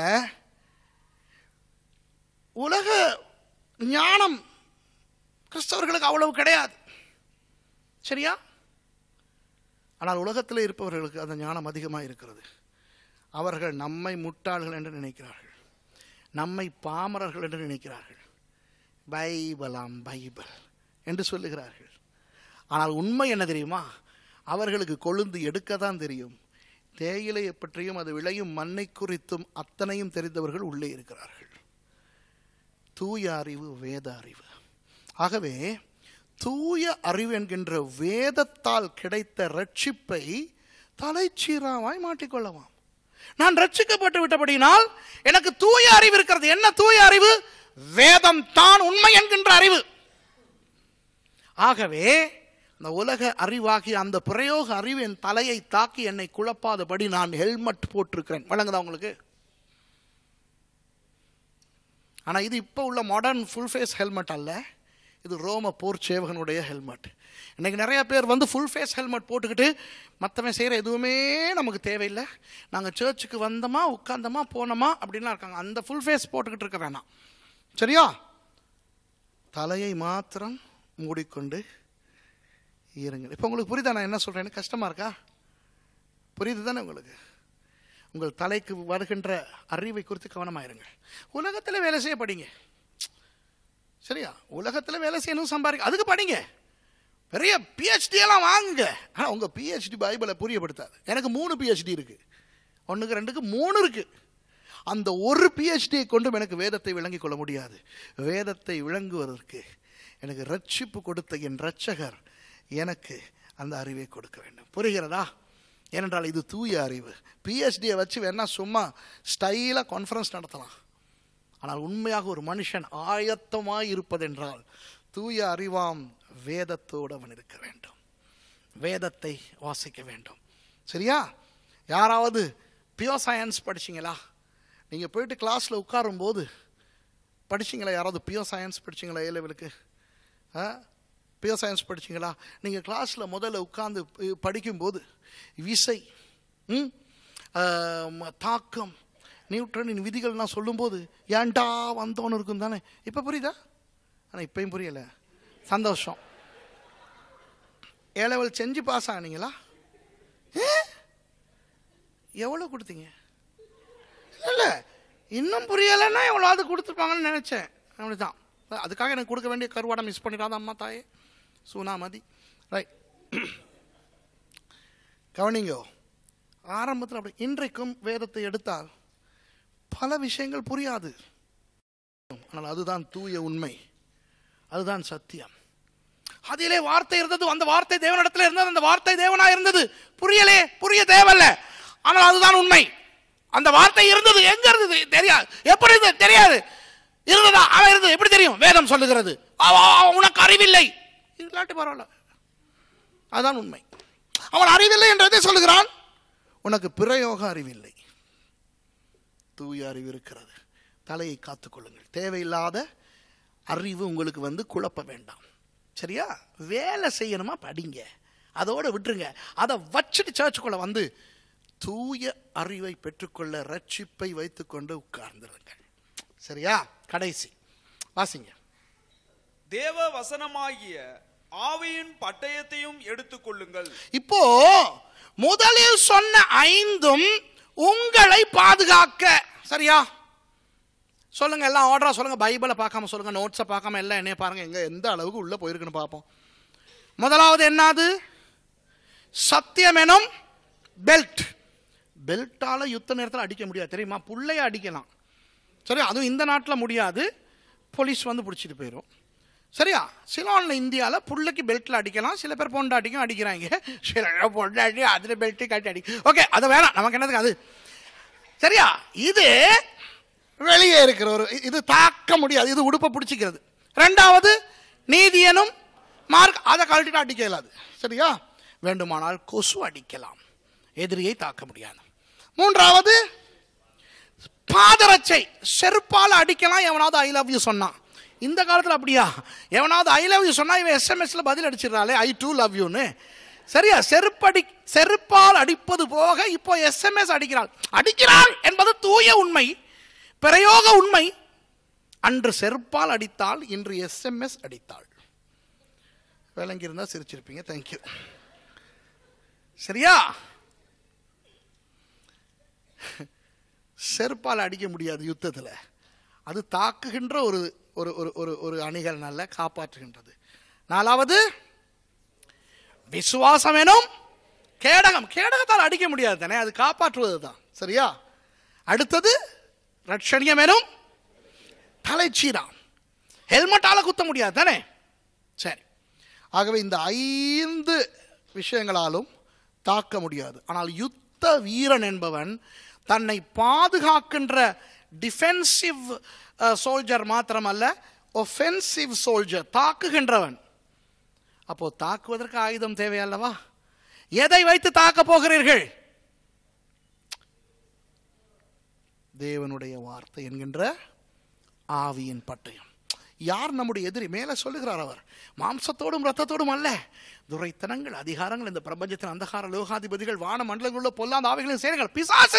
உலக ஞானம் கிறிஸ்தவர்களுக்கு அவ்வளவு கிடையாது, சரியா? ஆனால் உலகத்தில் இருப்பவர்களுக்கு அந்த ஞானம் அதிகமாக இருக்கிறது. அவர்கள் நம்மை முட்டாள்கள் என்று நினைக்கிறார்கள், நம்மை பாமரர்கள் என்று நினைக்கிறார்கள். பைபிளாம் பைபிள் என்று சொல்லுகிறார்கள். ஆனால் உண்மை என்ன தெரியுமா? அவர்களுக்கு கொழுந்து எடுக்க தான் தெரியும். தேயிலையை பற்றியும் அது விளையும் மண்ணை குறித்தும் அத்தனையும் தெரிந்தவர்கள் உள்ளே இருக்கிறார்கள். தூய அறிவு வேத அறிவு. ஆகவே தூய அறிவு என்கின்ற வேதத்தால் கிடைத்த ரட்சிப்பை தலைச்சீராவாய் மாட்டிக்கொள்ளவாம். நான் ரட்சிக்கப்பட்டு விட்டபடினால் எனக்கு தூய அறிவு இருக்கிறது. என்ன தூய அறிவு? வேதம் தான் உண்மை என்கின்ற அறிவு. ஆகவே அந்த உலக அறிவாகி அந்த பிரயோக அறிவு என் தலையை தாக்கி என்னை குழப்பாதபடி நான் ஹெல்மெட் போட்டிருக்கிறேன். வழங்குதா உங்களுக்கு? ஆனா இது இப்போ உள்ள மாடர்ன் ஃபுல் ஃபேஸ் ஹெல்மெட் அல்ல, இது ரோம போர் சேவகனுடைய ஹெல்மெட். இன்னைக்கு நிறைய பேர் வந்து ஃபுல் ஃபேஸ் ஹெல்மெட் போட்டுக்கிட்டு மற்றவன் செய்கிற எதுவுமே நமக்கு தேவையில்லை, நாங்கள் சர்ச்சுக்கு வந்தோமா உட்காந்தோமா போனோமா அப்படின்லாம் இருக்காங்க. அந்த ஃபுல் ஃபேஸ் போட்டுக்கிட்டு இருக்க வேணாம், சரியா? தலையை மாத்திரம் மூடிக்கொண்டு இருங்க. இப்போ உங்களுக்கு புரியுதா நான் என்ன சொல்கிறேன்னு? கஷ்டமாக இருக்கா? புரியுது தானே உங்களுக்கு? உங்கள் தலைக்கு வருகின்ற அறிவை குறித்து கவனமாயிருங்க. உலகத்தில் வேலை செய்ய படிங்க, சரியா? உலகத்தில் வேலை செய்யணும், சம்பாதிக்க, அதுக்கு படிங்க. பெரிய பிஹெச்டி எல்லாம் வாங்குங்க. ஆனால் உங்கள் பிஹெச்டி பைபிளை புரியப்படுத்தாது. எனக்கு மூணு பிஹெச்டி இருக்கு, ஒன்றுக்கு ரெண்டுக்கு மூணு இருக்கு. அந்த ஒரு பிஹெச்டியை கொண்டும் எனக்கு வேதத்தை விளங்கிக் கொள்ள முடியாது. வேதத்தை விளங்குவதற்கு எனக்கு ரட்சிப்பு கொடுத்த என் ரட்சகர் எனக்கு அந்த அறிவை கொடுக்க வேண்டும். புரிகிறதா? ஏனென்றால் இது தூய அறிவு. பிஹெச்டியை வச்சு வேணா சும்மா ஸ்டைலாக கான்ஃபரன்ஸ் நடத்தலாம். ஆனால் உண்மையாக ஒரு மனுஷன் ஆயத்தமாய் இருப்பதென்றால் தூய அறிவாம் வேதத்தோடு அவன் இருக்க வேண்டும், வேதத்தை வாசிக்க வேண்டும், சரியா? யாராவது பியூர் சயின்ஸ் படிச்சிங்களா? நீங்கள் போயிட்டு கிளாஸில் உட்காரும்போது படிச்சிங்களா? யாராவது பியூர் சயின்ஸ் படிச்சிங்களா? ஏ லெவலுக்கு பியூர் சயின்ஸ் படிச்சிங்களா? நீங்கள் கிளாஸில் முதல்ல உட்கார்ந்து படிக்கும்போது விசை, தாக்கம், நியூட்டனின் விதிகள்லாம் சொல்லும்போது ஏன்டா வந்தோன்னு இருக்கும் தானே. இப்போ புரியுதா? ஆனால் இப்பயும் புரியலை. சந்தோஷம். ஏ லெவல் செஞ்சு பாஸ் ஆனீங்களா? எவ்வளோ கொடுத்தீங்க? இல்லை, இன்னும் புரியலைன்னா எவ்வளோது கொடுத்துருப்பாங்கன்னு நினச்சேன். அப்படிதான். அதுக்காக எனக்கு கொடுக்க வேண்டிய கருவாடை மிஸ் பண்ணிடாத அம்மா தாயே சூனாமதி. ரைட், கவனிங்கோ. ஆரம்பத்தில் அப்படி. இன்றைக்கும் வேதத்தை எடுத்தால் பல விஷயங்கள் புரியாது. ஆனால் அதுதான் தூய உண்மை, அதுதான் சத்தியம். அதிலே வார்த்தை இருந்தது, அந்த வார்த்தை தேவனிடத்தில் இருந்தது, அந்த வார்த்தை தேவனா இருந்தது. புரியலே, புரிய தேவையில்ல, ஆனால் அதுதான் உண்மை. அந்த வார்த்தை இருந்தது. எங்க இருந்தது தெரியாது. எப்படி இருந்தது தெரியாது. இருந்ததா? அவன் இருந்தது எப்படி தெரியும்? வேதம் சொல்லுகிறது. உனக்கு அறிவில்லை, இல்லாட்டி பரவாயில்ல, அதுதான் உண்மை. அவன் அறிவில்லை என்றதை சொல்லுகிறான். உனக்கு பிரயோக அறிவில்லை, தூய அறிவு இருக்கிறது. தலையை காத்துக்கொள்ளுங்கள். தேவையில்லாத அறிவு உங்களுக்கு வந்து குழப்ப வேண்டாம். சரியா? வேலை செய்யணுமா படிங்க, அதோட விட்டுருங்க. அதை வச்சுட்டு சர்ச்சுக்குள்ள வந்து தூய அறிவை பெற்றுக்கொள்ள ரட்சிப்பை வைத்துக்கொண்டு உட்கார்ந்துருங்க. சரியா? கடைசி வாசிங்க. தேவ வசனமாகிய ஆவியின் பட்டயத்தையும் எடுத்துக்கொள்ளுங்கள். இப்போ முதலில் சொன்ன ஐந்தும் உங்களை பாதுகாக்க. சரியா? சொல்லுங்க, எல்லாம் ஆர்டரா சொல்லுங்க. பைபிளை பார்க்காம சொல்லுங்க, நோட்ஸை பார்க்காம எல்லாம் என்னைய பாருங்க, எங்க எந்த அளவுக்கு உள்ள போயிருக்குன்னு பார்ப்போம். முதலாவது என்னது? சத்தியம் எனும் பெல்ட். பெல்ட்டால யுத்த நேரத்தில் அடிக்க முடியாது தெரியுமா? புள்ளைய அடிக்கலாம். சரி, அதுவும் இந்த நாட்டில் முடியாது, போலீஸ் வந்து பிடிச்சிட்டு போயிடும். சரியா? சிலோனில் இந்தியாவில் புள்ளைக்கு பெல்ட்டில் அடிக்கலாம். சில பேர் பொண்டாட்டிக்கும் அடிக்கிறாங்க. சில பொண்டாட்டி அதில் பெல்ட்டு கட்டி அடி. ஓகே, அது வேணாம், நமக்கு என்னதுக்கு அது. சரியா? இது வெளியே இருக்கிற ஒரு, இது தாக்க முடியாது, இது உடுப்பை பிடிச்சிக்கிறது. ரெண்டாவது நீதியனும் மார்க், அதை கழட்டிட்டு அடிக்க இயலாது. சரியா? வேண்டுமானால் கொசு அடிக்கலாம், எதிரியை தாக்க முடியாது. மூன்றாவது பாதரட்சை, செருப்பால் அடிக்கலாம். எவனாவது ஐ லவ் யூ சொன்னான். இந்த காலத்தில் அப்படியா? எவனாவது ஐ லவ் யூ சொன்னா இவன் எஸ்எம்எஸ்ல பதில் அடிச்சிடறாளே ஐ டூ லவ் யூன்னு. சரியா? செருப்படி செருப்பால் அடிப்பது போக இப்போ எஸ்எம்எஸ் அடிக்கிறாள். அடிக்கிறாள் என்பது தூய உண்மை, பிரயோக உண்மை. அன்று செருப்பால் அடித்தாள், இன்று எஸ்எம்எஸ் அடித்தாள். விளங்கி இருந்தா சிரிச்சிருப்பீங்க. தேங்க்யூ. சரியா? செருப்பால் அடிக்க முடியாது யுத்தத்தில். அது தாக்குகின்ற ஒரு ஒரு ஒரு ஒரு அணிகள் நல்ல காப்பாற்றுகின்றது. நாலாவது விசுவாசம் எனும் கேடகம். கேடகத்தால் அடிக்க முடியாது தானே, அது காப்பாற்றுவது தான். சரியா? அடுத்தது ரட்சணியம் எனும் தலைச்சீரா. ஹெல்மெட்டால குத்த முடியாது தானே. சரி, ஆகவே இந்த ஐந்து விஷயங்களாலும் தாக்க முடியாது. ஆனால் யுத்த வீரன் என்பவன் தன்னை பாதுகாக்கின்ற டிஃபென்சிவ் சோல்ஜர் மாத்திரமல்ல, ஒஃபென்சிவ் சோல்ஜர், தாக்குகின்றவன். அப்போ தாக்குவதற்கு ஆயுதம் தேவையல்லவா? எதை வைத்து தாக்க போகிறீர்கள்? தேவனுடைய வார்த்தை என்கின்ற ஆவியின் பட்டயம். யார் நம்முடைய எதிரி? மேலே சொல்லுகிறார் அவர், மாம்சத்தோடும் ரத்தத்தோடும் அல்ல, துரைத்தனங்கள், அதிகாரங்கள், இந்த பிரபஞ்சத்தின் அந்தகார லோகாதிபதிகள், வான மண்டலங்களுள்ள பொல்லாத ஆவிகளின் சேனைகள், பிசாசு.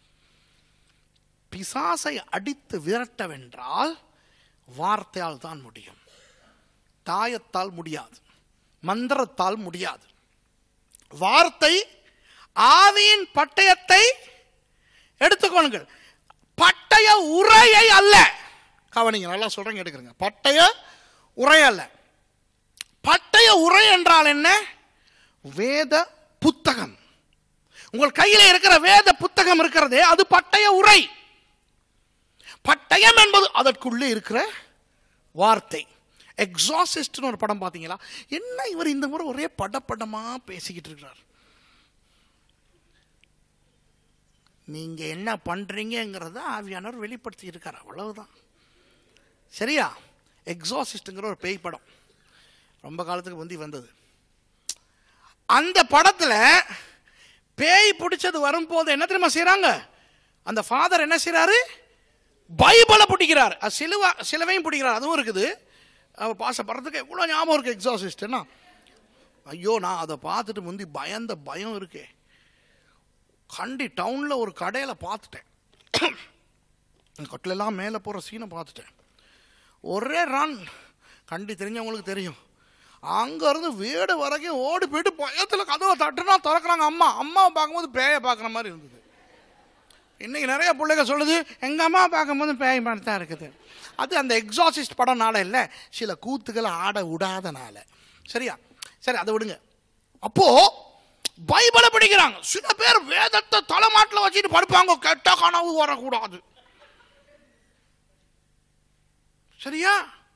பிசாசை அடித்து விரட்டவென்றால் வார்த்தையால் தான் முடியும், தாயத்தால் முடியாது, மந்திரத்தால் முடியாது. வார்த்தை, ஆவியின் பட்டயத்தை எடுத்துக்கொள்ளுங்கள். பட்டய உரையை அல்ல. கவனிங்க, நல்லா சொல்றேங்க, எடுக்கிறேங்க. பட்டய உரை அல்ல. பட்டய உரை என்றால் என்ன? வேத புத்தகம். உங்கள் கையில் இருக்கிற வேத புத்தகம் இருக்கிறதே, அது பட்டய உரை. பட்டயம் என்பது அதற்குள்ளே இருக்கிற வார்த்தை. எக்ஸாசிஸ்ட்னு ஒரு படம் பார்த்தீங்களா? என்ன இவர் இந்த முறை ஒரே படப்படமா பேசிக்கிட்டு இருக்கிறார். நீங்க என்ன பண்றீங்கிறத ஆவியானவர் வெளிப்படுத்தி இருக்கார், அவ்வளவுதான். சரியா? எக்ஸாசிஸ்ட்ங்கிற ஒரு பேய் படம் ரொம்ப காலத்துக்கு முந்தி வந்தது. அந்த படத்துல பேய் பிடிச்சது வரும்போது என்ன தெரியுமா செய்யறாங்க? அந்த ஃபாதர் என்ன செய்யறாரு? பைபிளை பிடிக்கிறார், சிலுவா சிலுவையும் பிடிக்கிறார். அதுவும் இருக்குது. அவர் பாசப்படுறதுக்கு எவ்வளோ ஞாபகம் இருக்கு. எக்ஸாசிஸ்ட்னா ஐயோ, நான் அதை பார்த்துட்டு முந்தி பயந்த பயம் இருக்கே. கண்டி டவுனில் ஒரு கடையில் பார்த்துட்டேன், கட்டிலெல்லாம் மேலே போகிற சீனை பார்த்துட்டேன். ஒரே ரன், கண்டி தெரிஞ்சவங்களுக்கு தெரியும். அங்கேருந்து வீடு வரைக்கும் ஓடி போயிட்டு பயத்தில் கதவை தட்டுனா திறக்கிறாங்க. அம்மா அம்மாவை பார்க்கும்போது பேயை பார்க்குற மாதிரி இருந்தது. இன்றைக்கி நிறைய பிள்ளைங்க சொல்லுது, எங்கள் அம்மா பார்க்கும்போது பேய் மாதிரி தான் இருக்குது. அது அந்த எக்ஸாசிஸ்ட் படம்னால இல்லை, சில கூத்துக்களை ஆட விடாதனால. சரியா? சரி, அதை விடுங்க. அப்போது பைபிளை படிக்கிறாங்க. சில பேர் வேதத்தை தலைமாட்டில் வச்சுட்டு படுப்பாங்க, கெட்ட கனவு வரக்கூடாது. சரியா?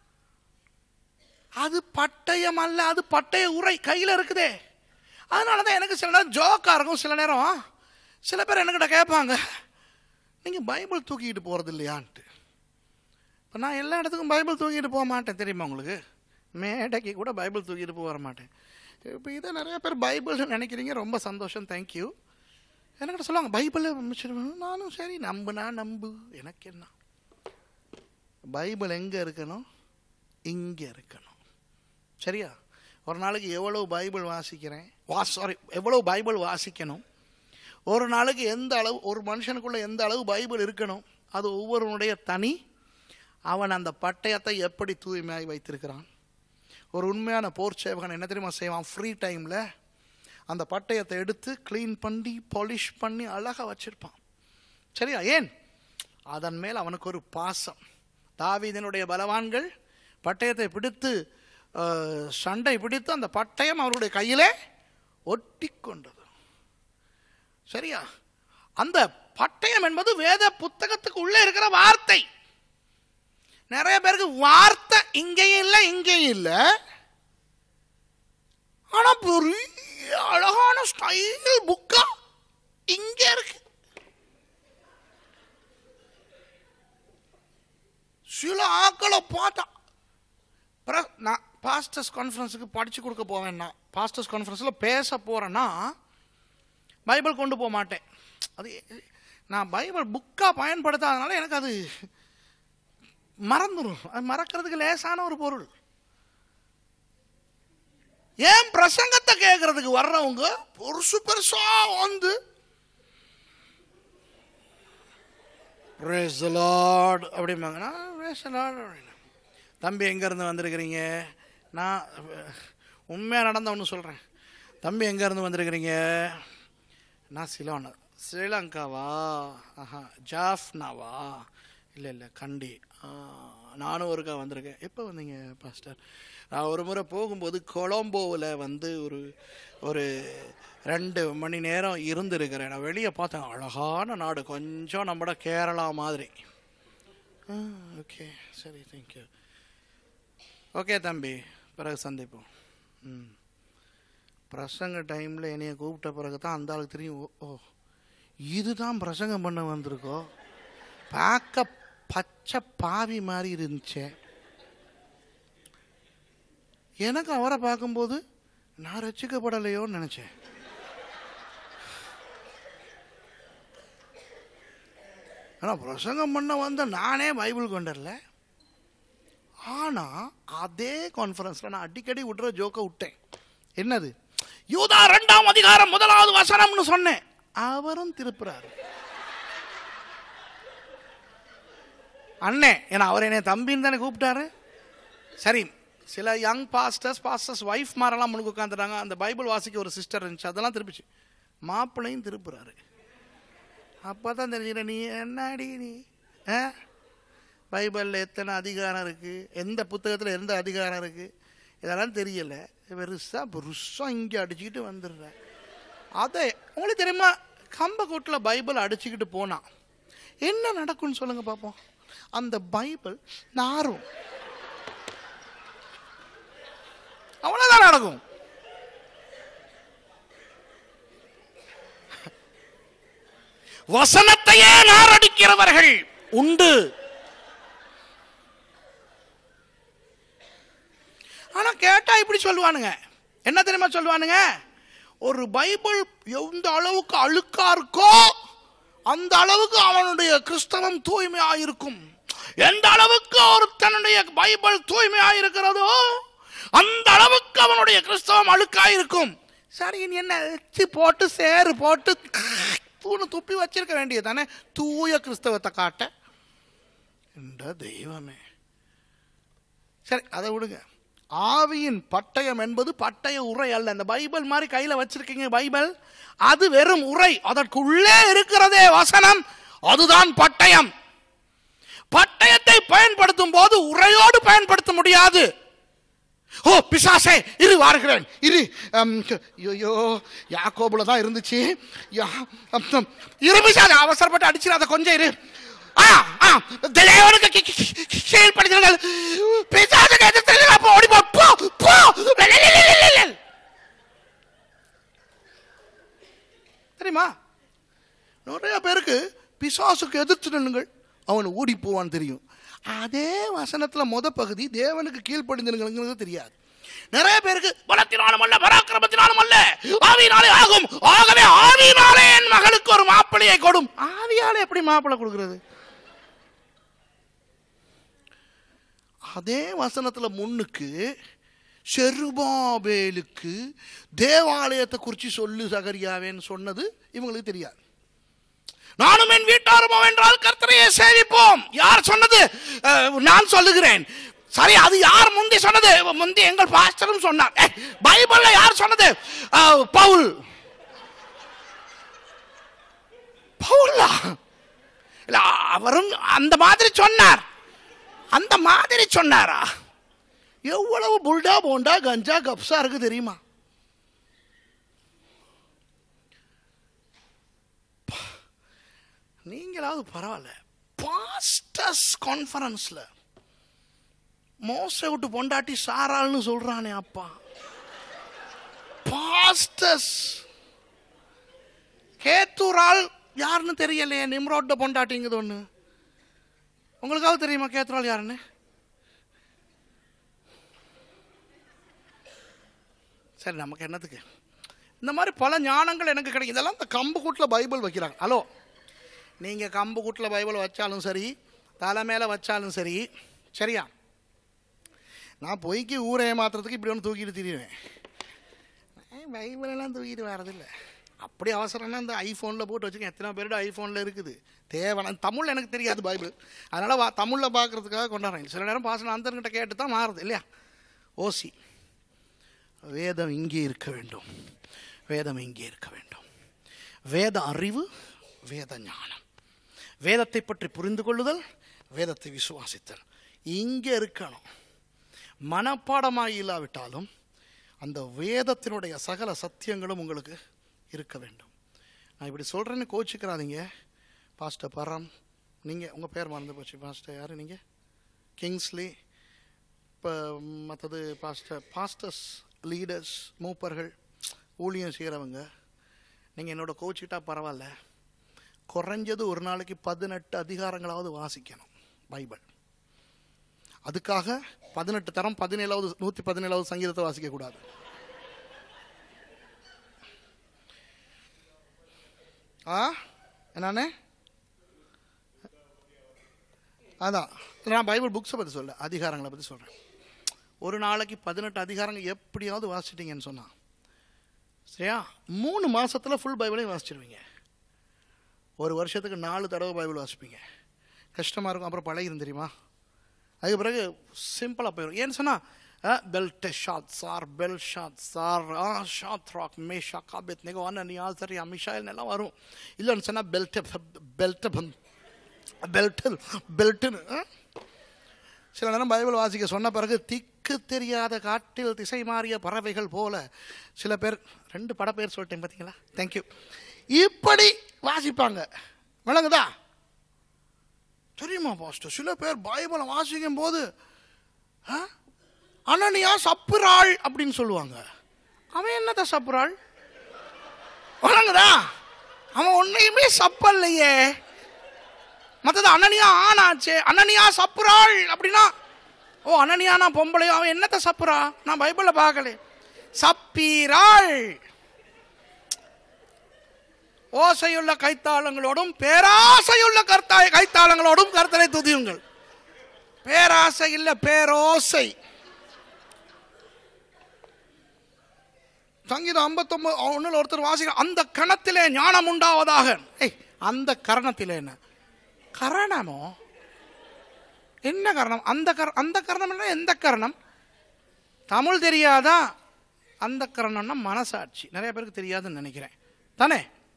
அது பட்டயம் அல்ல, அது பட்டய உரை கையில் இருக்குதே. அதனால தான் எனக்கு சில நேரம் ஜோக்காக இருக்கும். சில நேரம் சில பேர் என்கிட்ட கேட்பாங்க, நீங்கள் பைபிள் தூக்கிட்டு போகிறது இல்லையான்ட்டு. இப்போ நான் எல்லா இடத்துக்கும் பைபிள் தூக்கிட்டு போக மாட்டேன், தெரியுமா உங்களுக்கு? மேடைக்கு கூட பைபிள் தூக்கிட்டு போக வர மாட்டேன். இப்போ இதை நிறைய பேர் பைபிள்னு நினைக்கிறீங்க, ரொம்ப சந்தோஷம், தேங்க்யூ. என்கிட்ட சொல்லுவாங்க பைபிளை அமைச்சிடுவேன். நானும் சரி, நம்புனா நம்பு, எனக்கு என்ன. பைபிள் எங்கே இருக்கணும்? இங்கே இருக்கணும். சரியா? ஒரு நாளைக்கு எவ்வளோ பைபிள் வாசிக்கிறேன், வா சாரி எவ்வளோ பைபிள் வாசிக்கணும், ஒரு நாளைக்கு எந்த அளவு, ஒரு மனுஷனுக்குள்ளே எந்த அளவு பைபிள் இருக்கணும், அது ஒவ்வொருவனுடைய தனி. அவன் அந்த பட்டயத்தை எப்படி தூய்மையாய் வைத்திருக்கிறான். ஒரு உண்மையான போர் சேவகன் என்ன தெரியுமா செய்வான்? ஃப்ரீ டைமில் அந்த பட்டயத்தை எடுத்து க்ளீன் பண்ணி பாலிஷ் பண்ணி அழகாக வச்சுருப்பான். சரியா? ஏன்? அதன் மேல் அவனுக்கு ஒரு பாசம். தாவீதினுடைய பலவான்கள் பட்டயத்தை பிடித்து சண்டை பிடித்து அந்த பட்டயம் அவருடைய கையிலே ஒட்டி கொண்டது. சரியா? அந்த பட்டயம் என்பது வேத புத்தகத்துக்கு உள்ளே இருக்கிற வார்த்தை. நிறைய பேருக்கு வார்த்தை இங்கேயும் இல்லை இங்கேயும் இல்லை, ஆனா பெரிய அழகான ஸ்டைல் புக்கா இங்கே இருக்கு. சில ஆக்களை பார்த்தா நான் பாஸ்டர்ஸ் கான்ஃபரன்ஸுக்கு படித்து கொடுக்க போவேன்னா, பாஸ்டர்ஸ் கான்ஃபரன்ஸில் பேச போகிறேன்னா பைபிள் கொண்டு போக மாட்டேன். அது நான் பைபிள் புக்காக பயன்படுத்தாதனால எனக்கு அது மறந்துடும். அது மறக்கிறதுக்கு லேசான ஒரு பொருள். ஏன் பிரசங்கத்தை கேட்கறதுக்கு வர்றவங்க பெருசு பெருசா வந்து praise the Lord அப்படிம்பாங்கன்னா praise the Lord அப்படின்னா, தம்பி எங்கேருந்து வந்திருக்கிறீங்க? நான் உண்மையாக நடந்தவன்னு சொல்கிறேன். தம்பி எங்கேருந்து வந்திருக்கிறீங்க? நான் சிலோன். ஸ்ரீலங்காவா? ஆஹா. ஜாஃப்னாவா? இல்லை இல்லை கண்டி. நானும் ஒருக்கா வந்திருக்கேன். எப்போ வந்தீங்க பாஸ்டர்? நான் ஒரு முறை போகும்போது கொலம்போவில் வந்து ஒரு ஒரு ரெண்டு மணி நேரம் இருந்திருக்கிறேன். நான் வெளியே பார்த்தேன், அழகான நாடு, கொஞ்சம் நம்மட கேரளா மாதிரி. ஓகே சரி, தேங்க்யூ. ஓகே தம்பி, பிறகு சந்திப்போம். ம் பிரசங்க டைமில் என்னைய கூப்பிட்ட பிறகு தான் அந்த ஆளுக்கு தெரியும், ஓ இதுதான் பிரசங்கம் பண்ண வந்திருக்கோ, பார்க்க பச்சை பாவி மாதிரி இருந்துச்சு. எனக்கு அவரை பார்க்கும்போது நான் ரசிக்கப்படலையோன்னு நினைச்சேன். ஆனால் பிரசங்கம் பண்ண வந்த நானே பைபிள் கொண்டரல. ஆனால் அதே கான்ஃபரன்ஸில் நான் அடிக்கடி விடுற ஜோக்கை விட்டேன். என்னது? யூதா ரெண்டாம் அதிகாரம் முதலாவது வசனம்னு சொன்னேன். அவரும் திருப்புறாரு. அண்ணே, ஏன்னா அவர் என்னை தம்பின்னு தானே கூப்பிட்டாரு. சரி, சில யங் பாஸ்டர்ஸ் பாஸ்டர்ஸ் ஒய்ஃப் மாரெல்லாம் முன்னுக்கு உட்காந்துட்டாங்க. அந்த பைபிள் வாசிக்க ஒரு சிஸ்டர் இருந்துச்சு, அதெல்லாம் திருப்பிச்சு. மாப்பிள்ளையும் திருப்புறாரு. அப்போ தான் தெரிஞ்சுக்கிறேன், நீ என்னடி நீ ஆ பைபிளில் எத்தனை அதிகாரம் இருக்குது, எந்த புத்தகத்தில் எந்த அதிகாரம் இருக்குது, இதெல்லாம் தெரியலை. பெருசாக பெருசாக இங்கே அடிச்சுக்கிட்டு வந்துடுறேன். அதை உங்களுக்கு தெரியுமா, கம்பக்கோட்டில் பைபிள் அடிச்சுக்கிட்டு போனால் என்ன நடக்கும்னு சொல்லுங்கள் பார்ப்போம். அந்த பைபிள் நாரும், அவ்வளோதான் நடக்கும். வசனத்தையே நாரடிக்கிறவர்கள் உண்டு. ஆனா கேட்டா இப்படி சொல்லுவானுங்க, என்ன தெரியுமா சொல்லுவானுங்க? ஒரு பைபிள் எந்த அளவுக்கு அழுக்கா இருக்கோ அந்த அளவுக்கு அவனுடைய கிறிஸ்தவம் தூய்மையாயிருக்கும். எந்த அளவுக்கு ஒருத்தனுடைய பைபிள் தூய்மையாயிருக்கிறதோ அந்த அளவுக்கு அவனுடைய கிறிஸ்தவம் அழுக்காயிருக்கும். சரி, நீ என்ன எச்சி போட்டு சேறு போட்டு தூணு துப்பி வச்சிருக்க வேண்டியது தானே தூய கிறிஸ்தவத்தை காட்ட என்ற தெய்வமே. சரி, அதை விடுங்க. ஆவியின் பட்டயம் என்பது பட்டய உரை அல்ல. இந்த பைபிள் மாதிரி கையில வச்சிருக்கீங்க பைபிள், அது வெறும் உரை. அதற்குள்ளே இருக்கிறதே வசனம், அதுதான் பட்டயம். பட்டயத்தை பயன்படுத்தும் போது உரையோடு பயன்படுத்த முடியாது. ஓ பிசாசே இரு வாருகிறேன் இரு, ஐயோ யாக்கோபுல தான் இருந்துச்சு, இரு பிசாசே அவசரப்பட்டு அடிச்சிடாத, கொஞ்சம் இரு. தெரியுமா, நிறைய பேருக்கு பிசாசுக்கு எதிர்த்து நின்னுங்கள் அவன் ஓடி போவான்னு தெரியும். அதே வசனத்துல முத பகுதி தேவனுக்கு கீழ்ப்படிந்திருங்கிறது தெரியாது. நிறைய பேருக்கு பலத்தினாலும் அல்ல பராக்கிரமத்தினாலும் அல்ல ஆவியினாலே ஆகும், ஆகவே ஆவியினாலே என் மகளுக்கு ஒரு மாப்பிள்ளையை கொடும். ஆவியாலே எப்படி மாப்பிள்ளை கொடுக்கிறது? அதே வசனத்துல முன்னுக்கு செருபாபேலுக்கு தேவாலயத்தை குறித்து சொல்லு சகரியாவேன்னு சொன்னது இவங்களுக்கு தெரியாது. நானும் என் வீட்டாருமோ என்றால் கர்த்தரையே சேவிப்போம். யார் சொன்னது? நான் சொல்லுகிறேன். சரி, அது யார் முந்தி சொன்னது? முந்தி எங்கள் பாஸ்டரும் சொன்னார். பைபிள்ல யார் சொன்னது? பவுல். பவுலா? அவரும் அந்த மாதிரி சொன்னார். அந்த மாதிரி சொன்னாரா? எவ்வளவு புல்டா போண்டா கஞ்சா கப்சா இருக்கு தெரியுமா? நீங்களாவது பரவாயில்ல, பாஸ்டர்ஸ் கான்ஃபரன்ஸ்ல மோசை விட்டு பொண்டாட்டி சாராள்னு சொல்றானே அப்பா. பாஸ்டர்ஸ் கேத்தூரால் யாருன்னு தெரியலையே, நிம்ரோட்ட பொண்டாட்டிங்கிறது ஒண்ணு. உங்களுக்காவது தெரியுமா கேத்தூரால் யாருன்னு? சரி, நமக்கு என்னத்துக்கு இந்த மாதிரி பல ஞானங்கள் எனக்கு கிடைக்கும். இதெல்லாம் இந்த கம்பு கூட்டில் பைபிள் வைக்கிறாங்க. ஹலோ, நீங்கள் கம்பு கூட்டில் பைபிள் வச்சாலும் சரி, தலை மேலே வச்சாலும் சரி, சரியா? நான் பொய்க்கு ஊரை ஏமாத்துறதுக்கு இப்படி ஒன்று தூக்கிட்டு திரிவேன். பைபிளெல்லாம் தூக்கிட்டு வரதில்லை. அப்படி அவசரம்னா இந்த ஐஃபோனில் போட்டு வச்சுக்கேன். எத்தனை பேரோட ஐஃபோனில் இருக்குது. தேவை தமிழ் எனக்கு தெரியாது பைபிள், அதனால் வா தமிழில் பார்க்குறதுக்காக கொண்டாடுறேன். சில நேரம் பாசன அந்தர்கிட்ட கேட்டு தான் மாறுது இல்லையா? ஓசி வேதம் இங்கே இருக்க வேண்டும், வேதம் இங்கே இருக்க வேண்டும். வேத அறிவு, வேத ஞானம், வேதத்தை பற்றி புரிந்து கொள்ளுதல், வேதத்தை விசுவாசித்தல் இங்கே இருக்கணும். மனப்பாடமாக இல்லாவிட்டாலும் அந்த வேதத்தினுடைய சகல சத்தியங்களும் உங்களுக்கு இருக்க வேண்டும். நான் இப்படி சொல்கிறேன்னு கோச்சிக்கிறாதீங்க. பாஸ்டர் பரம், நீங்கள் உங்கள் பேர் மறந்து போச்சு. பாஸ்டர் யார் நீங்கள்? கிங்ஸ்லி. இப்போ மற்றது பாஸ்டர் பாஸ்டர்ஸ், லீடர்ஸ், மூப்பர்கள், ஊழியம் செய்கிறவங்க, நீங்கள் என்னோட கோச்சிட்டா பரவாயில்ல, குறைஞ்சது ஒரு நாளைக்கு பதினெட்டு அதிகாரங்களாவது வாசிக்கணும் பைபிள். அதுக்காக பதினெட்டு தரம் பதினேழாவது நூற்றி பதினேழாவது சங்கீதத்தை வாசிக்கக்கூடாது. ஆ என்னண்ணே? அதான் நான் பைபிள் புக்ஸை பற்றி சொல்ல, அதிகாரங்களை பற்றி சொல்கிறேன். ஒரு நாளைக்கு பதினெட்டு அதிகாரங்கள் எப்படியாவது வாசிச்சிட்டிங்கன்னு சொன்னான் சரியா, மூணு மாசத்துல ஃபுல் பைபிளையும் வாசிச்சிருவீங்க. ஒரு வருஷத்துக்கு நாலு தடவை பைபிள் வாசிப்பீங்க. கஷ்டமாக இருக்கும், அப்புறம் பழகிரும் தெரியுமா. அதுக்கு பிறகு சிம்பிளாக போயிடும். ஏன்னு சொன்னால் Belteshazzar Belteshazzar Shadrach Meshach Abednego Hananiah சரியா மிஷாயில் எல்லாம் வரும். இல்லைன்னு சொன்னால் பெல்ட் பெல்ட் பெல்ட் பெல்ட்டுன்னு சில நேரம் பைபிள் வாசிக்க சொன்ன பிறகு திக்கு தெரியாத காட்டில் திசை மாறிய பறவைகள் போல சில பேர், ரெண்டு பட பேர் சொல்லிட்டேன் பார்த்தீங்களா, தேங்க்யூ, இப்படி வாசிப்பாங்க. விளங்குதா? தெரியுமா பாஸ்டர், சில பேர் பைபிளை வாசிக்கும் போது அனனியா சப்புராள் அப்படின்னு சொல்லுவாங்க. அவன் என்னத்த சப்புராள்? விளங்குதா? அவன் ஒன்னையுமே சப்பல்லையே. மற்றது அனனியா ஆனாச்சே, அனனியா சப்புராள் அப்படின்னா, ஓ அனனியா நான் பொம்பளையோ, அவன் என்னத்த சப்புரா? நான் பைபிளில் பார்க்கல. சப்பீராள். ஓசையுள்ள கைத்தாளங்களோடும் பேராசையுள்ள கர்த்தாய் கைத்தாளங்களோடும் கர்த்தரை துதியுங்கள். பேராசை இல்ல, பேரோசை. சங்கீதம் ஐம்பத்தி ஒன்பது ஒண்ணுல ஒருத்தர் வாசிக்க, அந்த கணத்திலே ஞானம் உண்டாவதாக. ஏய், அந்த கரணத்திலே என்ன கரணமோ? என்ன கரணம்? அந்த கர அந்த கரணம் என்ன? எந்த கரணம்? தமிழ் தெரியாதா? அந்த கரணம்னா மனசாட்சி. நிறைய பேருக்கு தெரியாதுன்னு நினைக்கிறேன் தானே?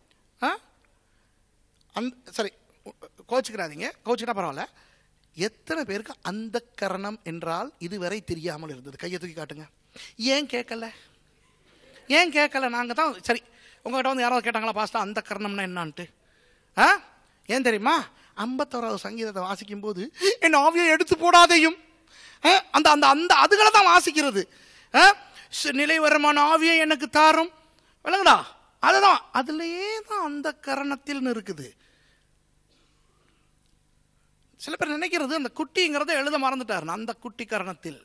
அந்த சரி, கோச்சுக்கிறாதீங்க, கோச்சுக்கிட்டா பரவாயில்ல. எத்தனை பேருக்கு அந்த கரணம் என்றால் இதுவரை தெரியாமல் இருந்தது? கையை தூக்கி காட்டுங்க. ஏன் கேட்கல? ஏன் கேட்கல? நாங்கள் தான் சரி. உங்கள்கிட்ட வந்து யாராவது கேட்டாங்களா, பாஸ்டா அந்த கரணம்னா என்னான்ட்டு? ஆ ஏன் தெரியுமா? ஐம்பத்தோராவது சங்கீதத்தை வாசிக்கும் போது என் ஆவியை எடுத்து போடாதையும் அந்த அந்த அந்த அதுகளை தான் வாசிக்கிறது. நிலைவரமான ஆவியை எனக்கு தாரும், விளங்குடா? அதுதான், அதுலயே தான் அந்த கரணத்தில் இருக்குது. சில பேர் நினைக்கிறது அந்த குட்டிங்கிறத எழுத மறந்துட்டாரு. அந்த குட்டி கரணத்தில்,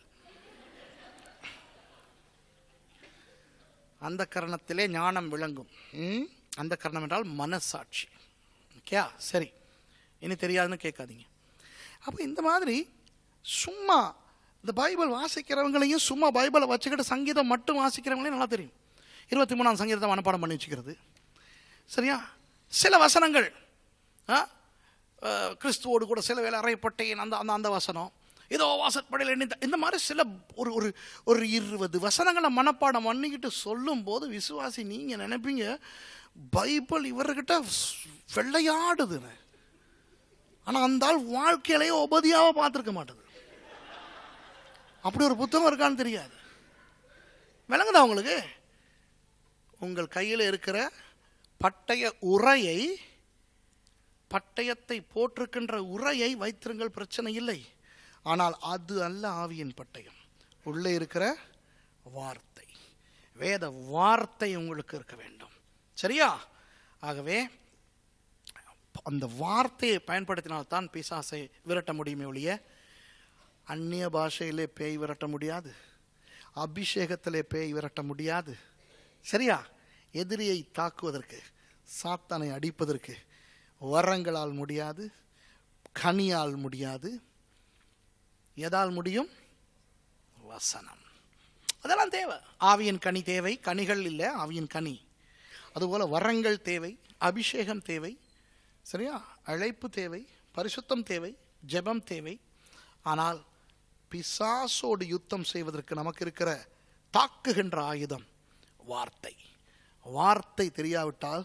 அந்த கரணத்திலே ஞானம் விளங்கும். அந்த கரணம் என்றால் மனசாட்சி. ஓகே, சரி. இனி தெரியாதுன்னு கேட்காதீங்க. அப்போ இந்த மாதிரி சும்மா இந்த பைபிள் வாசிக்கிறவங்களையும் சும்மா பைபிளை வச்சுக்கிட்டு சங்கீதம் மட்டும் வாசிக்கிறவங்களையும் நல்லா தெரியும். இருபத்தி மூணாம் சங்கீதத்தை மனப்பாடம் பண்ணி வச்சுக்கிறது, சரியா? சில வசனங்கள் கிறிஸ்துவோடு கூட சில வேலை அறையப்பட்டேன், அந்த அந்த அந்த வசனம், ஏதோ வாசற்படையில் எண்ணி, இந்த மாதிரி சில ஒரு ஒரு ஒரு இருபது வசனங்களை மனப்பாடம் பண்ணிக்கிட்டு சொல்லும் போது விசுவாசி நீங்கள் நினைப்பீங்க பைபிள் இவர்கிட்ட வெள்ளையாடுதுன்னு. ஆனால் அந்த ஆள் வாழ்க்கையிலேயே உபதியாக பார்த்துருக்க மாட்டேது. அப்படி ஒரு புத்தகம் இருக்கான்னு தெரியாது. விளங்குதா உங்களுக்கு? உங்கள் கையில் இருக்கிற பட்டய உரையை, பட்டயத்தை போட்டிருக்கின்ற உரையை வைத்திருங்கள், பிரச்சனை இல்லை. ஆனால் அது அல்ல ஆவியின் பட்டயம். உள்ளே இருக்கிற வார்த்தை, வேத வார்த்தை உங்களுக்கு இருக்க வேண்டும், சரியா? ஆகவே அந்த வார்த்தையை பயன்படுத்தினால்தான் பிசாசை விரட்ட முடியுமே ஒழிய அந்நிய பாஷையிலே பேய் விரட்ட முடியாது, அபிஷேகத்திலே பேய் விரட்ட முடியாது, சரியா? எதிரியை தாக்குவதற்கு, சாத்தானை அடிப்பதற்கு வரங்களால் முடியாது, கனியால் முடியாது. எதால் முடியும்? வசனம். அதெல்லாம் தேவை. ஆவியின் கனி தேவை, கனிகள் இல்லை, ஆவியின் கனி. அதுபோல வரங்கள் தேவை, அபிஷேகம் தேவை, சரியா? அழைப்பு தேவை, பரிசுத்தம் தேவை, ஜெபம் தேவை. ஆனால் பிசாசோடு யுத்தம் செய்வதற்கு நமக்கு இருக்கிற தாக்குகின்ற ஆயுதம் வார்த்தை. வார்த்தை தெரியாவிட்டால்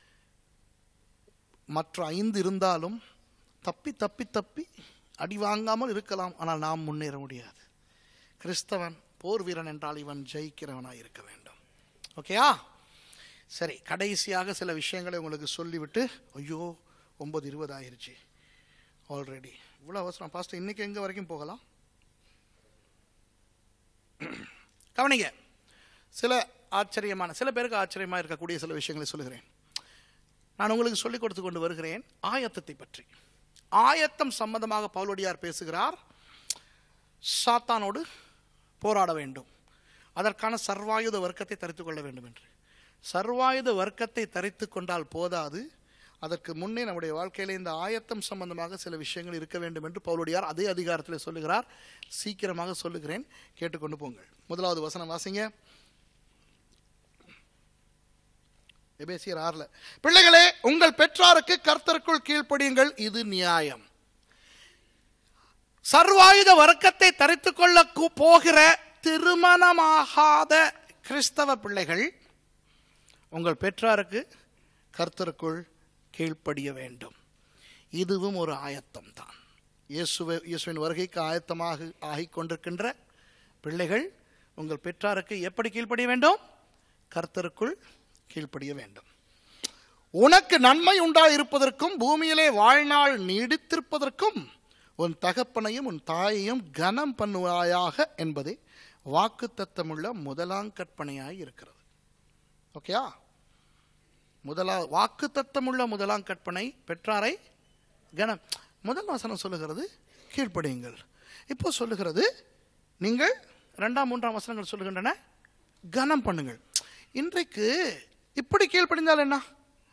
மற்ற ஐந்து இருந்தாலும் தப்பி தப்பி தப்பி அடி வாங்காமல் இருக்கலாம், ஆனால் நாம் முன்னேற முடியாது. கிறிஸ்தவன் போர் வீரன் என்றால் இவன் ஜெயிக்கிறவனாய் இருக்க வேண்டும். ஓகேயா? சரி, கடைசியாக சில விஷயங்களை உங்களுக்கு சொல்லிவிட்டு, ஐயோ ஒன்பது இருபது ஆயிருச்சு ஆல்ரெடி, இவ்வளோ அவசரம் பாஸ்டர், இன்னைக்கு எங்கே வரைக்கும் போகலாம்? கவனிங்க, சில ஆச்சரியமான, சில பேருக்கு ஆச்சரியமாக இருக்கக்கூடிய சில விஷயங்களை சொல்லுகிறேன். நான் உங்களுக்கு சொல்லிக் கொடுத்து கொண்டு வருகிறேன் ஆயத்தத்தை பற்றி. ஆயத்தம் சம்பந்தமாக பவுலடியார் பேசுகிறார். சாத்தானோடு போராட வேண்டும், அதற்கான சர்வாயுத வர்க்கத்தை தரித்து கொள்ள வேண்டும் என்று. சர்வாயுத வர்க்கத்தை தரித்து கொண்டால் போதாது, அதற்கு முன்னே நம்முடைய வாழ்க்கையில் இந்த ஆயத்தம் சம்பந்தமாக சில விஷயங்கள் இருக்க வேண்டும் என்று பவுலடியார் அதே அதிகாரத்தில் சொல்லுகிறார். சீக்கிரமாக சொல்லுகிறேன், கேட்டுக்கொண்டு போங்கள். முதலாவது வசனம் வாசிங்க. எபேசியர் ஆறுல, பிள்ளைகளே உங்கள் பெற்றாருக்கு கர்த்தருக்குள் கீழ்ப்படியுங்கள், இது நியாயம். சர்வாயுத வர்க்கத்தை தரித்து கொள்ள போகிற திருமணமாகாத கிறிஸ்தவ பிள்ளைகள் உங்கள் பெற்றாருக்கு கர்த்தருக்குள் கீழ்ப்படிய வேண்டும். இதுவும் ஒரு ஆயத்தம் தான். இயேசுவை இயேசுவின் வருகைக்கு ஆயத்தமாக ஆகிக் கொண்டிருக்கின்ற பிள்ளைகள் உங்கள் பெற்றாருக்கு எப்படி கீழ்ப்படிய வேண்டும்? கர்த்தருக்குள் கீழ்ப்படிய வேண்டும். உனக்கு நன்மை உண்டாயிருப்பதற்கும் பூமியிலே வாழ்நாள் நீடித்திருப்பதற்கும் உன் தகப்பனையும் உன் தாயையும் கனம் பண்ணுவாயாக என்பதே வாக்கு தத்தமுள்ள முதலாம் கற்பனையாய் இருக்கிறது. ஓகேயா? முதலா வாக்கு தத்தமுள்ள முதலாம் கற்பனை பெற்றாரை கனம். முதல் வசனம் சொல்லுகிறது கீழ்ப்படியுங்கள். இப்போ சொல்லுகிறது நீங்கள் இரண்டாம் மூன்றாம் வசனங்கள் சொல்லுகின்றன கனம் பண்ணுங்கள். இன்றைக்கு இப்படி கீழ்ப்படிந்தால் என்ன?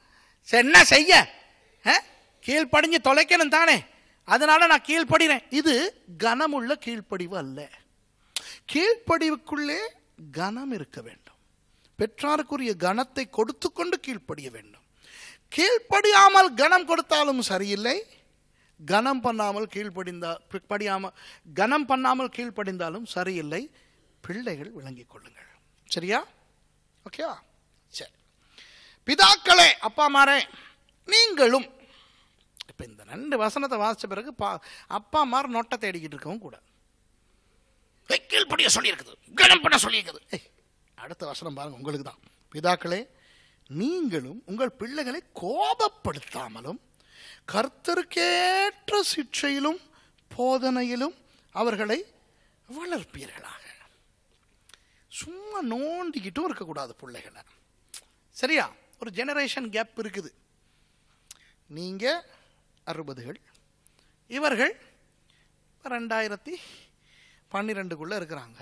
சரி என்ன செய்ய, கீழ்ப்படிஞ்சு தொலைக்கணும் தானே, அதனால நான் கீழ்ப்படுகிறேன். இது கனமுள்ள கீழ்ப்படிவு அல்ல. கீழ்ப்படிவுக்குள்ளே கனம் இருக்க வேண்டும். பெற்றாருக்குரிய கனத்தை கொடுத்து கொண்டு கீழ்ப்படிய வேண்டும். கீழ்ப்படியாமல் கனம் கொடுத்தாலும் சரியில்லை, கனம் பண்ணாமல் கீழ்ப்படிந்தா படியாமல் கனம் பண்ணாமல் கீழ்ப்படிந்தாலும் சரியில்லை. பிள்ளைகள் விளங்கிக் கொள்ளுங்கள். சரியா? ஓகேவா? சரி. பிதாக்களே, அப்பா மாரே, நீங்களும். இப்ப இந்த ரெண்டு வசனத்தை வாசிச்ச பிறகு அப்பா மார் நொட்டை தேடிக்கிட்டு இருக்கவும் கூட கீழ்ப்படிய சொல்லியிருக்குது, கனம் பண்ண சொல்லியிருக்குது. அடுத்த வசனம் பாருங்க, உங்களுக்கு தான். பிதாக்களே, நீங்களும் உங்கள் பிள்ளைகளை கோபப்படுத்தாமலும் கர்த்தருக்கேற்ற சிற்றையிலும் போதனையிலும் அவர்களை வளர்ப்பீர்களாக. சும்மா நோண்டிக்கிட்டும் இருக்கக்கூடாது பிள்ளைகளை. சரியா? ஒரு ஜெனரேஷன் கேப் இருக்குது. நீங்க அறுபதுகள், இவர்கள் ரெண்டாயிரத்தி பன்னிரெண்டுக்குள்ள இருக்கிறாங்க.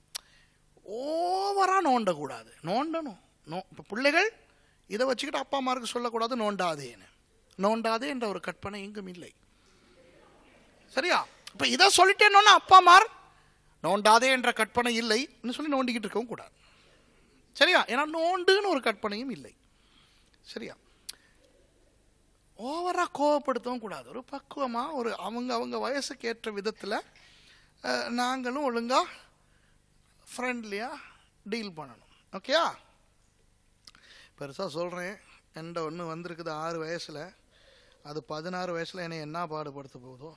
ஓவரா நோண்டக்கூடாது. நோண்டணும். நோ இப்போ பிள்ளைகள் இதை வச்சுக்கிட்டு அப்பா அம்மாருக்கு சொல்லக்கூடாது நோண்டாதேன்னு. நோண்டாதே என்ற ஒரு கற்பனை எங்கும் இல்லை. சரியா? இப்போ இதை சொல்லிட்டேன்னா அப்பா அம்மார் நோண்டாதே என்ற கற்பனை இல்லைன்னு சொல்லி நோண்டிக்கிட்டு இருக்கவும் கூடாது. சரியா? ஏன்னா நோண்டுன்னு ஒரு கற்பனையும் இல்லை. சரியா? ஓவரா கோவப்படுத்தவும் கூடாது. ஒரு பக்குவமாக ஒரு அவங்க அவங்க வயசுக்கு ஏற்ற விதத்தில் நாங்களும் ஒழுங்கா ஃப்ரெண்ட்லியாக டீல் பண்ணணும். ஓகேயா? பெருசாக சொல்கிறேன், என்கிட்ட ஒன்று வந்திருக்குது ஆறு வயசில், அது பதினாறு வயசில் என்னை என்ன பாடுபடுத்த போகுதோ.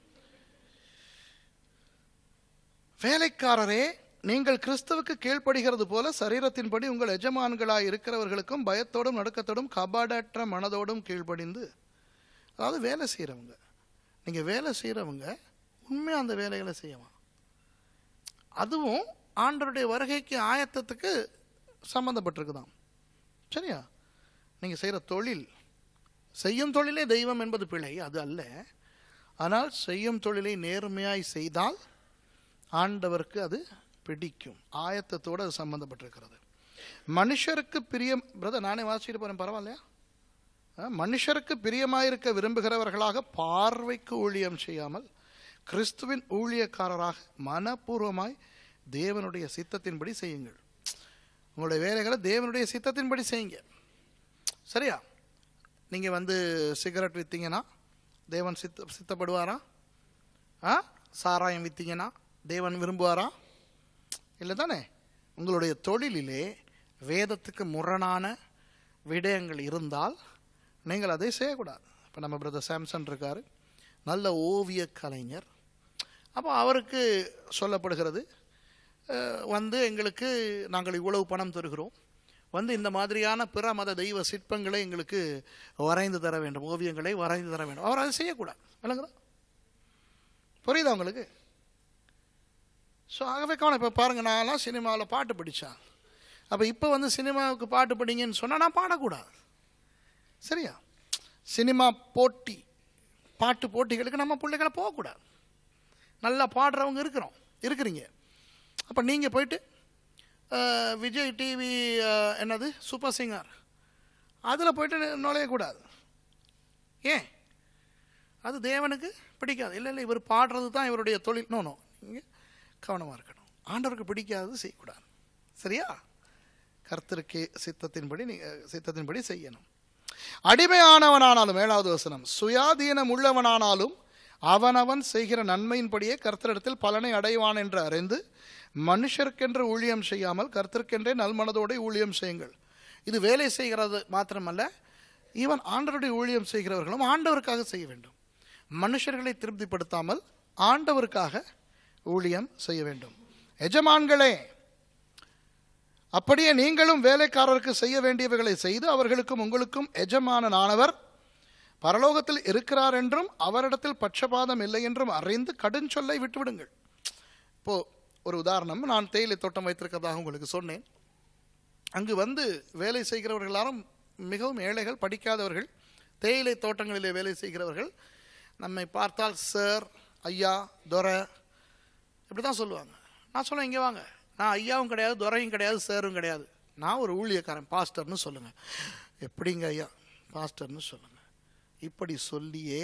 வேலைக்காரரே, நீங்கள் கிறிஸ்துவுக்கு கீழ்ப்படுகிறது போல சரீரத்தின்படி உங்கள் எஜமான்களாய் இருக்கிறவர்களுக்கும் பயத்தோடும் நடுக்கத்தோடும் கபாடற்ற மனதோடும் கீழ்ப்படிந்து. அதாவது வேலை செய்கிறவங்க, நீங்கள் வேலை செய்கிறவங்க உண்மையாக அந்த வேலைகளை செய்யலாம். அதுவும் ஆண்டவருடைய வருகைக்கு ஆயத்தத்துக்கு சம்பந்தப்பட்டிருக்குதான். சரியா? நீங்கள் செய்கிற தொழில், செய்யும் தொழிலே தெய்வம் என்பது பிழை, அது அல்ல. ஆனால் செய்யும் தொழிலை நேர்மையாய் செய்தால் ஆண்டவருக்கு அது பிடிக்கும். ஆயத்தத்தோடு அது சம்பந்தப்பட்டிருக்கிறது. மனுஷருக்கு பிரியம், பிரதர் நானே வாசிச்சுட்டு போகிறேன், பரவாயில்லையா? மனுஷருக்கு பிரியமாயிருக்க விரும்புகிறவர்களாக பார்வைக்கு ஊழியம் செய்யாமல் கிறிஸ்துவின் ஊழியக்காரராக மனப்பூர்வமாய் தேவனுடைய சித்தத்தின்படி செய்யுங்கள். உங்களுடைய வேலைகளை தேவனுடைய சித்தத்தின்படி செய்யுங்க. சரியா? நீங்கள் வந்து சிகரெட் விற்றீங்கன்னா தேவன் சித்த சித்தப்படுவாரா? ஆ சாராயம் விற்றீங்கன்னா தேவன் விரும்புவாரா? இல்லை தானே? உங்களுடைய தொழிலிலே வேதத்துக்கு முரணான விடயங்கள் இருந்தால் நீங்கள் அதை செய்யக்கூடாது. இப்போ நம்ம பிரதர் சாம்சன் இருக்கார், நல்ல ஓவிய கலைஞர். அப்போ அவருக்கு சொல்லப்படுகிறது, வந்து எங்களுக்கு நாங்கள் இவ்வளவு பணம் தருகிறோம், வந்து இந்த மாதிரியான பிற மத தெய்வ சிற்பங்களை எங்களுக்கு வரைந்து தர வேண்டும், ஓவியங்களை வரைந்து தர வேண்டும். அவர் அதை செய்யக்கூடாது. விளங்குதா? புரியுதா உங்களுக்கு? ஸோ ஆகவே கவனம். இப்போ பாருங்கள், நான்லாம் சினிமாவில் பாட்டு படித்தான். அப்போ இப்போ வந்து சினிமாவுக்கு பாட்டு படிங்கன்னு சொன்னால் நான் பாடக்கூடாது. சரியா? சினிமா போட்டி, பாட்டு போட்டிகளுக்கு நம்ம பிள்ளைகளை போகக்கூடாது. நல்லா பாடுறவங்க இருக்கிறோம், இருக்கிறீங்க. அப்போ நீங்கள் போயிட்டு விஜய் டிவி என்னது சூப்பர் சிங்கர் அதில் போயிட்டு நுழையக்கூடாது. ஏன்? அது தேவனுக்கு பிடிக்காது. இல்லை இல்லை இவர் பாடுறது தான் இவருடைய தொழில். நோ நோ நீங்கள் கவனமாக இருக்கணும். ஆண்டவருக்கு பிடிக்காதது செய்யக்கூடாது. சரியா? கர்த்தருக்கு சித்தத்தின்படி நீங்கள் சித்தத்தின்படி செய்யணும். அடிமையானவனானாலும், ஏழாவது வசனம், சுயாதீனம் உள்ளவனானாலும் அவனவன் செய்கிற நன்மையின்படியே கர்த்தரிடத்தில் பலனை அடைவான் என்று அறிந்து மனுஷருக்கென்று ஊழியம் செய்யாமல் கர்த்தருக்கென்றே நல்மனதோடு ஊழியம் செய்யுங்கள். இது வேலை செய்கிறது மாத்திரமல்ல, ஈவன் ஆண்டவருடைய ஊழியம் செய்கிறவர்களும் ஆண்டவருக்காக செய்ய வேண்டும். மனுஷர்களை திருப்திப்படுத்தாமல் ஆண்டவருக்காக ஊழியம் செய்ய வேண்டும். எஜமான்களே, அப்படியே நீங்களும் வேலைக்காரருக்கு செய்ய வேண்டியவைகளை செய்து அவர்களுக்கும் உங்களுக்கும் எஜமானனானவர் பரலோகத்தில் இருக்கிறார் என்றும் அவரிடத்தில் பட்சபாதம் இல்லை என்றும் அறிந்து கடும் சொல்லை விட்டுவிடுங்கள். இப்போ ஒரு உதாரணம், நான் தேயிலை தோட்டம் வைத்திருக்கிறதாக உங்களுக்கு சொன்னேன். அங்கு வந்து வேலை செய்கிறவர்கள் எல்லாரும் மிகவும் ஏழைகள், படிக்காதவர்கள், தேயிலை தோட்டங்களிலே வேலை செய்கிறவர்கள். நம்மை பார்த்தால் சார், ஐயா, துரை இப்படி தான் சொல்லுவாங்க. நான் சொல்லுவேன், இங்கே வாங்க, நான் ஐயாவும் கிடையாது, துரையும் கிடையாது, சாரும் கிடையாது, நான் ஒரு ஊழியக்காரன், பாஸ்டர்னு சொல்லுங்கள். எப்படிங்க ஐயா? பாஸ்டர்னு சொல்லுங்க. இப்படி சொல்லியே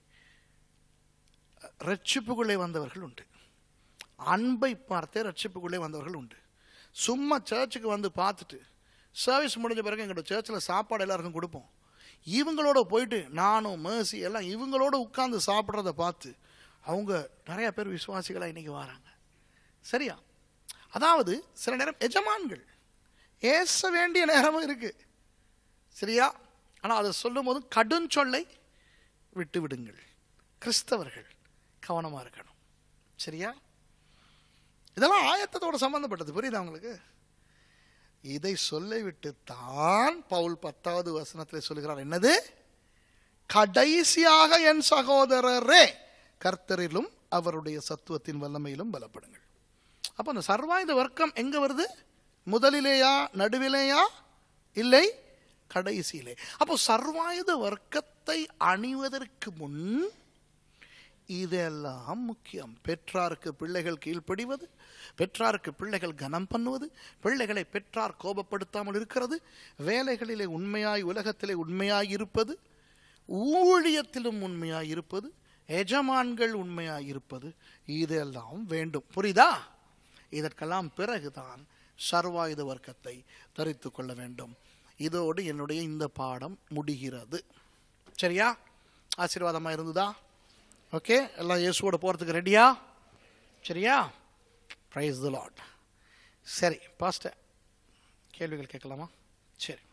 ரட்சிப்புக்குள்ளே வந்தவர்கள் உண்டு. அன்பை பார்த்தே ரட்சிப்புக்குள்ளே வந்தவர்கள் உண்டு. சும்மா சர்ச்சுக்கு வந்து பார்த்துட்டு சர்வீஸ் முடிஞ்ச பிறகு எங்களோட சர்ச்சில் சாப்பாடு எல்லாருக்கும் கொடுப்போம், இவங்களோட போயிட்டு நானும் மேர்சி எல்லாம் இவங்களோட உட்கார்ந்து சாப்பிட்றத பார்த்து அவங்க நிறைய பேர் விசுவாசிகளாக இன்னைக்கு வராங்க. சரியா? அதாவது சில நேரம் எஜமான்கள் ஏச வேண்டிய நேரமும் இருக்கு. சரியா? ஆனால் அதை சொல்லும் போது கடும் சொல்லை விட்டு விடுங்கள். கிறிஸ்தவர்கள் கவனமாக இருக்கணும். சரியா? இதெல்லாம் ஆயத்தத்தோட சம்பந்தப்பட்டது. புரியுதா உங்களுக்கு? இதை சொல்லிவிட்டு தான் பவுல் பத்தாவது வசனத்தில் சொல்லுகிறார், என்னது? கடைசியாக என் சகோதரரே கர்த்தரிலும் அவருடைய சத்துவத்தின் வல்லமையிலும் பலப்படுங்கள். அப்போ அந்த சர்வாயுத வர்க்கம் எங்க வருது? முதலிலேயா, நடுவிலேயா, இல்லை கடைசியிலே. அப்போ சர்வாயுத வர்க்கத்தை அணிவதற்கு முன் இதெல்லாம் முக்கியம். பெற்றாருக்கு பிள்ளைகள் கீழ்ப்படிவது, பெற்றாருக்கு பிள்ளைகள் கனம் பண்ணுவது, பிள்ளைகளை பெற்றார் கோபப்படுத்தாமல் இருக்கிறது, வேலைகளிலே உண்மையாய் உலகத்திலே உண்மையாய் இருப்பது, ஊழியத்திலும் உண்மையாய் இருப்பது, எஜமான்கள் உண்மையாய் இருப்பது, இதெல்லாம் வேண்டும். புரியுதா? இதற்கெல்லாம் பிறகுதான் சர்வாயுத வர்க்கத்தை தரித்து கொள்ள வேண்டும். இதோடு என்னுடைய இந்த பாடம் முடிகிறது. சரியா? ஆசீர்வாதமாக இருந்ததா? ஓகே, எல்லாம் இயேசுவோட போகிறதுக்கு ரெடியா? சரியா? Praise the Lord. சரி பாஸ்டர், கேள்விகள் கேட்கலாமா? சரி.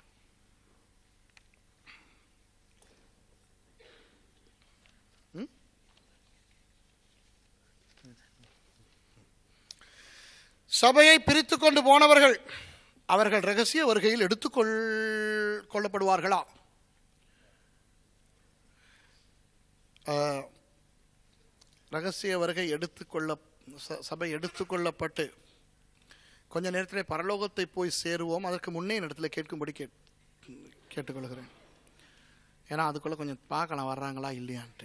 சபையை பிரித்து கொண்டு போனவர்கள் அவர்கள் ரகசிய வருகையில் எடுத்துக்கொள் கொள்ளப்படுவார்களா? ரகசிய வருகை எடுத்துக்கொள்ள சபை எடுத்துக்கொள்ளப்பட்டு கொஞ்ச நேரத்தில் பரலோகத்தை போய் சேருவோம். அதற்கு முன்னே இடத்துல கேட்கும்படி கே கேட்டுக்கொள்கிறேன். ஏன்னா அதுக்குள்ள கொஞ்சம் பார்க்கலாம் வர்றாங்களா இல்லையான்ட்டு.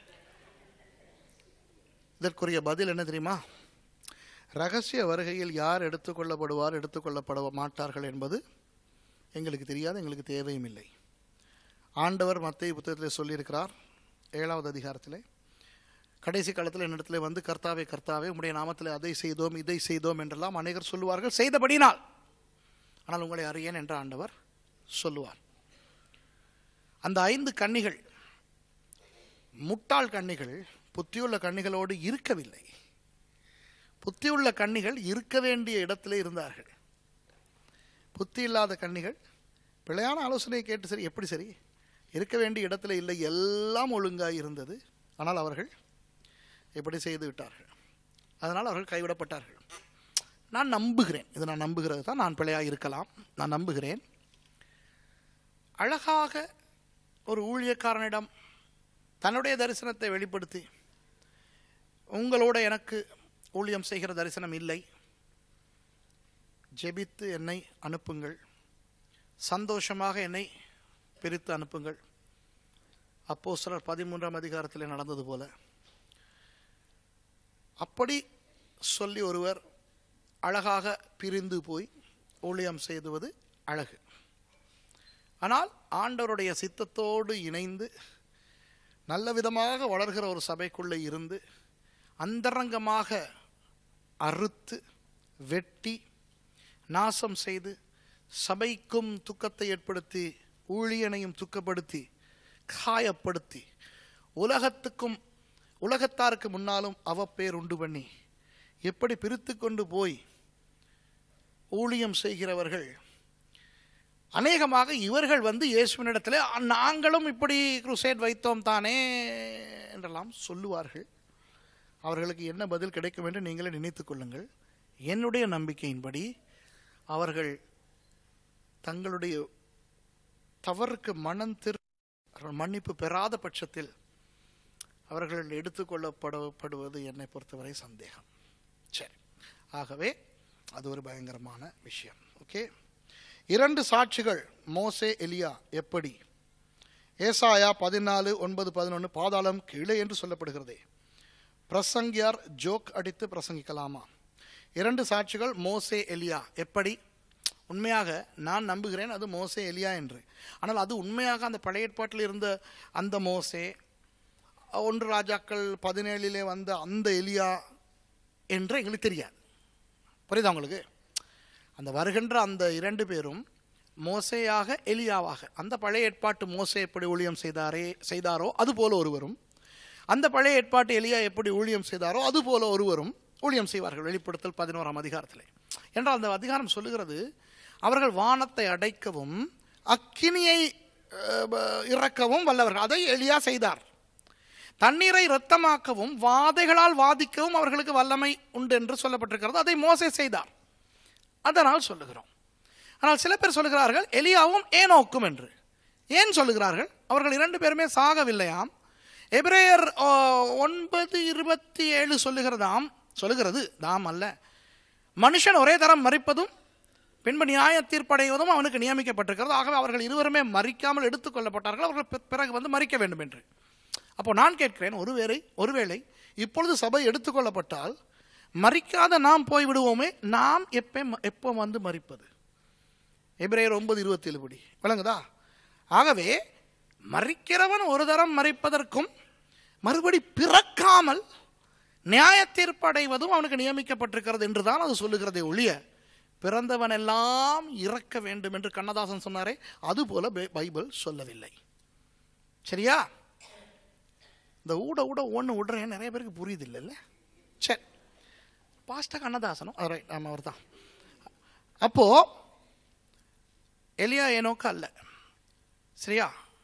இதற்குரிய பதில் என்ன தெரியுமா? ரகசிய வருகையில் யார் எடுத்துக்கொள்ளப்படுவார், எடுத்துக்கொள்ளப்பட மாட்டார்கள் என்பது எங்களுக்கு தெரியாது, எங்களுக்கு தேவையும் இல்லை. ஆண்டவர் மத்தேயு புத்தகத்தில் சொல்லியிருக்கிறார், ஏழாவது அதிகாரத்தில், கடைசி காலத்தில் என்னிடத்தில் வந்து கர்த்தாவே கர்த்தாவே உம்முடைய நாமத்தில் அதை செய்தோம் இதை செய்தோம் என்றெல்லாம் அநேகர் சொல்லுவார்கள், செய்தபடினால் ஆனால் உங்களை அறியேன் என்ற ஆண்டவர் சொல்லுவார். அந்த ஐந்து கன்னிகள் முட்டாள் கன்னிகள் புத்தியுள்ள கன்னிகளோடு இருக்கவில்லை. புத்தியுள்ள கன்னிகள் இருக்க வேண்டிய இடத்திலே இருந்தார்கள். புத்தி இல்லாத கன்னிகள் பிழையான ஆலோசனையை கேட்டு சரி எப்படி சரி இருக்க வேண்டிய இடத்துல இல்லை, எல்லாம் ஒழுங்காக இருந்தது, ஆனால் அவர்கள் இப்படி செய்து விட்டார்கள். அதனால் அவர்கள் கைவிடப்பட்டார்கள். நான் நம்புகிறேன், இது நான் நம்புகிறது தான், நான் பிழையாக இருக்கலாம், நான் நம்புகிறேன், அழகாக ஒரு ஊழியக்காரனிடம் தன்னுடைய தரிசனத்தை வெளிப்படுத்தி, உங்களோட எனக்கு ஊழியம் செய்கிற தரிசனம் இல்லை, ஜெபித்து என்னை அனுப்புங்கள், சந்தோஷமாக என்னை பிரித்து அனுப்புங்கள். அப்போஸ்தலர் பதிமூன்றாம் அதிகாரத்தில் நடந்தது போல அப்படி சொல்லி ஒருவர் அழகாக பிரிந்து போய் ஊழியம் செய்துவது அழகு. ஆனால் ஆண்டவருடைய சித்தத்தோடு இணைந்து நல்ல விதமாக வளர்கிற ஒரு சபைக்குள்ளே இருந்து அந்தரங்கமாக அறுத்து வெட்டி நாசம் செய்து சபைக்கும் துக்கத்தை ஏற்படுத்தி ஊழியனையும் துக்கப்படுத்தி காயப்படுத்தி உலகத்துக்கும் உலகத்தாருக்கு முன்னாலும் அவப்பேர் உண்டு பண்ணி எப்படி பிரித்து கொண்டு போய் ஊழியம் செய்கிறவர்கள் அநேகமாக இவர்கள் வந்து இயேசுவினிடத்தில் நாங்களும் இப்படி குருசேட் வைத்தோம் தானே என்றெல்லாம் சொல்லுவார்கள். அவர்களுக்கு என்ன பதில் கிடைக்கும் என்று நீங்களே நினைத்து கொள்ளுங்கள். என்னுடைய நம்பிக்கையின்படி அவர்கள் தங்களுடைய தவறுக்கு மனம் திரு மன்னிப்பு பெறாத பட்சத்தில் அவர்கள் எடுத்துக்கொள்ளப்படுவது என்னை பொறுத்தவரை சந்தேகம். சரி, ஆகவே அது ஒரு பயங்கரமான விஷயம். ஓகே, இரண்டு சாட்சிகள் மோசே எலியா. எப்படி? ஏசாயா பதினாலு ஒன்பது பதினொன்று பாதாளம் கீழே என்று சொல்லப்படுகிறதே. பிரசங்கியார் ஜோக் அடித்து பிரசங்கிக்கலாமா? இரண்டு சாட்சிகள் மோசே எலியா. எப்படி? உண்மையாக நான் நம்புகிறேன் அது மோசே எலியா என்று. ஆனால் அது உண்மையாக அந்த பழைய ஏற்பாட்டில் இருந்த அந்த மோசே, ஒன்று ராஜாக்கள் பதினேழிலே வந்த அந்த எலியா என்று எங்களுக்கு தெரியாது. புரியுதா உங்களுக்கு? அந்த வருகின்ற அந்த இரண்டு பேரும் மோசேயாக எலியாவாக, அந்த பழைய ஏற்பாட்டு மோசே எப்படி ஊழியம் செய்தாரே செய்தாரோ அது போல ஒருவரும், அந்த பழைய ஏற்பாட்டு எலியா எப்படி ஊழியம் செய்தாரோ அது போல ஒருவரும் ஊழியம் செய்வார்கள். வெளிப்படுத்தல் பதினோராம் அதிகாரத்திலே. என்றால் அந்த அதிகாரம் சொல்லுகிறது, அவர்கள் வானத்தை அடைக்கவும் அக்கினியை இறக்கவும் வல்லவர்கள். அதை எலியா செய்தார். தண்ணீரை இரத்தமாக்கவும் வாதைகளால் வாதிக்கவும் அவர்களுக்கு வல்லமை உண்டு என்று சொல்லப்பட்டிருக்கிறது. அதை மோசே செய்தார். அதனால் சொல்லுகிறோம். ஆனால் சில பேர் சொல்லுகிறார்கள் எலியாவும் ஏனோக்கும் என்று. ஏன் சொல்லுகிறார்கள்? அவர்கள் இரண்டு பேருமே சாகவில்லையாம். எபிரேயர் ஒன்பது இருபத்தி ஏழு சொல்லுகிறதாம் சொல்லுகிறது தாம் அல்ல, மனுஷன் ஒரே தரம் மரிப்பதும் பின்பு நியாய தீர்ப்படைவதும் அவனுக்கு நியமிக்கப்பட்டிருக்கிறது. ஆகவே அவர்கள் இருவருமே மரிக்காமல் எடுத்துக் கொள்ளப்பட்டார்கள். அவர்கள் பிறகு வந்து மரிக்க வேண்டும் என்று. அப்போ நான் கேட்கிறேன், ஒருவேளை ஒருவேளை இப்பொழுது சபை எடுத்துக்கொள்ளப்பட்டால் மரிக்காத நாம் போய்விடுவோமே, நாம் எப்போ எப்போ வந்து மரிப்பது? எபிரேயர் ஒன்பது இருபத்தி ஏழு படி விளங்குதா? ஆகவே மரிக்கிறவன் ஒரு தரம் மரிப்பதற்கும் மறுபடி பிறக்காமல் நியாய தீர்ப்படைவதும் அவனுக்கு நியமிக்கப்பட்டிருக்கிறது என்றுதான் அது சொல்லுகிறதே ஒழிய, பிறந்தவன் எல்லாம் இறக்க வேண்டும் என்று கண்ணதாசன் சொன்னாரே, அதுபோல பைபிள் சொல்லவில்லை. சரியா? இந்த ஊட ஊட ஒன்று விடுறேன் நிறைய பேருக்கு புரியுது இல்லைல்ல? சரி, பாஸ்டர் கண்ணதாசனும் ரைட், ஆமாம் அவர் தான். அப்போ எலியா ஏனோக்கு அல்ல. சரியா?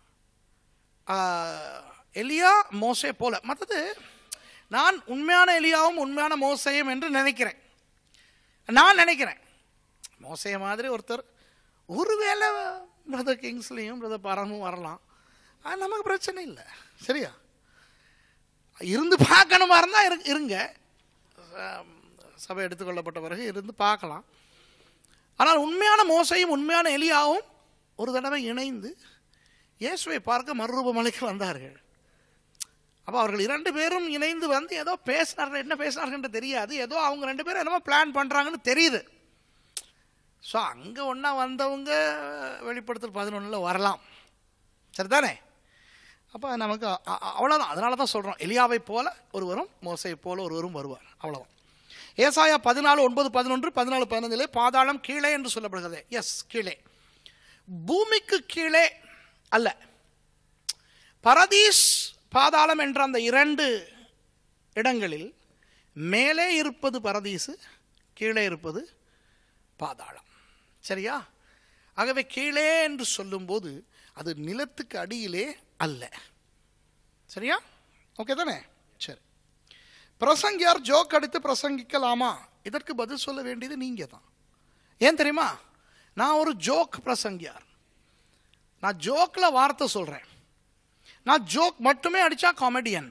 எலியா மோசே போல. மற்றது நான் உண்மையான எலியாவும் உண்மையான மோசையும் என்று நினைக்கிறேன். நான் நினைக்கிறேன் மோசே மாதிரி ஒருத்தர் ஒருவேளை பிரதர் கிங்ஸ்லையும் பிரதர் பரமும் வரலாம். அது நமக்கு பிரச்சனை இல்லை. சரியா? இருந்து பார்க்கணுமா இருந்தால் இரு இருங்க சபை எடுத்துக்கொள்ளப்பட்ட பிறகு இருந்து பார்க்கலாம். ஆனால் உண்மையான மோசையும் உண்மையான எலியாவும் ஒரு தடவை இணைந்து இயேசுவை பார்க்க மறுரூபமலைக்கு வந்தார்கள். அப்போ அவர்கள் இரண்டு பேரும் இணைந்து வந்து ஏதோ பேசினார்கள். என்ன பேசினார்கள் என்று தெரியாது. ஏதோ அவங்க ரெண்டு பேரும் என்னமோ பிளான் பண்ணுறாங்கன்னு தெரியுது. ஸோ அங்கே ஒன்றா வந்தவங்க வெளிப்படுத்தல் பதினொன்றில் வரலாம். சரிதானே? அப்போ நமக்கு அவ்வளோதான். அதனால தான் சொல்கிறோம், எலியாவை போல ஒருவரும் மோசையை போல ஒருவரும் வருவார். அவ்வளோதான். ஏசாயா பதினாலு ஒன்பது பதினொன்று பதினாலு பதினொன்றிலே பாதாளம் கீழே என்று சொல்லப்படுகிறது. எஸ், கீழே, பூமிக்கு கீழே அல்ல. பரதீஸ் பாதாளம் என்ற அந்த இரண்டு இடங்களில் மேலே இருப்பது பரதீசு, கீழே இருப்பது பாதாளம். சரியா? ஆகவே கீழே என்று சொல்லும்போது அது நிலத்துக்கு அடியிலே அல்ல. சரியா? ஓகே தானே? சரி. பிரசங்கியார் ஜோக் அடித்து பிரசங்கிக்கலாமா? இதற்கு பதில் சொல்ல வேண்டியது நீங்க தான். ஏன் தெரியுமா? நான் ஒரு ஜோக் பிரசங்கியார். நான் ஜோக்ல வார்த்தை சொல்றேன். நான் ஜோக் மட்டுமே அடிச்சா காமெடியன்.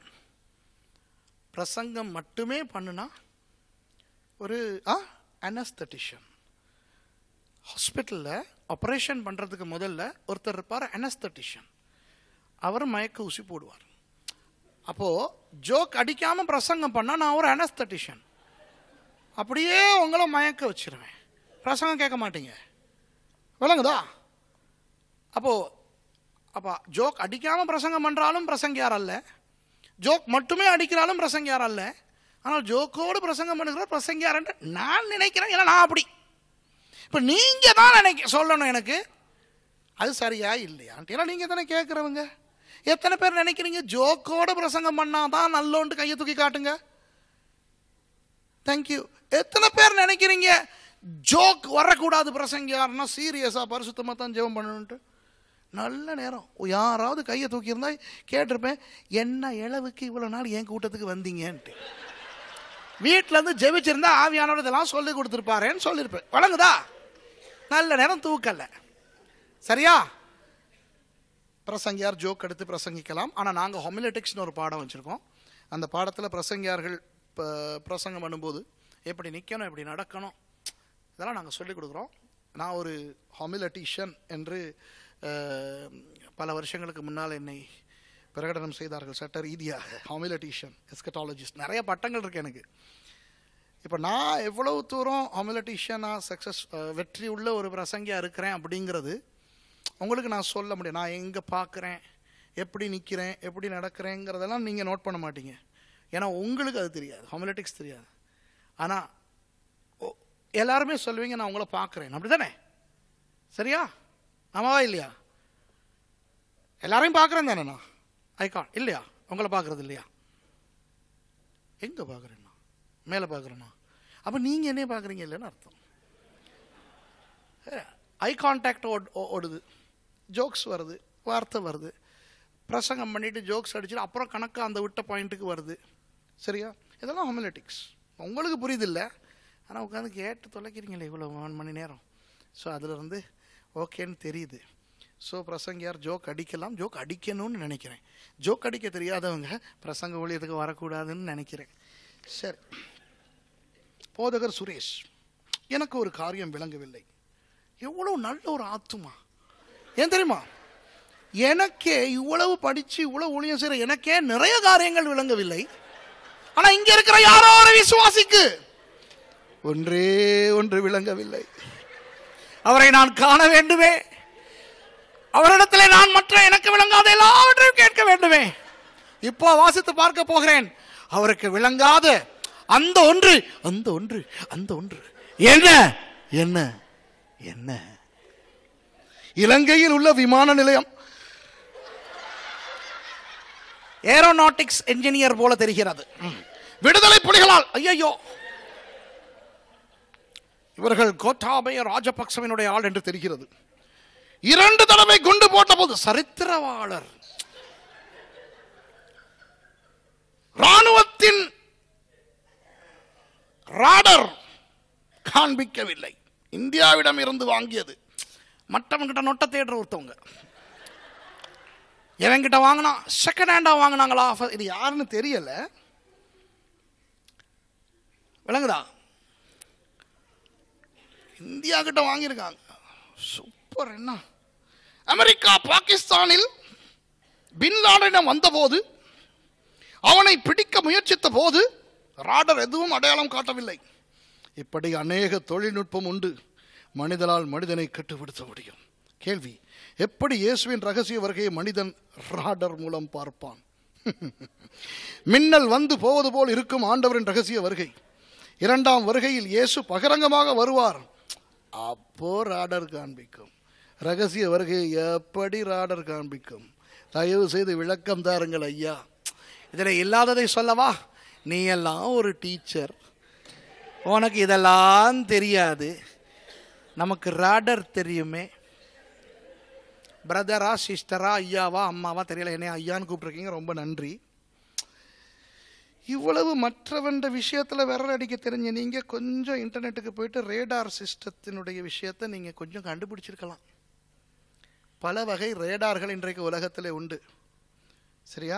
பிரசங்கம் மட்டுமே பண்ணுனா ஒரு அனஸ்தட்டிஷியன். ஹாஸ்பிட்டலில் ஆப்ரேஷன் பண்ணுறதுக்கு முதல்ல ஒருத்தர் இருப்பார், அனஸ்தட்டிஷியன். அவர் மயக்க ஊசி போடுவார். அப்போது ஜோக் அடிக்காமல் பிரசங்கம் பண்ணால் நான் ஒரு அனஸ்தட்டிஷியன். அப்படியே உங்களை மயக்க வச்சிருவேன். பிரசங்கம் கேட்க மாட்டீங்க. விளங்குதா? அப்போது அப்போ ஜோக் அடிக்காமல் பிரசங்கம் பண்ணுறாலும் பிரசங்கியார் அல்ல, ஜோக் மட்டுமே அடிக்கிறாலும் பிரசங்கியார் அல்ல. ஆனால் ஜோக்கோடு பிரசங்கம் பண்ணுகிற பிரசங்கியார் என்று நான் நினைக்கிறேன். ஏன்னா நான் அப்படி. இப்போ நீங்கள் தான் நினைக்க சொல்லணும் எனக்கு அது சரியா இல்லையான்ட்டு. ஏன்னா நீங்கள் தானே கேட்குறவங்க. எத்தனை பேர் நினைக்கிறீங்க ஜோக்கோடு பிரசங்கம் பண்ணாதான் நல்லோன்ட்டு கையை தூக்கி காட்டுங்க. தேங்க்யூ. எத்தனை பேர் நினைக்கிறீங்க ஜோக் வரக்கூடாது பிரசங்கியார்னா சீரியஸாக பரிசுத்தமாக தான் ஜெபம் பண்ணணுன்ட்டு? நல்ல நேரம் யாராவது கையை தூக்கியிருந்தா கேட்டிருப்பேன், என்ன இளவுக்கு இவ்வளோ நாள் என் கூட்டத்துக்கு வந்தீங்கன்ட்டு. வீட்டில் இருந்து ஜெபிச்சிருந்தா ஆவியானவர் இதெல்லாம் சொல்லி கொடுத்துருப்பாரேன்னு சொல்லியிருப்பேன். வழங்குதா? நல்ல நேரம் தூக்கல. சரியா? பிரசங்கியார் ஜோக் எடுத்து பிரசங்கிக்கலாம். ஆனால் நாங்கள் ஹோமிலெட்டிக்ஸ்னு ஒரு பாடம் வச்சுருக்கோம். அந்த பாடத்தில் பிரசங்கியார்கள் பிரசங்கம் பண்ணும்போது எப்படி நிற்கணும், எப்படி நடக்கணும், இதெல்லாம் நாங்கள் சொல்லிக் கொடுக்குறோம். நான் ஒரு ஹோமிலெட்டிஷியன் என்று பல வருஷங்களுக்கு முன்னால் என்னை பிரகடனம் செய்தார்கள் சட்ட ரீதியாக. ஹோமிலெட்டிஷியன், எஸ்கட்டாலஜிஸ்ட், நிறைய பட்டங்கள் இருக்கு எனக்கு. இப்போ நான் எவ்வளவு தூரம் ஹோமிலட்டிஷியனாக சக்ஸஸ் வெற்றி உள்ள ஒரு பிரசங்கியாக இருக்கிறேன் அப்படிங்கிறது உங்களுக்கு நான் சொல்ல முடியும். நான் எங்கே பார்க்குறேன், எப்படி நிற்கிறேன், எப்படி நடக்கிறேங்கிறதெல்லாம் நீங்கள் நோட் பண்ண மாட்டீங்க. ஏன்னா உங்களுக்கு அது தெரியாது, ஹோமிலட்டிக்ஸ் தெரியாது. ஆனால் எல்லாருமே சொல்லுவீங்க நான் உங்களை பார்க்குறேன், அப்படி தானே? சரியா? ஆமாவா இல்லையா? எல்லாரையும் பார்க்குறேன் தானே நான்? ஐகான் இல்லையா? உங்களை பார்க்குறது இல்லையா? எங்கே பார்க்குறேன்னா? மேலே பார்க்குறேன்னா? அப்போ நீங்கள் என்னையே பார்க்குறீங்க இல்லைன்னு அர்த்தம். ஐ கான்டாக்ட் ஓடுது, ஜோக்ஸ் வருது, வார்த்தை வருது, பிரசங்கம் பண்ணிவிட்டு ஜோக்ஸ் அடிச்சுட்டு அப்புறம் கணக்கு அந்த விட்ட பாயிண்ட்டுக்கு வருது. சரியா? இதெல்லாம் ஹோமிலட்டிக்ஸ். உங்களுக்கு புரியுது இல்லை, ஆனால் உட்காந்து கேட்டு தொலைக்கிறீங்களே இவ்வளோ ஒன் மணி நேரம். ஸோ அதிலிருந்து ஓகேன்னு தெரியுது. ஸோ பிரசங்கியார் ஜோக் அடிக்கலாம், ஜோக் அடிக்கணும்னு நினைக்கிறேன். ஜோக் அடிக்க தெரியாதவங்க பிரசங்க ஊழியத்துக்கு வரக்கூடாதுன்னு நினைக்கிறேன். சரி, போதகர் சுரேஷ், எனக்கு ஒரு காரியம் விளங்கவில்லை. எவ்வளோ நல்ல ஒரு ஆத்துமா, ஏன் தெரியுமா? எனக்கே இவ்வளவு படிச்சு இவ்வளவு ஊழியம் செய்யற எனக்கே நிறைய காரியங்கள் விளங்கவில்லை. ஆனா இங்க இருக்கிற யாரோ ஒரு விசுவாசிக்கு ஒன்றே ஒன்று விளங்கவில்லை. அவரை நான் காண வேண்டுமே, அவரிடத்தில் நான் மற்ற எனக்கு விளங்காத எல்லாவற்றையும் கேட்க வேண்டுமே. இப்போ வாசித்து பார்க்க போகிறேன். அவருக்கு விளங்காத அந்த ஒன்று, அந்த ஒன்று, அந்த ஒன்று என்ன என்ன என்ன? இலங்கையில் உள்ள விமான நிலையம் ஏரோநாட்டிக்ஸ் என்ஜினியர் போல தெரிகிறது. விடுதலை புலிகளால் ஐயோ இவர்கள் கோட்டாபய ராஜபக்சவினுடைய ஆள் என்று தெரிகிறது. இரண்டு தடவை குண்டு போட்ட போது சரித்திரவாளர், ராணுவத்தின் ராடர் காண்பிக்கவில்லை, இந்தியாவிடம் இருந்து வாங்கியது. மற்றவங்கிட்ட நொட்ட தேடுற ஒருத்தவங்க எவங்கிட்ட வாங்கினா செகண்ட் ஹேண்டா வாங்கினாங்களா, இது யாருன்னு தெரியல. விளங்குதா? இந்தியா கிட்ட வாங்கியிருக்காங்க. சூப்பர். என்ன? அமெரிக்கா பாகிஸ்தானில் பின் லாடனிடம் வந்த போது அவனை பிடிக்க முயற்சித்த போது ராடர் எதுவும் அடையாளம் காட்டவில்லை. இப்படி அநேக தொழில்நுட்பம் உண்டு மனிதனால் மனிதனை கட்டுப்படுத்த முடியும். கேள்வி, எப்படி இயேசுவின் ரகசிய வருகையை மனிதன் ராடர் மூலம் பார்ப்பான்? மின்னல் வந்து போவது போல் இருக்கும் ஆண்டவரின் ரகசிய வருகை. இரண்டாம் வருகையில் இயேசு பகிரங்கமாக வருவார், அப்போ ராடர் காண்பிக்கும். ரகசிய வருகையை எப்படி ராடர் காண்பிக்கும்? தயவு செய்து விளக்கம் தாருங்கள் ஐயா. இதில் இல்லாததை சொல்லவா? நீ எல்லாம் ஒரு டீச்சர், உனக்கு இதெல்லாம் தெரியாது. நமக்கு ராடர் தெரியுமே. பிரதரா, சிஸ்டரா, ஐயாவா, அம்மாவா தெரியல, என்ன ஐயான்னு கூப்பிட்ருக்கீங்க, ரொம்ப நன்றி. இவ்வளவு மற்றவண்ட விஷயத்தில் விரல் அடிக்க தெரிஞ்ச நீங்கள் கொஞ்சம் இன்டர்நெட்டுக்கு போயிட்டு ரேடார் சிஸ்டத்தினுடைய விஷயத்தை நீங்கள் கொஞ்சம் கண்டுபிடிச்சிருக்கலாம். பல வகை ரேடார்கள் இன்றைக்கு உலகத்தில் உண்டு. சரியா?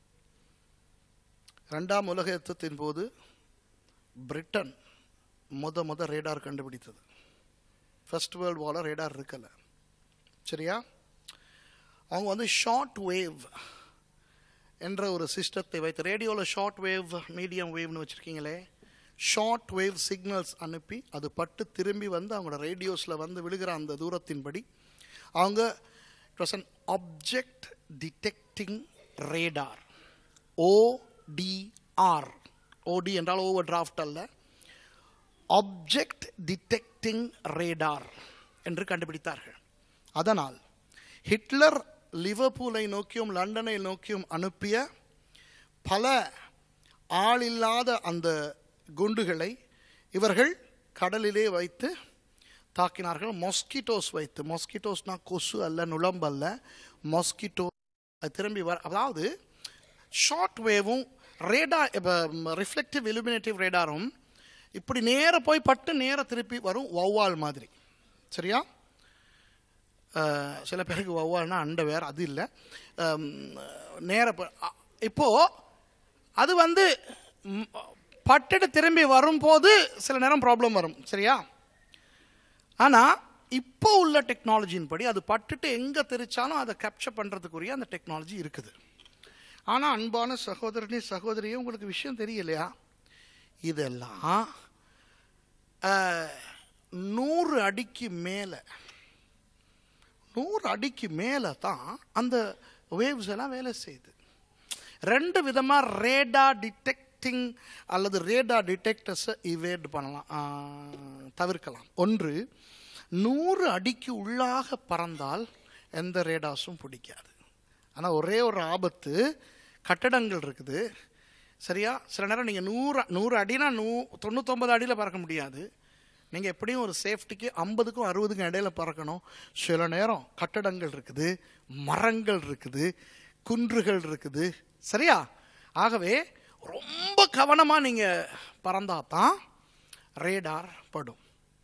ரெண்டாம் உலக யுத்தத்தின் போது பிரிட்டன் முத முத ரேடார் கண்டுபிடித்தது. ஃபர்ஸ்ட் வேர்ல்டு வாரில் ரேடார் இருக்கல. சரியா? அவங்க வந்து ஷார்ட் வேவ் என்ற ஒரு சிஸ்டத்தை வைத்து, ரேடியோவில் ஷார்ட் வேவ், மீடியம் வேவ்னு வச்சுருக்கீங்களே, ஷார்ட் வேவ் சிக்னல்ஸ் அனுப்பி அது பட்டு திரும்பி வந்து அவங்களோட ரேடியோஸில் வந்து விழுகிற அந்த தூரத்தின்படி அவங்க it was an object detecting radar, ODR. OD என்றால் ஓவர் டிராஃப்ட் அல்ல, ஆப்ஜெக்ட் டிடெக்டிங் ரேடார் என்று கண்டுபிடித்தார்கள். அதனால் ஹிட்லர் லிவர்பூலை நோக்கியும் லண்டனை நோக்கியும் அனுப்பிய பல ஆளில்லாத அந்த குண்டுகளை இவர்கள் கடலிலே வைத்து தாக்கினார்கள். மொஸ்கிட்டோஸ் வைத்து, மொஸ்கிட்டோஸ்னா கொசு அல்ல, நுளம்பு அல்ல, மொஸ்கிட்டோ. அது திரும்பி வர, அதாவது ஷார்ட் வேவும் ரேடார், ரிஃப்ளெக்டிவ் இலுமினேட்டிவ் ரேடாரும் இப்படி நேர போய் பட்டு நேர திருப்பி வரும், வௌவால் மாதிரி. சரியா? சில பேருக்கு வௌவால்னா அண்டை வேறு, அது இல்லை. நேர இப்போ அது வந்து பட்டுட்டு திரும்பி வரும்போது சில நேரம் ப்ராப்ளம் வரும். சரியா? ஆனால் இப்போ உள்ள டெக்னாலஜின் படி அது பட்டுட்டு எங்கே தெரிச்சாலும் அதை கேப்சர் பண்ணுறதுக்குரிய அந்த டெக்னாலஜி இருக்குது. ஆனால் அன்பான சகோதரனே சகோதரியே, உங்களுக்கு விஷயம் தெரியலையா? இதெல்லாம் நூறு அடிக்கு மேலே நூறு அடிக்கு மேலே தான் அந்த வேவ்ஸ் எல்லாம் வேலை செய்யுது. ரெண்டு விதமாக ரேடா டிடெக்டிங் அல்லது ரேடா டிடெக்டர்ஸை இவேட் பண்ணலாம், தவிர்க்கலாம். ஒன்று, நூறு அடிக்கு உள்ளாக பறந்தால் எந்த ரேடாஸும் பிடிக்காது. ஆனால் ஒரே ஒரு ஆபத்து, கட்டடங்கள் இருக்குது சரியா. சில நேரம் நீங்கள் நூறு நூறு அடினா நூ தொண்ணூத்தொம்பது அடியில் பறக்க முடியாது. நீங்கள் எப்படியும் ஒரு சேஃப்டிக்கு ஐம்பதுக்கும் அறுபதுக்கும் இடையில பறக்கணும். சில நேரம் கட்டடங்கள் இருக்குது, மரங்கள் இருக்குது, குன்றுகள் இருக்குது சரியா. ஆகவே ரொம்ப கவனமாக நீங்கள் பறந்தா தான் ரேடார் படும்.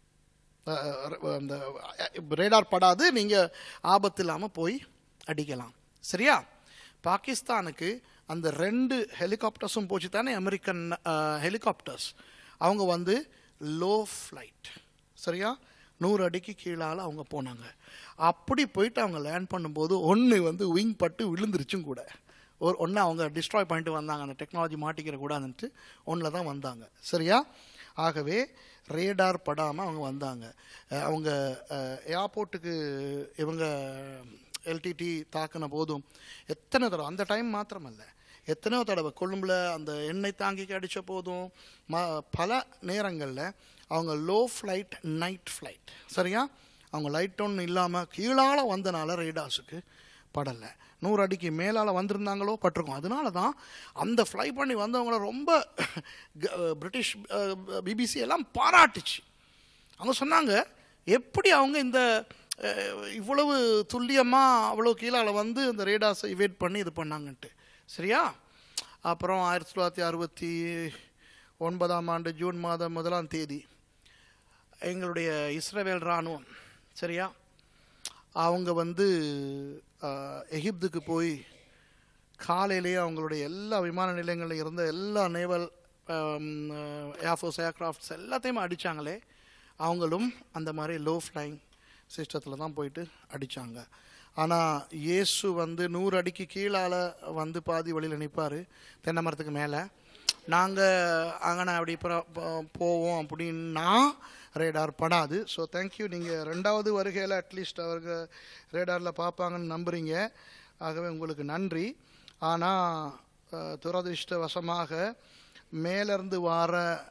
அந்த ரேடார் படாது, நீங்கள் ஆபத்து இல்லாமல் போய் அடிக்கலாம் சரியா. பாகிஸ்தானுக்கு அந்த ரெண்டு ஹெலிகாப்டர்ஸும் போச்சு தானே, அமெரிக்கன் ஹெலிகாப்டர்ஸ். அவங்க வந்து லோ ஃப்ளைட் சரியா, நூறு அடிக்கு கீழால் அவங்க போனாங்க. அப்படி போயிட்டு அவங்க லேண்ட் பண்ணும்போது ஒன்று வந்து விங் பட்டு விழுந்துருச்சும் கூட. ஒரு ஒன்று அவங்க டிஸ்ட்ராய் பண்ணிட்டு வந்தாங்க, அந்த டெக்னாலஜி மாட்டிக்கிற கூடாதுன்ட்டு ஒன்றில் தான் வந்தாங்க சரியா. ஆகவே ரேடார் படாமல் அவங்க வந்தாங்க. அவங்க ஏர்போர்ட்டுக்கு இவங்க எல்டிடி தாக்கின போதும் எத்தனை தடவை, அந்த டைம் மாத்திரமல்ல எத்தனையோ தடவை கொழும்புல அந்த எண்ணெய் தாங்கிக்கு அடித்த போதும் ம பல நேரங்களில் அவங்க லோ ஃப்ளைட் நைட் ஃப்ளைட் சரியா, அவங்க லைட் ஒன்றும் இல்லாமல் கீழால் வந்தனால ரேடாஸுக்கு படலை. நூறு அடிக்கு மேலால் வந்திருந்தாங்களோ பட்டிருக்கோம். அதனால தான் அந்த ஃப்ளை பண்ணி வந்தவங்கள ரொம்ப பிரிட்டிஷ் பிபிசி எல்லாம் பாராட்டுச்சு. அவங்க சொன்னாங்க எப்படி அவங்க இந்த இவ்வளவு துல்லியமாக அவ்வளோ கீழால் வந்து இந்த ரேடாஸை இவேட் பண்ணி இது பண்ணாங்கன்ட்டு சரியா. அப்புறம் ஆயிரத்தி தொள்ளாயிரத்தி அறுபத்தி ஒன்பதாம் ஆண்டு ஜூன் மாதம் முதலாம் தேதி எங்களுடைய இஸ்ரவேல் இராணுவம் சரியா, அவங்க வந்து எகிப்துக்கு போய் காலையிலேயே அவங்களுடைய எல்லா விமான நிலையங்களில் இருந்த எல்லா நேவல் ஏர்ஃபோர்ஸ் ஏர்க்ராஃப்ட்ஸ் எல்லாத்தையுமே அடித்தாங்களே, அவங்களும் அந்த மாதிரி லோ ஃப்ளைங் சிஸ்டத்தில் தான் போயிட்டு அடித்தாங்க. ஆனால் இயேசு வந்து நூறு அடிக்கு கீழால் வந்து பாதி வழியில் நிற்பார் தென்னை மரத்துக்கு மேலே. நாங்கள் அங்கே அப்படி போவோம் அப்படின்னா ரேடார் படாது. So thank you. நீங்கள் ரெண்டாவது வருகையில் அட்லீஸ்ட் அவருக்கு ரேடாரில் பார்ப்பாங்கன்னு நம்புகிறீங்க. ஆகவே உங்களுக்கு நன்றி. ஆனால் துரதிருஷ்டவசமாக மேலேருந்து வார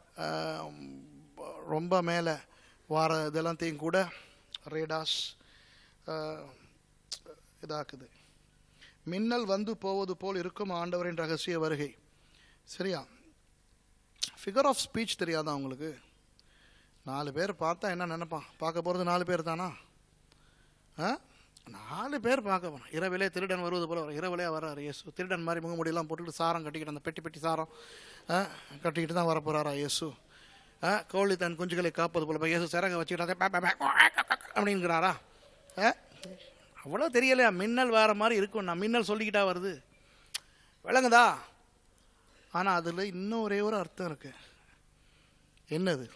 ரொம்ப மேலே வார இதெல்லாத்தையும் கூட ரேடாஸ் இதாக்குது. மின்னல் வந்து போவது போல் இருக்கும் ஆண்டவரின் ரகசிய வருகை சரியா. ஃபிகர் ஆஃப் ஸ்பீச் தெரியாதா உங்களுக்கு? நாலு பேர் பார்த்தா என்ன நினைப்பான்? பார்க்க போகிறது நாலு பேர் தானா? ஆ, நாலு பேர் பார்க்க போகிறோம். இரவிலே திருடன் வருவது போல வரும். இரவிலே வர்றாரு இயேசு. திருடன் மாதிரி முகமுடியெல்லாம் போட்டுக்கிட்டு சாரம் கட்டிக்கிட்டு, அந்த பெட்டி பெட்டி சாரம் கட்டிக்கிட்டு தான் வரப்போகிறாரா இயேசு. ஆ, கோழி தன் குஞ்சுகளை காப்பது போல இயேசு சிறக வச்சுக்கிட்டு அப்படிங்கிறாரா? அவ்வளோ தெரியலையா? மின்னல் வேறு மாதிரி இருக்கும். நான் மின்னல் சொல்லிக்கிட்டா வருது, விளங்குதா? ஆனால் அதில் இன்னும் ஒரே ஒரு அர்த்தம் இருக்கு. என்னது?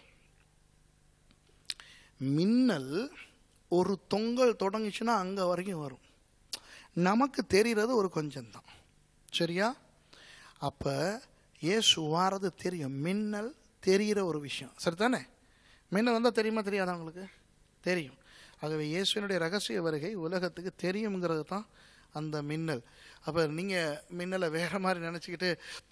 மின்னல் ஒரு தொங்கல் தொடங்கிச்சுன்னா அங்கே வரைக்கும் வரும். நமக்கு தெரிகிறது ஒரு கொஞ்சம்தான் சரியா. அப்போ இயேசு வாரது தெரியும். மின்னல் தெரிகிற ஒரு விஷயம் சரிதானே. மின்னல் வந்தால் தெரியுமா தெரியாதா உங்களுக்கு? தெரியும். ஆகவே இயேசுவினுடைய ரகசிய வருகை உலகத்துக்கு தெரியுங்கிறது தான் அந்த மின்னல். அப்போ நீங்கள் மின்னலை வேற மாதிரி நினச்சிக்கிட்டு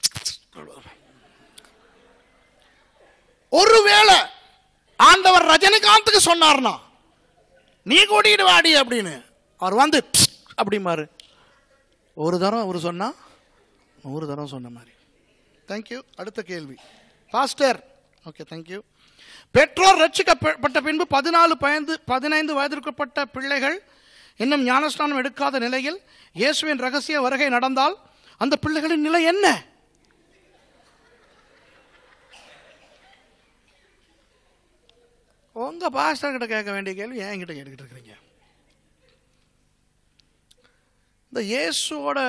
ஒருவேளை ஆண்டவர் ரஜினிகாந்துக்கு சொன்னார்னா நீ கூட்டிட்டு வாடி அப்படின்னு, அவர் வந்து அப்படிமாரு ஒரு தரம் அவர் சொன்னா நூறு தரம் சொன்ன மாதிரி. தேங்க்யூ. அடுத்த கேள்வி பாஸ்டர். Okay thank you. பெற்றோர் ரட்சிக்கப்பட்ட பின்பு பதினாலு பயந்து பதினைந்து வயதிற்குட்பட்ட பிள்ளைகள் இன்னும் ஞானஸ்நானம் எடுக்காத நிலையில் இயேசுவின் ரகசிய வருகை நடந்தால் அந்த பிள்ளைகளின் நிலை என்ன? உங்க பாஸ்டர் கிட்ட கேட்க வேண்டிய கேள்வி ஏன் கிட்ட கேட்டுக்கிட்டு இருக்கிறீங்க? இந்த இயேசுவோட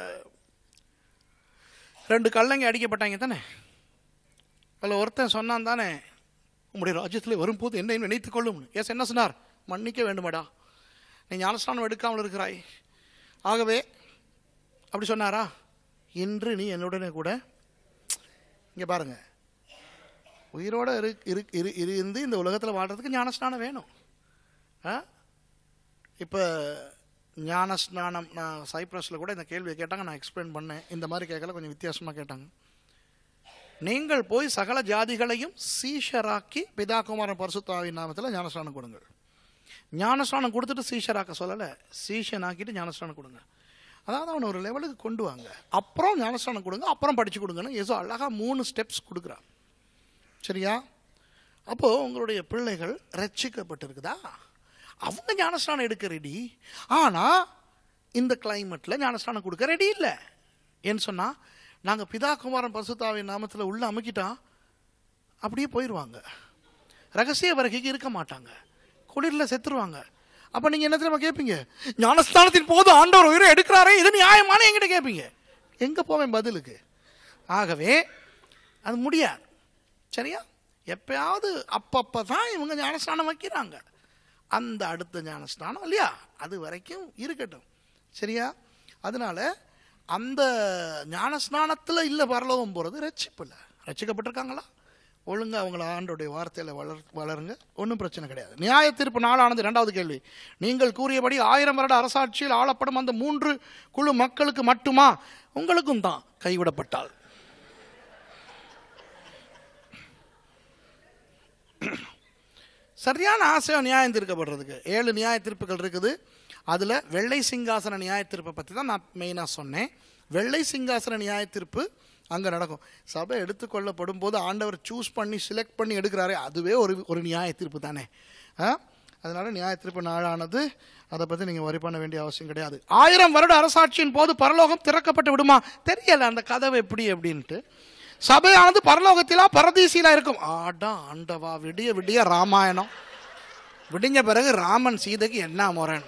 ரெண்டு கல்லங்க அடிக்கப்பட்டாங்க தானே. அதில் ஒருத்தன் சொன்னான் தானே, உங்களுடைய ராஜ்யத்தில் வரும்போது என்னை நினைத்துக் கொள்ளும். ஏசு என்ன சொன்னார்? மன்னிக்க வேண்டுமாடா, நீ ஞானஸ்நானம் எடுக்காமல் இருக்கிறாய். ஆகவே அப்படி சொன்னாரா? இன்று நீ என்னுடனே கூட. இங்கே பாருங்க, உயிரோடு இரு இரு இரு இருந்து இந்த உலகத்தில் வாழ்கிறதுக்கு ஞானஸ்நானம் வேணும். ஆ இப்போ ஞானஸ்நானம், நான் சைப்ரஸில் கூட இந்த கேள்வியை கேட்டாங்க, நான் எக்ஸ்பிளைன் பண்ணேன். இந்த மாதிரி கேட்கல, கொஞ்சம் வித்தியாசமாக கேட்டாங்க. நீங்கள் போய் சகல ஜாதிகளையும் சீஷராக்கி பிதா குமாரன் பரிசுத்த ஆவியின் நாமத்தில் ஞானஸ்நானம் கொடுங்கள். ஞானஸ்நானம் கொடுத்துட்டு சீஷராக்க சொல்லலை, சீஷனாக்கிட்டு ஞானஸ்நானம் கொடுங்க. அதாவது அவனை ஒரு லெவலுக்கு கொண்டு வாங்க, அப்புறம் ஞானஸ்நானம் கொடுங்க, அப்புறம் படித்து கொடுங்கன்னு ஏதோ அழகாக மூணு ஸ்டெப்ஸ் கொடுக்குறான். சரியா? அப்போது உங்களுடைய பிள்ளைகள் ரட்சிக்கப்பட்டிருக்குதா? அவங்க ஞானஸ்நானம் எடுக்க ரெடி, ஆனால் இந்த கிளைமேட்டில் ஞானஸ்நானம் கொடுக்க ரெடி இல்லை. ஏன்னு சொன்னால், நாங்கள் பிதா குமாரன் பரிசுத்த ஆவியின் நாமத்தில் உள்ள அமுக்கிட்டா அப்படியே போயிடுவாங்க, ரகசிய வருகைக்கு இருக்க மாட்டாங்க, குளிரில் செத்துருவாங்க. அப்போ நீங்கள் என்ன தெரியுமா கேட்பீங்க? ஞானஸ்தானத்தின் போது ஆண்டவர் உயிரை எடுக்கிறாரே, இது நியாயமான என்கிட்ட கேட்பீங்க. எங்கே போவேன் பதிலுக்கு? ஆகவே அது முடியாது. சரியா? எப்பயாவது அப்பப்போ தான் இவங்க ஞானஸ்தானம் வைக்கிறாங்க. அந்த அடுத்த ஞானஸ்தானம் இல்லையா, அது வரைக்கும் இருக்கட்டும். சரியா? அதனால அந்த ஞானஸ்நானத்தில் இல்லை பரலோகம் போகிறது ரட்சிப்பு இல்லை. ரட்சிக்கப்பட்டிருக்காங்களா? ஒழுங்காக அவங்கள ஆண்டோடைய வார்த்தையில் வளர் வளருங்க, ஒன்றும் பிரச்சனை கிடையாது. நியாய தீர்ப்பு நாளானது. இரண்டாவது கேள்வி, நீங்கள் கூறியபடி ஆயிரம் வருட அரசாட்சியில் ஆளப்படும் அந்த மூன்று குழு மக்களுக்கு மட்டுமா, உங்களுக்கும் தான் கைவிடப்பட்டால்? சரியான ஆசையோ நியாயம் தீர்க்கப்படுறதுக்கு ஏழு நியாய தீர்ப்புகள் இருக்குது. அதில் வெள்ளை சிங்காசன நியாய தீர்ப்பை பற்றி தான் நான் மெயினாக சொன்னேன். வெள்ளை சிங்காசன நியாய தீர்ப்பு அங்கே நடக்கும். சபை எடுத்துக்கொள்ளப்படும் போது ஆண்டவர் சூஸ் பண்ணி செலக்ட் பண்ணி எடுக்கிறாரே, அதுவே ஒரு ஒரு நியாய தீர்ப்பு தானே. அதனால நியாய தீர்ப்பு நாளானது, அதை பற்றி நீங்கள் வரி பண்ண வேண்டிய அவசியம் கிடையாது. ஆயிரம் வருட அரசாட்சியின் போது பரலோகம் திறக்கப்பட்டு விடுமா? தெரியலை அந்த கதவை எப்படி அப்படின்ட்டு. சபையானது பரலோகத்திலா பரதீசிலா இருக்கும். ஆடா ஆண்டவா, விடிய விடிய ராமாயணம் விடிஞ்ச பிறகு ராமன் சீதைக்கு என்ன முரண்.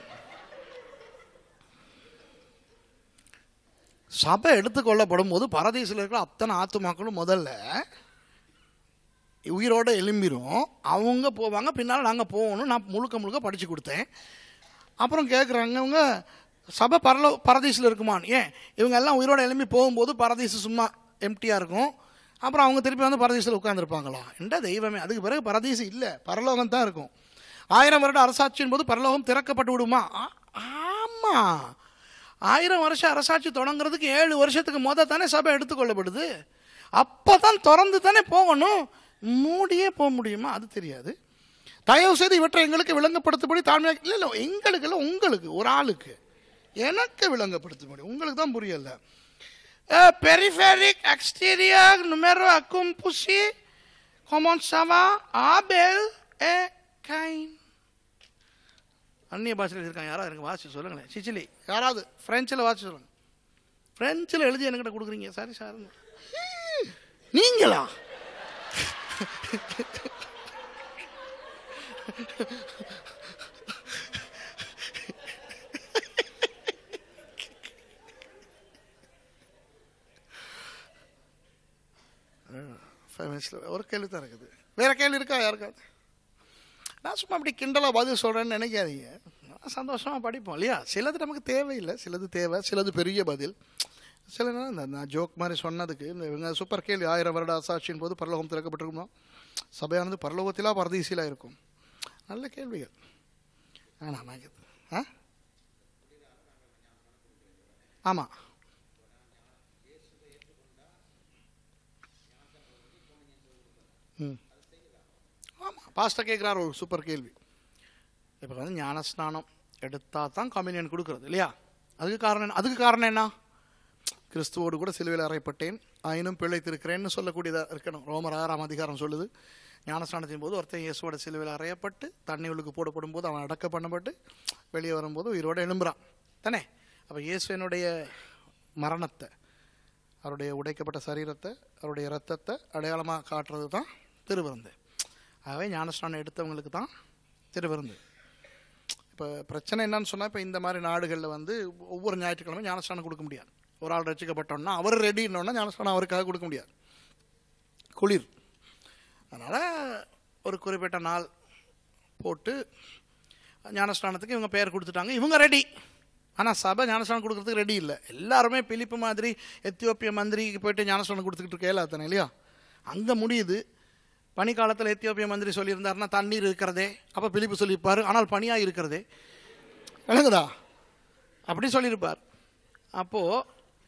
சபை எடுத்துக்கொள்ளப்படும் போது பரதீசில் இருக்கிற அத்தனை ஆத்துமாக்களும் முதல்ல உயிரோடு எழும்பிரும். அவங்க போவாங்க, பின்னால் நாங்கள் போகணும். நான் முழுக்க முழுக்க படித்து கொடுத்தேன். அப்புறம் கேட்குறாங்க, இவங்க சபை பரலோ பரதீசில் இருக்குமான்னு. ஏன் இவங்க எல்லாம் உயிரோடு எழும்பி போகும்போது பரதீசு சும்மா எம்டியாக இருக்கும், அப்புறம் அவங்க திருப்பி வந்து பரதீசில் உட்காந்துருப்பாங்களா? என்ற தெய்வமே, அதுக்கு பிறகு பரதீசு இல்லை, பரலோகம் தான் இருக்கும். ஆயிரம் வருட அரசாட்சியின் போது பரலோகம் திறக்கப்பட்டு விடுமா? ஆமாம், ஆயிரம் வருஷம் அரசாட்சி தொடங்குறதுக்கு ஏழு வருஷத்துக்கு முத தானே சபை எடுத்துக்கொள்ளப்படுது. அப்போ தான் திறந்து தானே போகணும், மூடியே போக முடியுமா? அது தெரியாது. தயவு செய்து இவற்றை எங்களுக்கு விளங்கப்படுத்தபடி தாழ்மையாக இல்லை இல்லை எங்களுக்கு இல்லை, உங்களுக்கு ஒரு ஆளுக்கு எனக்கு விளங்கப்படுத்த முடியும், உங்களுக்கு தான் புரியல. Périphérique extérieur numéro accomplissé comment ça va Abel et Cain. அந்நிய பாஷையில் இருக்காங்க, யாராவது எனக்கு வாசி சொல்லுங்களேன். சிச்சிலி யாராவது ஃப்ரெஞ்சில் வாசி சொல்லுங்க. ஃப்ரெஞ்சில் எழுதி என்கிட்ட கொடுக்குறீங்க. சாரி சார், நீங்களா? ஒரு கேள்வி தான் இருக்குது, வேற கேள்வி இருக்கா யாருக்காவது? நான் சும்மா அப்படி கிண்டலாக பதில் சொல்கிறேன்னு நினைக்காதீங்க, சந்தோஷமாக படிப்போம் இல்லையா. சிலது நமக்கு தேவையில்லை, சிலது தேவை, சிலது பெரிய பதில். சில நேரம் இந்த நான் ஜோக் மாதிரி சொன்னதுக்கு இந்த இவங்க சூப்பர் கேள்வி. ஆயிரம் வருட ஆசாட்சியின் போது பரலோகம் திறக்கப்பட்டிருக்குமா? சபையானது பரலோகத்திலா பரதீசிலா இருக்கும்? நல்ல கேள்விகள். ஆமாம் ஆ ஆமாம் ம் ஆமாம் பாஸ்டர் கேட்குறாரு ஒரு சூப்பர் கேள்வி. இப்போ வந்து ஞானஸ்நானம் எடுத்தால் தான் கம்யூனியன் கொடுக்குறது இல்லையா? அதுக்கு காரணம் அதுக்கு காரணம் என்ன? கிறிஸ்துவோடு கூட சிலுவையில் அறையப்பட்டேன் ஆயினும் பிழைத்திருக்கிறேன்னு சொல்லக்கூடியதாக இருக்கணும். ரோமர் ஆறாம் அதிகாரம் சொல்லுது, ஞானஸ்நானத்தின் போது ஒருத்தன் இயேசுவோட சிலுவையில் அறையப்பட்டு தண்ணி உள்ளுக்கு போடப்படும் போது அவன் அடக்க பண்ணப்பட்டு வெளியே வரும்போது உயிரோடு எழும்புறான் தானே. அப்போ இயேசுவனுடைய மரணத்தை, அவருடைய உடைக்கப்பட்ட சரீரத்தை, அவருடைய இரத்தத்தை அடையாளமாக காட்டுறது தான் திருவிருந்து. ஆகவே ஞானஸ்நானம் எடுத்தவங்களுக்கு தான் திருவிருந்து. இப்போ பிரச்சனை என்னன்னு சொன்னால், இப்போ இந்த மாதிரி நாடுகளில் வந்து ஒவ்வொரு ஞாயிற்றுக்கிழமை ஞானஸ்நானம் கொடுக்க முடியாது. ஒரு ஆள் ரசிக்கப்பட்டோன்னா அவர் ரெடின்னொன்னா ஞானஸ்நானம் அவருக்காக கொடுக்க முடியாது, குளிர். அதனால் ஒரு குறிப்பிட்ட நாள் போட்டு ஞானஸ்நானத்துக்கு இவங்க பெயர் கொடுத்துட்டாங்க, இவங்க ரெடி. ஆனால் சபை ஞானஸ்நானம் கொடுக்குறதுக்கு ரெடி இல்லை. எல்லாருமே பிலிப்பு மாதிரி எத்தியோப்பிய மந்திரிக்கு போயிட்டு ஞானஸ்நானம் கொடுத்துக்கிட்டு இருக்கே அத்தனை இல்லையா? அங்கே முடியுது. பனிக்காலத்தில் எத்தியோப்பிய மந்திரி சொல்லியிருந்தாருன்னா தண்ணீர் இருக்கிறதே, அப்போ பிலிப்பு சொல்லியிருப்பார் ஆனால் பனியாக இருக்கிறதே, விளங்குதா? அப்படி சொல்லியிருப்பார். அப்போது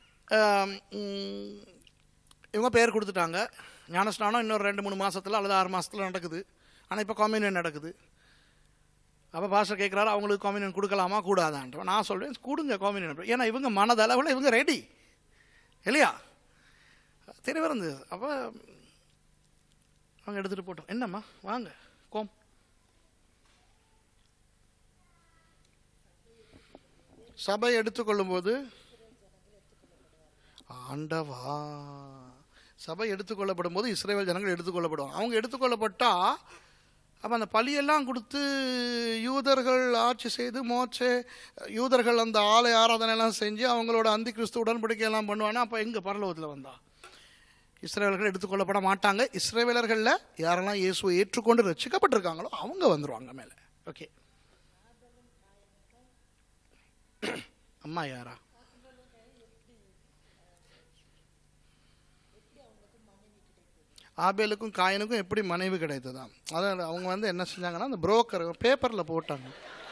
இவங்க பேர் கொடுத்துட்டாங்க. ஞானஸ்நானம் இன்னொரு ரெண்டு மூணு மாதத்தில் அல்லது ஆறு மாதத்தில் நடக்குது. ஆனால் இப்போ கம்யூனியன் நடக்குது. அப்போ பாஸ்டர் கேட்குறாரு, அவங்களுக்கு கம்யூனியன் கொடுக்கலாமா கூடாதான்ற. நான் சொல்கிறேன் கொடுங்க கம்யூனியன். ஏன்னா இவங்க மனதளவில் இவங்க ரெடி இல்லையா? தெரிய இருந்தது. அப்போ அவங்க எடுத்துகிட்டு போட்டோம். என்னம்மா வாங்க கோம். சபை எடுத்துக்கொள்ளும் போது ஆண்டவா, சபை எடுத்துக்கொள்ளப்படும் போது இஸ்ரவேல் ஜனங்கள் எடுத்துக்கொள்ளப்படுவாங்க. அவங்க எடுத்துக்கொள்ளப்பட்டா அப்போ அந்த பலியெல்லாம் கொடுத்து யூதர்கள் ஆட்சி செய்து மோட்சே யூதர்கள் அந்த ஆலய ஆராதனையெல்லாம் செஞ்சு அவங்களோட அந்தி கிறிஸ்து உடன்படிக்கையெல்லாம் பண்ணுவானா, அப்போ எங்கே பரலோகத்தில் வந்தா இஸ்ரவேலர்கள் எடுத்துக்கொள்ளப்பட மாட்டாங்க. இஸ்ரவேலர்களில் யாரெல்லாம் இயேசுவை ஏற்றுக்கொண்டு ரட்சிக்கப்பட்டிருக்காங்களோ அவங்க வந்துடுவாங்க மேலே. ஓகே, அம்மா யாரா? ஆபேலுக்கும் காயனுக்கும் எப்படி மனைவி கிடைத்ததா? அதான் அவங்க வந்து என்ன செஞ்சாங்கன்னா, அந்த புரோக்கர் பேப்பரில் போட்டாங்க,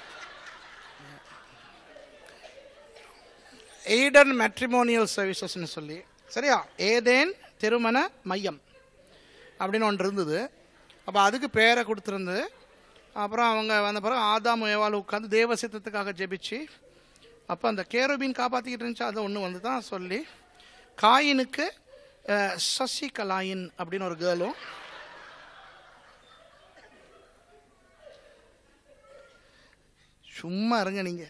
எய்டன் மேட்ரிமோனியல் சர்வீசஸ்ன்னு சொல்லி, சரியா, ஏதேன் திருமண மையம் அப்படின்னு ஒன்று இருந்தது. அப்போ அதுக்கு பேரை கொடுத்துருந்தது. அப்புறம் அவங்க வந்த பிறகு ஆதாம் ஏவாள் உட்காந்து தேவ சித்தத்துக்காக ஜெபிச்சு, அப்போ அந்த கேரோபின் காப்பாற்றிக்கிட்டு இருந்துச்சு, அதை ஒன்று வந்து தான் சொல்லி, காயினுக்கு சசிகலாயின் அப்படின்னு ஒரு கேர்ளும், சும்மா இருங்க நீங்க,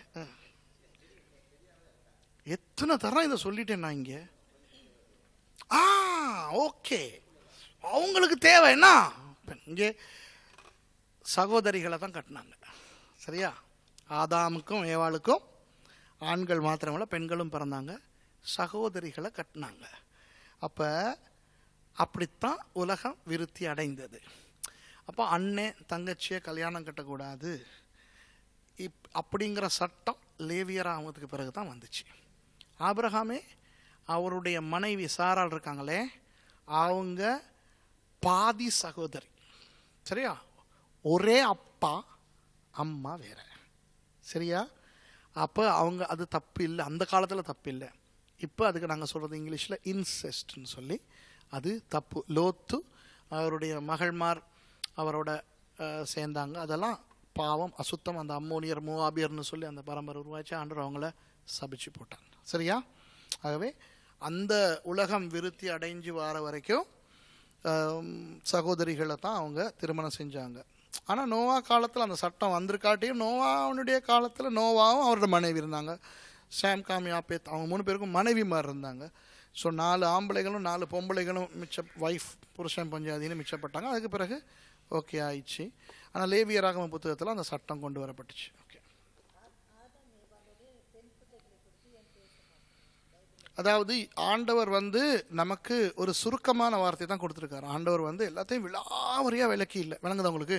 எத்தனை தரம் இதை சொல்லிட்டேன் நான் இங்க. ஆ ஓகே, அவங்களுக்கு தேவை என்ன, இங்கே சகோதரிகளை தான் கட்டினாங்க. சரியா, ஆதாமுக்கும் ஏவாளுக்கும் ஆண்கள் மாத்திரமல்ல பெண்களும் பிறந்தாங்க, சகோதரிகளை கட்டினாங்க. அப்போ அப்படித்தான் உலகம் விருத்தி அடைந்தது. அப்போ அண்ணன் தங்கச்சியை கல்யாணம் கட்டக்கூடாது இப் அப்படிங்கிற சட்டம் லேவியர் ஆகிறதுக்கு பிறகு தான் வந்துச்சு. ஆபிரகாமே அவருடைய மனைவி சாராள் இருக்காங்களே, அவங்க பாதி சகோதரி. சரியா, ஒரே அப்பா அம்மா வேற. சரியா, அப்போ அவங்க அது தப்பு இல்லை, அந்த காலத்தில் தப்பு இல்லை. இப்போ அதுக்கு நாங்கள் சொல்கிறது இங்கிலீஷில் இன்செஸ்ட்னு சொல்லி அது தப்பு. லோத்து அவருடைய மகள்மார் அவரோட சேர்ந்தாங்க, அதெல்லாம் பாவம், அசுத்தம். அந்த அம்மோனியர் மோவாபியர்னு சொல்லி அந்த பரம்பரை உருவாச்சு, ஆண்டவர் அவங்கள சபிச்சு போட்டாங்க. சரியா, ஆகவே அந்த உலகம் விருத்தி அடைஞ்சு வர வரைக்கும் சகோதரிகளை தான் அவங்க திருமணம் செஞ்சாங்க. ஆனால் நோவா காலத்தில் அந்த சட்டம் வந்திருக்காட்டியும் நோவாவுடைய காலத்தில் நோவாவும் அவரோட மனைவி இருந்தாங்க. சாம் காம் யாப்பேத் அவங்க மூணு பேருக்கும் மனைவி மாதிரி இருந்தாங்க. ஸோ நாலு ஆம்பளைகளும் நாலு பொம்பளைகளும் மிச்ச ஒய்ஃப் புருஷன் பஞ்சாதின்னு மிச்சப்பட்டாங்க. அதுக்கு பிறகு ஓகே ஆயிடுச்சு. ஆனால் லேவியராகம புத்தகத்தில் அந்த சட்டம் கொண்டு வரப்பட்டுச்சு. ஓகே, அதாவது ஆண்டவர் வந்து நமக்கு ஒரு சுருக்கமான வார்த்தை தான் கொடுத்துருக்காரு. ஆண்டவர் வந்து எல்லாத்தையும் விலாவரியாக விளக்கி இல்லை. விளங்குதா உங்களுக்கு?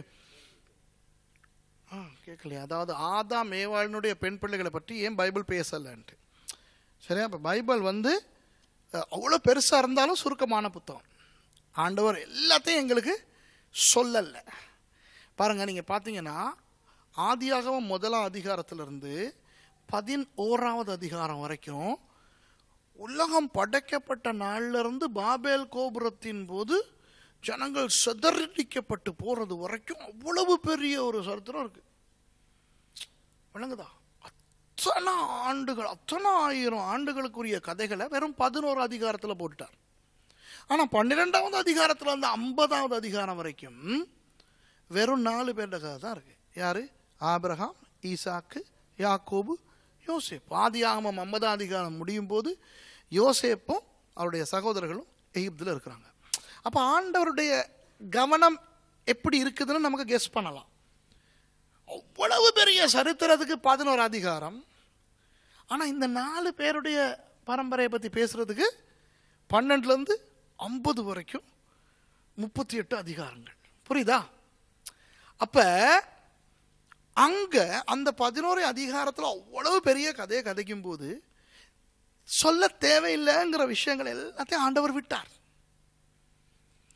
ஆ கேட்கலையா? அதாவது ஆதாம் ஏவாளினுடைய பெண் பிள்ளைகளை பற்றி ஏன் பைபிள் பேசலைன்ட்டு. சரியா, இப்போ பைபிள் வந்து அவ்வளோ பெருசாக இருந்தாலும் சுருக்கமான புத்தகம். ஆண்டவர் எல்லாத்தையும் எங்களுக்கு சொல்லலை. பாருங்கள், நீங்கள் பார்த்தீங்கன்னா ஆதியாகமம் முதலாம் அதிகாரத்திலிருந்து பதினோராவது அதிகாரம் வரைக்கும் உலகம் படைக்கப்பட்ட நாளிலிருந்து பாபேல் கோபுரத்தின் போது ஜனங்கள் சிதறடிக்கப்பட்டு போறது வரைக்கும் அவ்வளவு பெரிய ஒரு சரித்திரம் இருக்கு. விளங்குதா? அத்தனை ஆண்டுகள், அத்தனை ஆயிரம் ஆண்டுகளுக்குரிய கதைகளை வெறும் பதினோரு அதிகாரத்தில் போட்டுட்டார். ஆனால் பன்னிரெண்டாவது அதிகாரத்தில் அந்த ஐம்பதாவது அதிகாரம் வரைக்கும் வெறும் நாலு பேருடைய கதை தான் இருக்கு. யாரு? ஆபிரகாம், ஈசாக்கு, யாக்கோபு, யோசேப். ஆதியாகமம் ஐம்பதாம் அதிகாரம் முடியும் போது யோசேப்பும் அவருடைய சகோதரர்களும் எகிப்தில் இருக்கிறாங்க. அப்போ ஆண்டவருடைய கவனம் எப்படி இருக்குதுன்னு நமக்கு கெஸ் பண்ணலாம். அவ்வளவு பெரிய சரித்திரத்துக்கு பதினோரு அதிகாரம். ஆனால் இந்த நாலு பேருடைய பரம்பரையை பற்றி பேசுறதுக்கு பன்னெண்டுலேருந்து ஐம்பது வரைக்கும் முப்பத்தி எட்டு அதிகாரங்கள். புரியுதா? அப்போ அங்கே அந்த பதினோரு அதிகாரத்தில் அவ்வளவு பெரிய கதையை கதைக்கும் போது சொல்ல தேவையில்லைங்கிற விஷயங்கள் எல்லாத்தையும் ஆண்டவர் விட்டார்.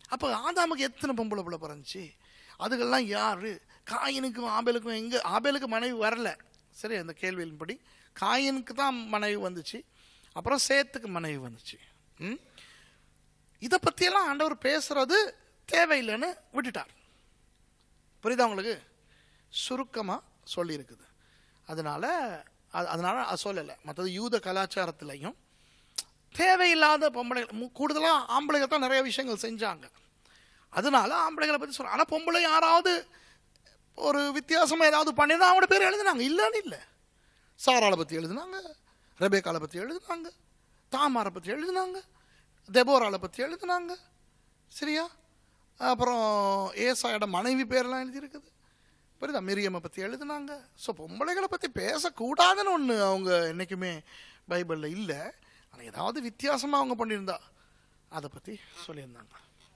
அப்போ ஆதாமுக்கு எத்தனை பொம்பளை பிள்ளை பிறந்துச்சு? அதுக்கெல்லாம் யார்? காயினுக்கும் ஆபேலுக்கும் எங்கே? ஆபேலுக்கு மனைவி வரல, சரி, அந்த கேள்வியின்படி காயினுக்கு தான் மனைவி வந்துச்சு, அப்புறம் சேத்துக்கு மனைவி வந்துச்சு. ம் இதை பற்றியெல்லாம் ஆண்டவர் பேசுறது தேவையில்லைன்னு விட்டுட்டார். புரியுதா உங்களுக்கு? சுருக்கமாக சொல்லியிருக்குது. அதனால அதனால அது சொல்லலை. மற்றது யூத கலாச்சாரத்திலையும் தேவையில்லாத பொம்பளைகள், கூடுதலாக ஆம்பளைகள் தான் நிறைய விஷயங்கள் செஞ்சாங்க. அதனால ஆம்பளைகளை பற்றி சொல்ல. ஆனால் பொம்பளை யாராவது ஒரு வித்தியாசமாக ஏதாவது பண்ணிதான் அவங்களோட பேர் எழுதினாங்க, இல்லைன்னு இல்லை. சாராளை பற்றி எழுதினாங்க, ரெபேக்காலை பற்றி எழுதினாங்க, தாமாரை பற்றி எழுதினாங்க, தெபோராளை பற்றி எழுதினாங்க, சரியா? அப்புறம் ஏசாயோட மனைவி பேரெல்லாம் எழுதியிருக்குது, புரியுதா? மிரியம்மை பற்றி எழுதினாங்க. ஸோ பொம்பளைகளை பற்றி பேசக்கூடாதுன்னு ஒன்று அவங்க என்றைக்குமே பைபிளில் இல்லை. ஆனால் ஏதாவது வித்தியாசமாக அவங்க பண்ணியிருந்தா அதை பற்றி சொல்லியிருந்தாங்க.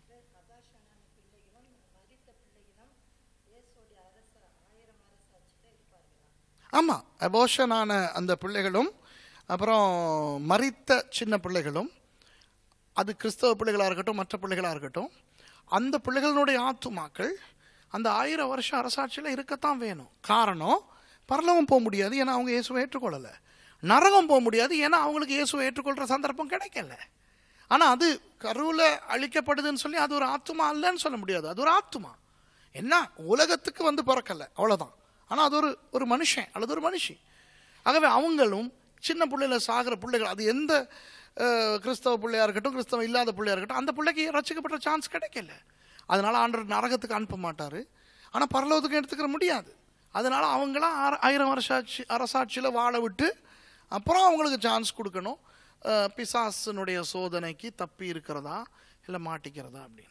ஆமாம், அபோஷனான அந்த பிள்ளைகளும் அப்புறம் மரித்த சின்ன பிள்ளைகளும், அது கிறிஸ்தவ பிள்ளைகளாக இருக்கட்டும் மற்ற பிள்ளைகளாக இருக்கட்டும், அந்த பிள்ளைகளுடைய ஆத்துமாக்கள் அந்த ஆயிரம் வருஷம் அரசாட்சியில் இருக்கத்தான் வேணும். காரணம், பரலோகம் போக முடியாது, ஏன்னா அவங்க இயேசுவை ஏற்றுக்கொள்ளலை. நரகம் போக முடியாது, ஏன்னா அவங்களுக்கு இயேசுவை ஏற்றுக்கொள்கிற சந்தர்ப்பம் கிடைக்கல. ஆனால் அது கருவில் அழிக்கப்படுதுன்னு சொல்லி அது ஒரு ஆத்துமா இல்லைன்னு சொல்ல முடியாது. அது ஒரு ஆத்துமா. என்ன, உலகத்துக்கு வந்து பிறக்கலை, அவ்வளோதான். ஆனால் அது ஒரு ஒரு மனுஷன் அல்லது ஒரு மனுஷி. ஆகவே அவங்களும் சின்ன பிள்ளையில சாகிற பிள்ளைகள், அது எந்த கிறிஸ்தவ பிள்ளையாக இருக்கட்டும் கிறிஸ்தவம் இல்லாத பிள்ளையாக இருக்கட்டும், அந்த பிள்ளைக்கு ரட்சிக்கப்பட்ட சான்ஸ் கிடைக்கல. அதனால் ஆண்டவர் நரகத்துக்கு அனுப்ப மாட்டார், ஆனால் பரலோகத்துக்கு எடுத்துக்கிற முடியாது. அதனால் அவங்களாம் ஆயிரம் வருஷாட்சி அரசாட்சியில் வாழ விட்டு அப்புறம் அவங்களுக்கு சான்ஸ் கொடுக்கணும், பிசாசனுடைய சோதனைக்கு தப்பி இருக்கிறதா இல்லை மாட்டிக்கிறதா அப்படின்னு.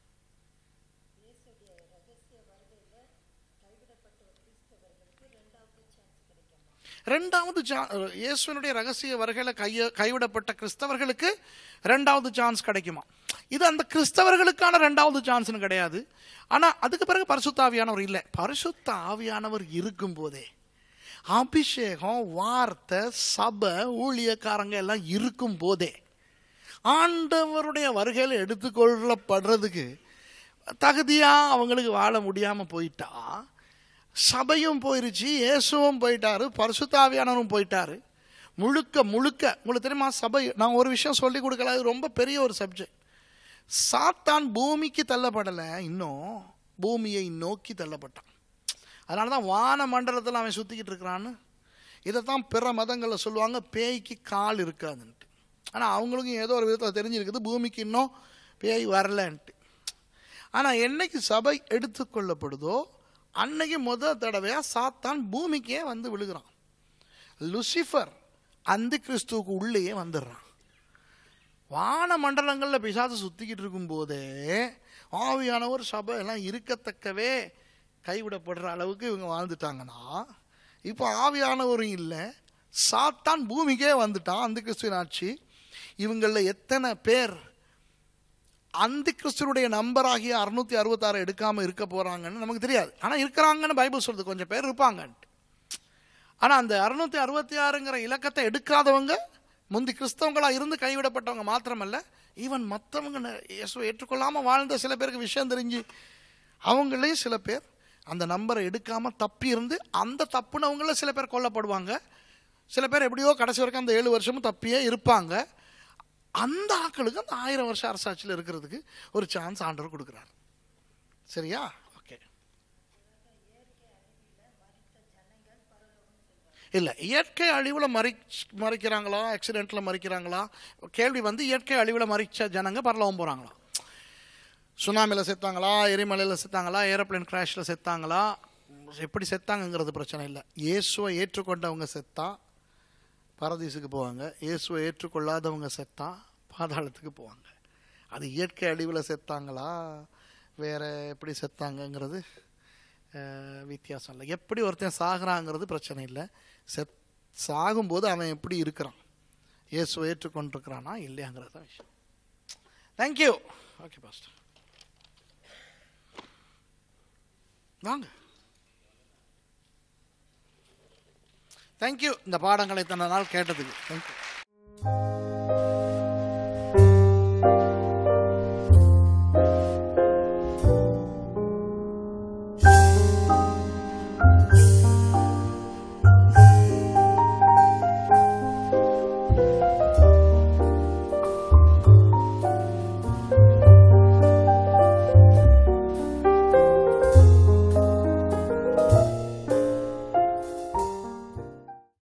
ரெண்டாவது இயேசுவினுடைய ரகசிய வருகையில கைய கைவிடப்பட்ட கிறிஸ்தவர்களுக்கு ரெண்டாவது சான்ஸ் கிடைக்குமா? இது அந்த கிறிஸ்தவர்களுக்கான ரெண்டாவது சான்ஸ்னு கிடையாது. ஆனால் அதுக்கு பிறகு பரிசுத்த ஆவியானவர் இல்லை. பரிசுத்த ஆவியானவர் இருக்கும் போதே, அபிஷேகம், வார்த்தை, சபை, ஊழியக்காரங்க எல்லாம் இருக்கும் போதே ஆண்டவருடைய வருகையில் எடுத்துக்கொள்ளப்படுறதுக்கு தகுதியாக அவங்களுக்கு வாழ முடியாமல் போயிட்டா, சபையும் போயிருச்சு, இயேசுவும் போயிட்டாரு, பரிசுத்த ஆவியானவரும் போயிட்டாரு, முழுக்க முழுக்க. உங்களுக்கு தெரியுமா, சபை, நான் ஒரு விஷயம் சொல்லி கொடுக்கல, அது ரொம்ப பெரிய ஒரு சப்ஜெக்ட். சாத்தான் பூமிக்கு தள்ளப்படலை, இன்னும் பூமியை நோக்கி தள்ளப்பட்டான். அதனால தான் வான மண்டலத்தில் அவன் சுற்றிக்கிட்டு இருக்கிறான்னு. இதைத்தான் பிற மதங்களில் சொல்லுவாங்க, பேய்க்கு கால் இருக்காதுன்ட்டு. ஆனால் அவங்களுக்கும் ஏதோ ஒரு விதத்தில் தெரிஞ்சிருக்குது, பூமிக்கு இன்னும் பேய் வரலன்ட்டு. ஆனால் என்னைக்கு சபை எடுத்துக்கொள்ளப்படுதோ அன்னைக்கு முதல் தடவையாக சாத்தான் பூமிக்கே வந்து விழுகிறான். லூசிஃபர் அந்த கிறிஸ்துவுக்கு உள்ளேயே வந்துடுறான். வான மண்டலங்களில் பிசாசு சுற்றிக்கிட்டு இருக்கும் போதே ஆவியானவர் சபை எல்லாம் இருக்கத்தக்கவே கைவிடப்படுற அளவுக்கு இவங்க வாழ்ந்துட்டாங்கன்னா, இப்போ ஆவியானவரும் இல்லை, சாத்தான் பூமிக்கே வந்துட்டான், அந்த கிறிஸ்துவின் ஆட்சி. இவங்களில் எத்தனை பேர் அந்த கிறிஸ்துவனுடைய நம்பராகிய அறுநூத்தி அறுபத்தாறு எடுக்காமல் இருக்க போகிறாங்கன்னு நமக்கு தெரியாது. ஆனால் இருக்கிறாங்கன்னு பைபிள் சொல்லுது, கொஞ்சம் பேர் இருப்பாங்கன்ட்டு. ஆனால் அந்த அறுநூத்தி அறுபத்தி ஆறுங்கிற இலக்கத்தை எடுக்காதவங்க முந்தி கிறிஸ்தவங்களாக இருந்து கைவிடப்பட்டவங்க மாத்திரமல்ல, ஈவன் மற்றவங்க இயேசுவை ஏற்றுக்கொள்ளாமல் வாழ்ந்த சில பேருக்கு விஷயம் தெரிஞ்சு அவங்களே சில பேர் அந்த நம்பரை எடுக்காமல் தப்பி இருந்து அந்த தப்புனவங்கள சில பேர் கொல்லப்படுவாங்க. சில பேர் எப்படியோ கடைசி வரைக்கும் அந்த ஏழு வருஷமும் தப்பியே இருப்பாங்க. அந்த ஆட்களுக்கு அந்த ஆயிரம் வருஷம் அரசாட்சியில் இருக்கிறதுக்கு ஒரு சான்ஸ் ஆண்டவர் கொடுக்குறாரு. சரியா? ஓகே. இல்லை, இயற்கை அழிவில் மறி மறிக்கிறாங்களா ஆக்சிடென்ட்டில் மறிக்கிறாங்களா? கேள்வி வந்து இயற்கை அழிவில் மறிச்ச ஜனங்க பரலோகம் போகிறாங்களா? சுனாமியில் செத்தாங்களா, எரிமலையில் செத்தாங்களா, ஏரோப்ளேன் கிராஷில் செத்தாங்களா, எப்படி செத்தாங்கங்கிறது பிரச்சனை இல்லை. இயேசுவை ஏற்றுக்கொண்டவங்க செத்தா பரதீசுக்கு போவாங்க, இயேசுவை ஏற்றுக்கொள்ளாதவங்க செத்தா பாதாளத்துக்கு போவாங்க. அது இயற்கை அழிவில் செத்தாங்களா வேற எப்படி செத்தாங்கங்கிறது வித்தியாசம் இல்லை. எப்படி ஒருத்தன் சாகிறாங்கிறது பிரச்சனை இல்லை. செத் சாகும்போது அவன் எப்படி இருக்கிறான், இயேசுவை ஏற்றுக்கொண்டிருக்கிறானா இல்லையாங்கிறது தான் விஷயம். தேங்க்யூ. ஓகே பாஸ்டர், வாங்க. தேங்க்யூ இந்த பாடங்களை தன்ன நாள் கேட்டதுக்கு. தேங்க்யூ.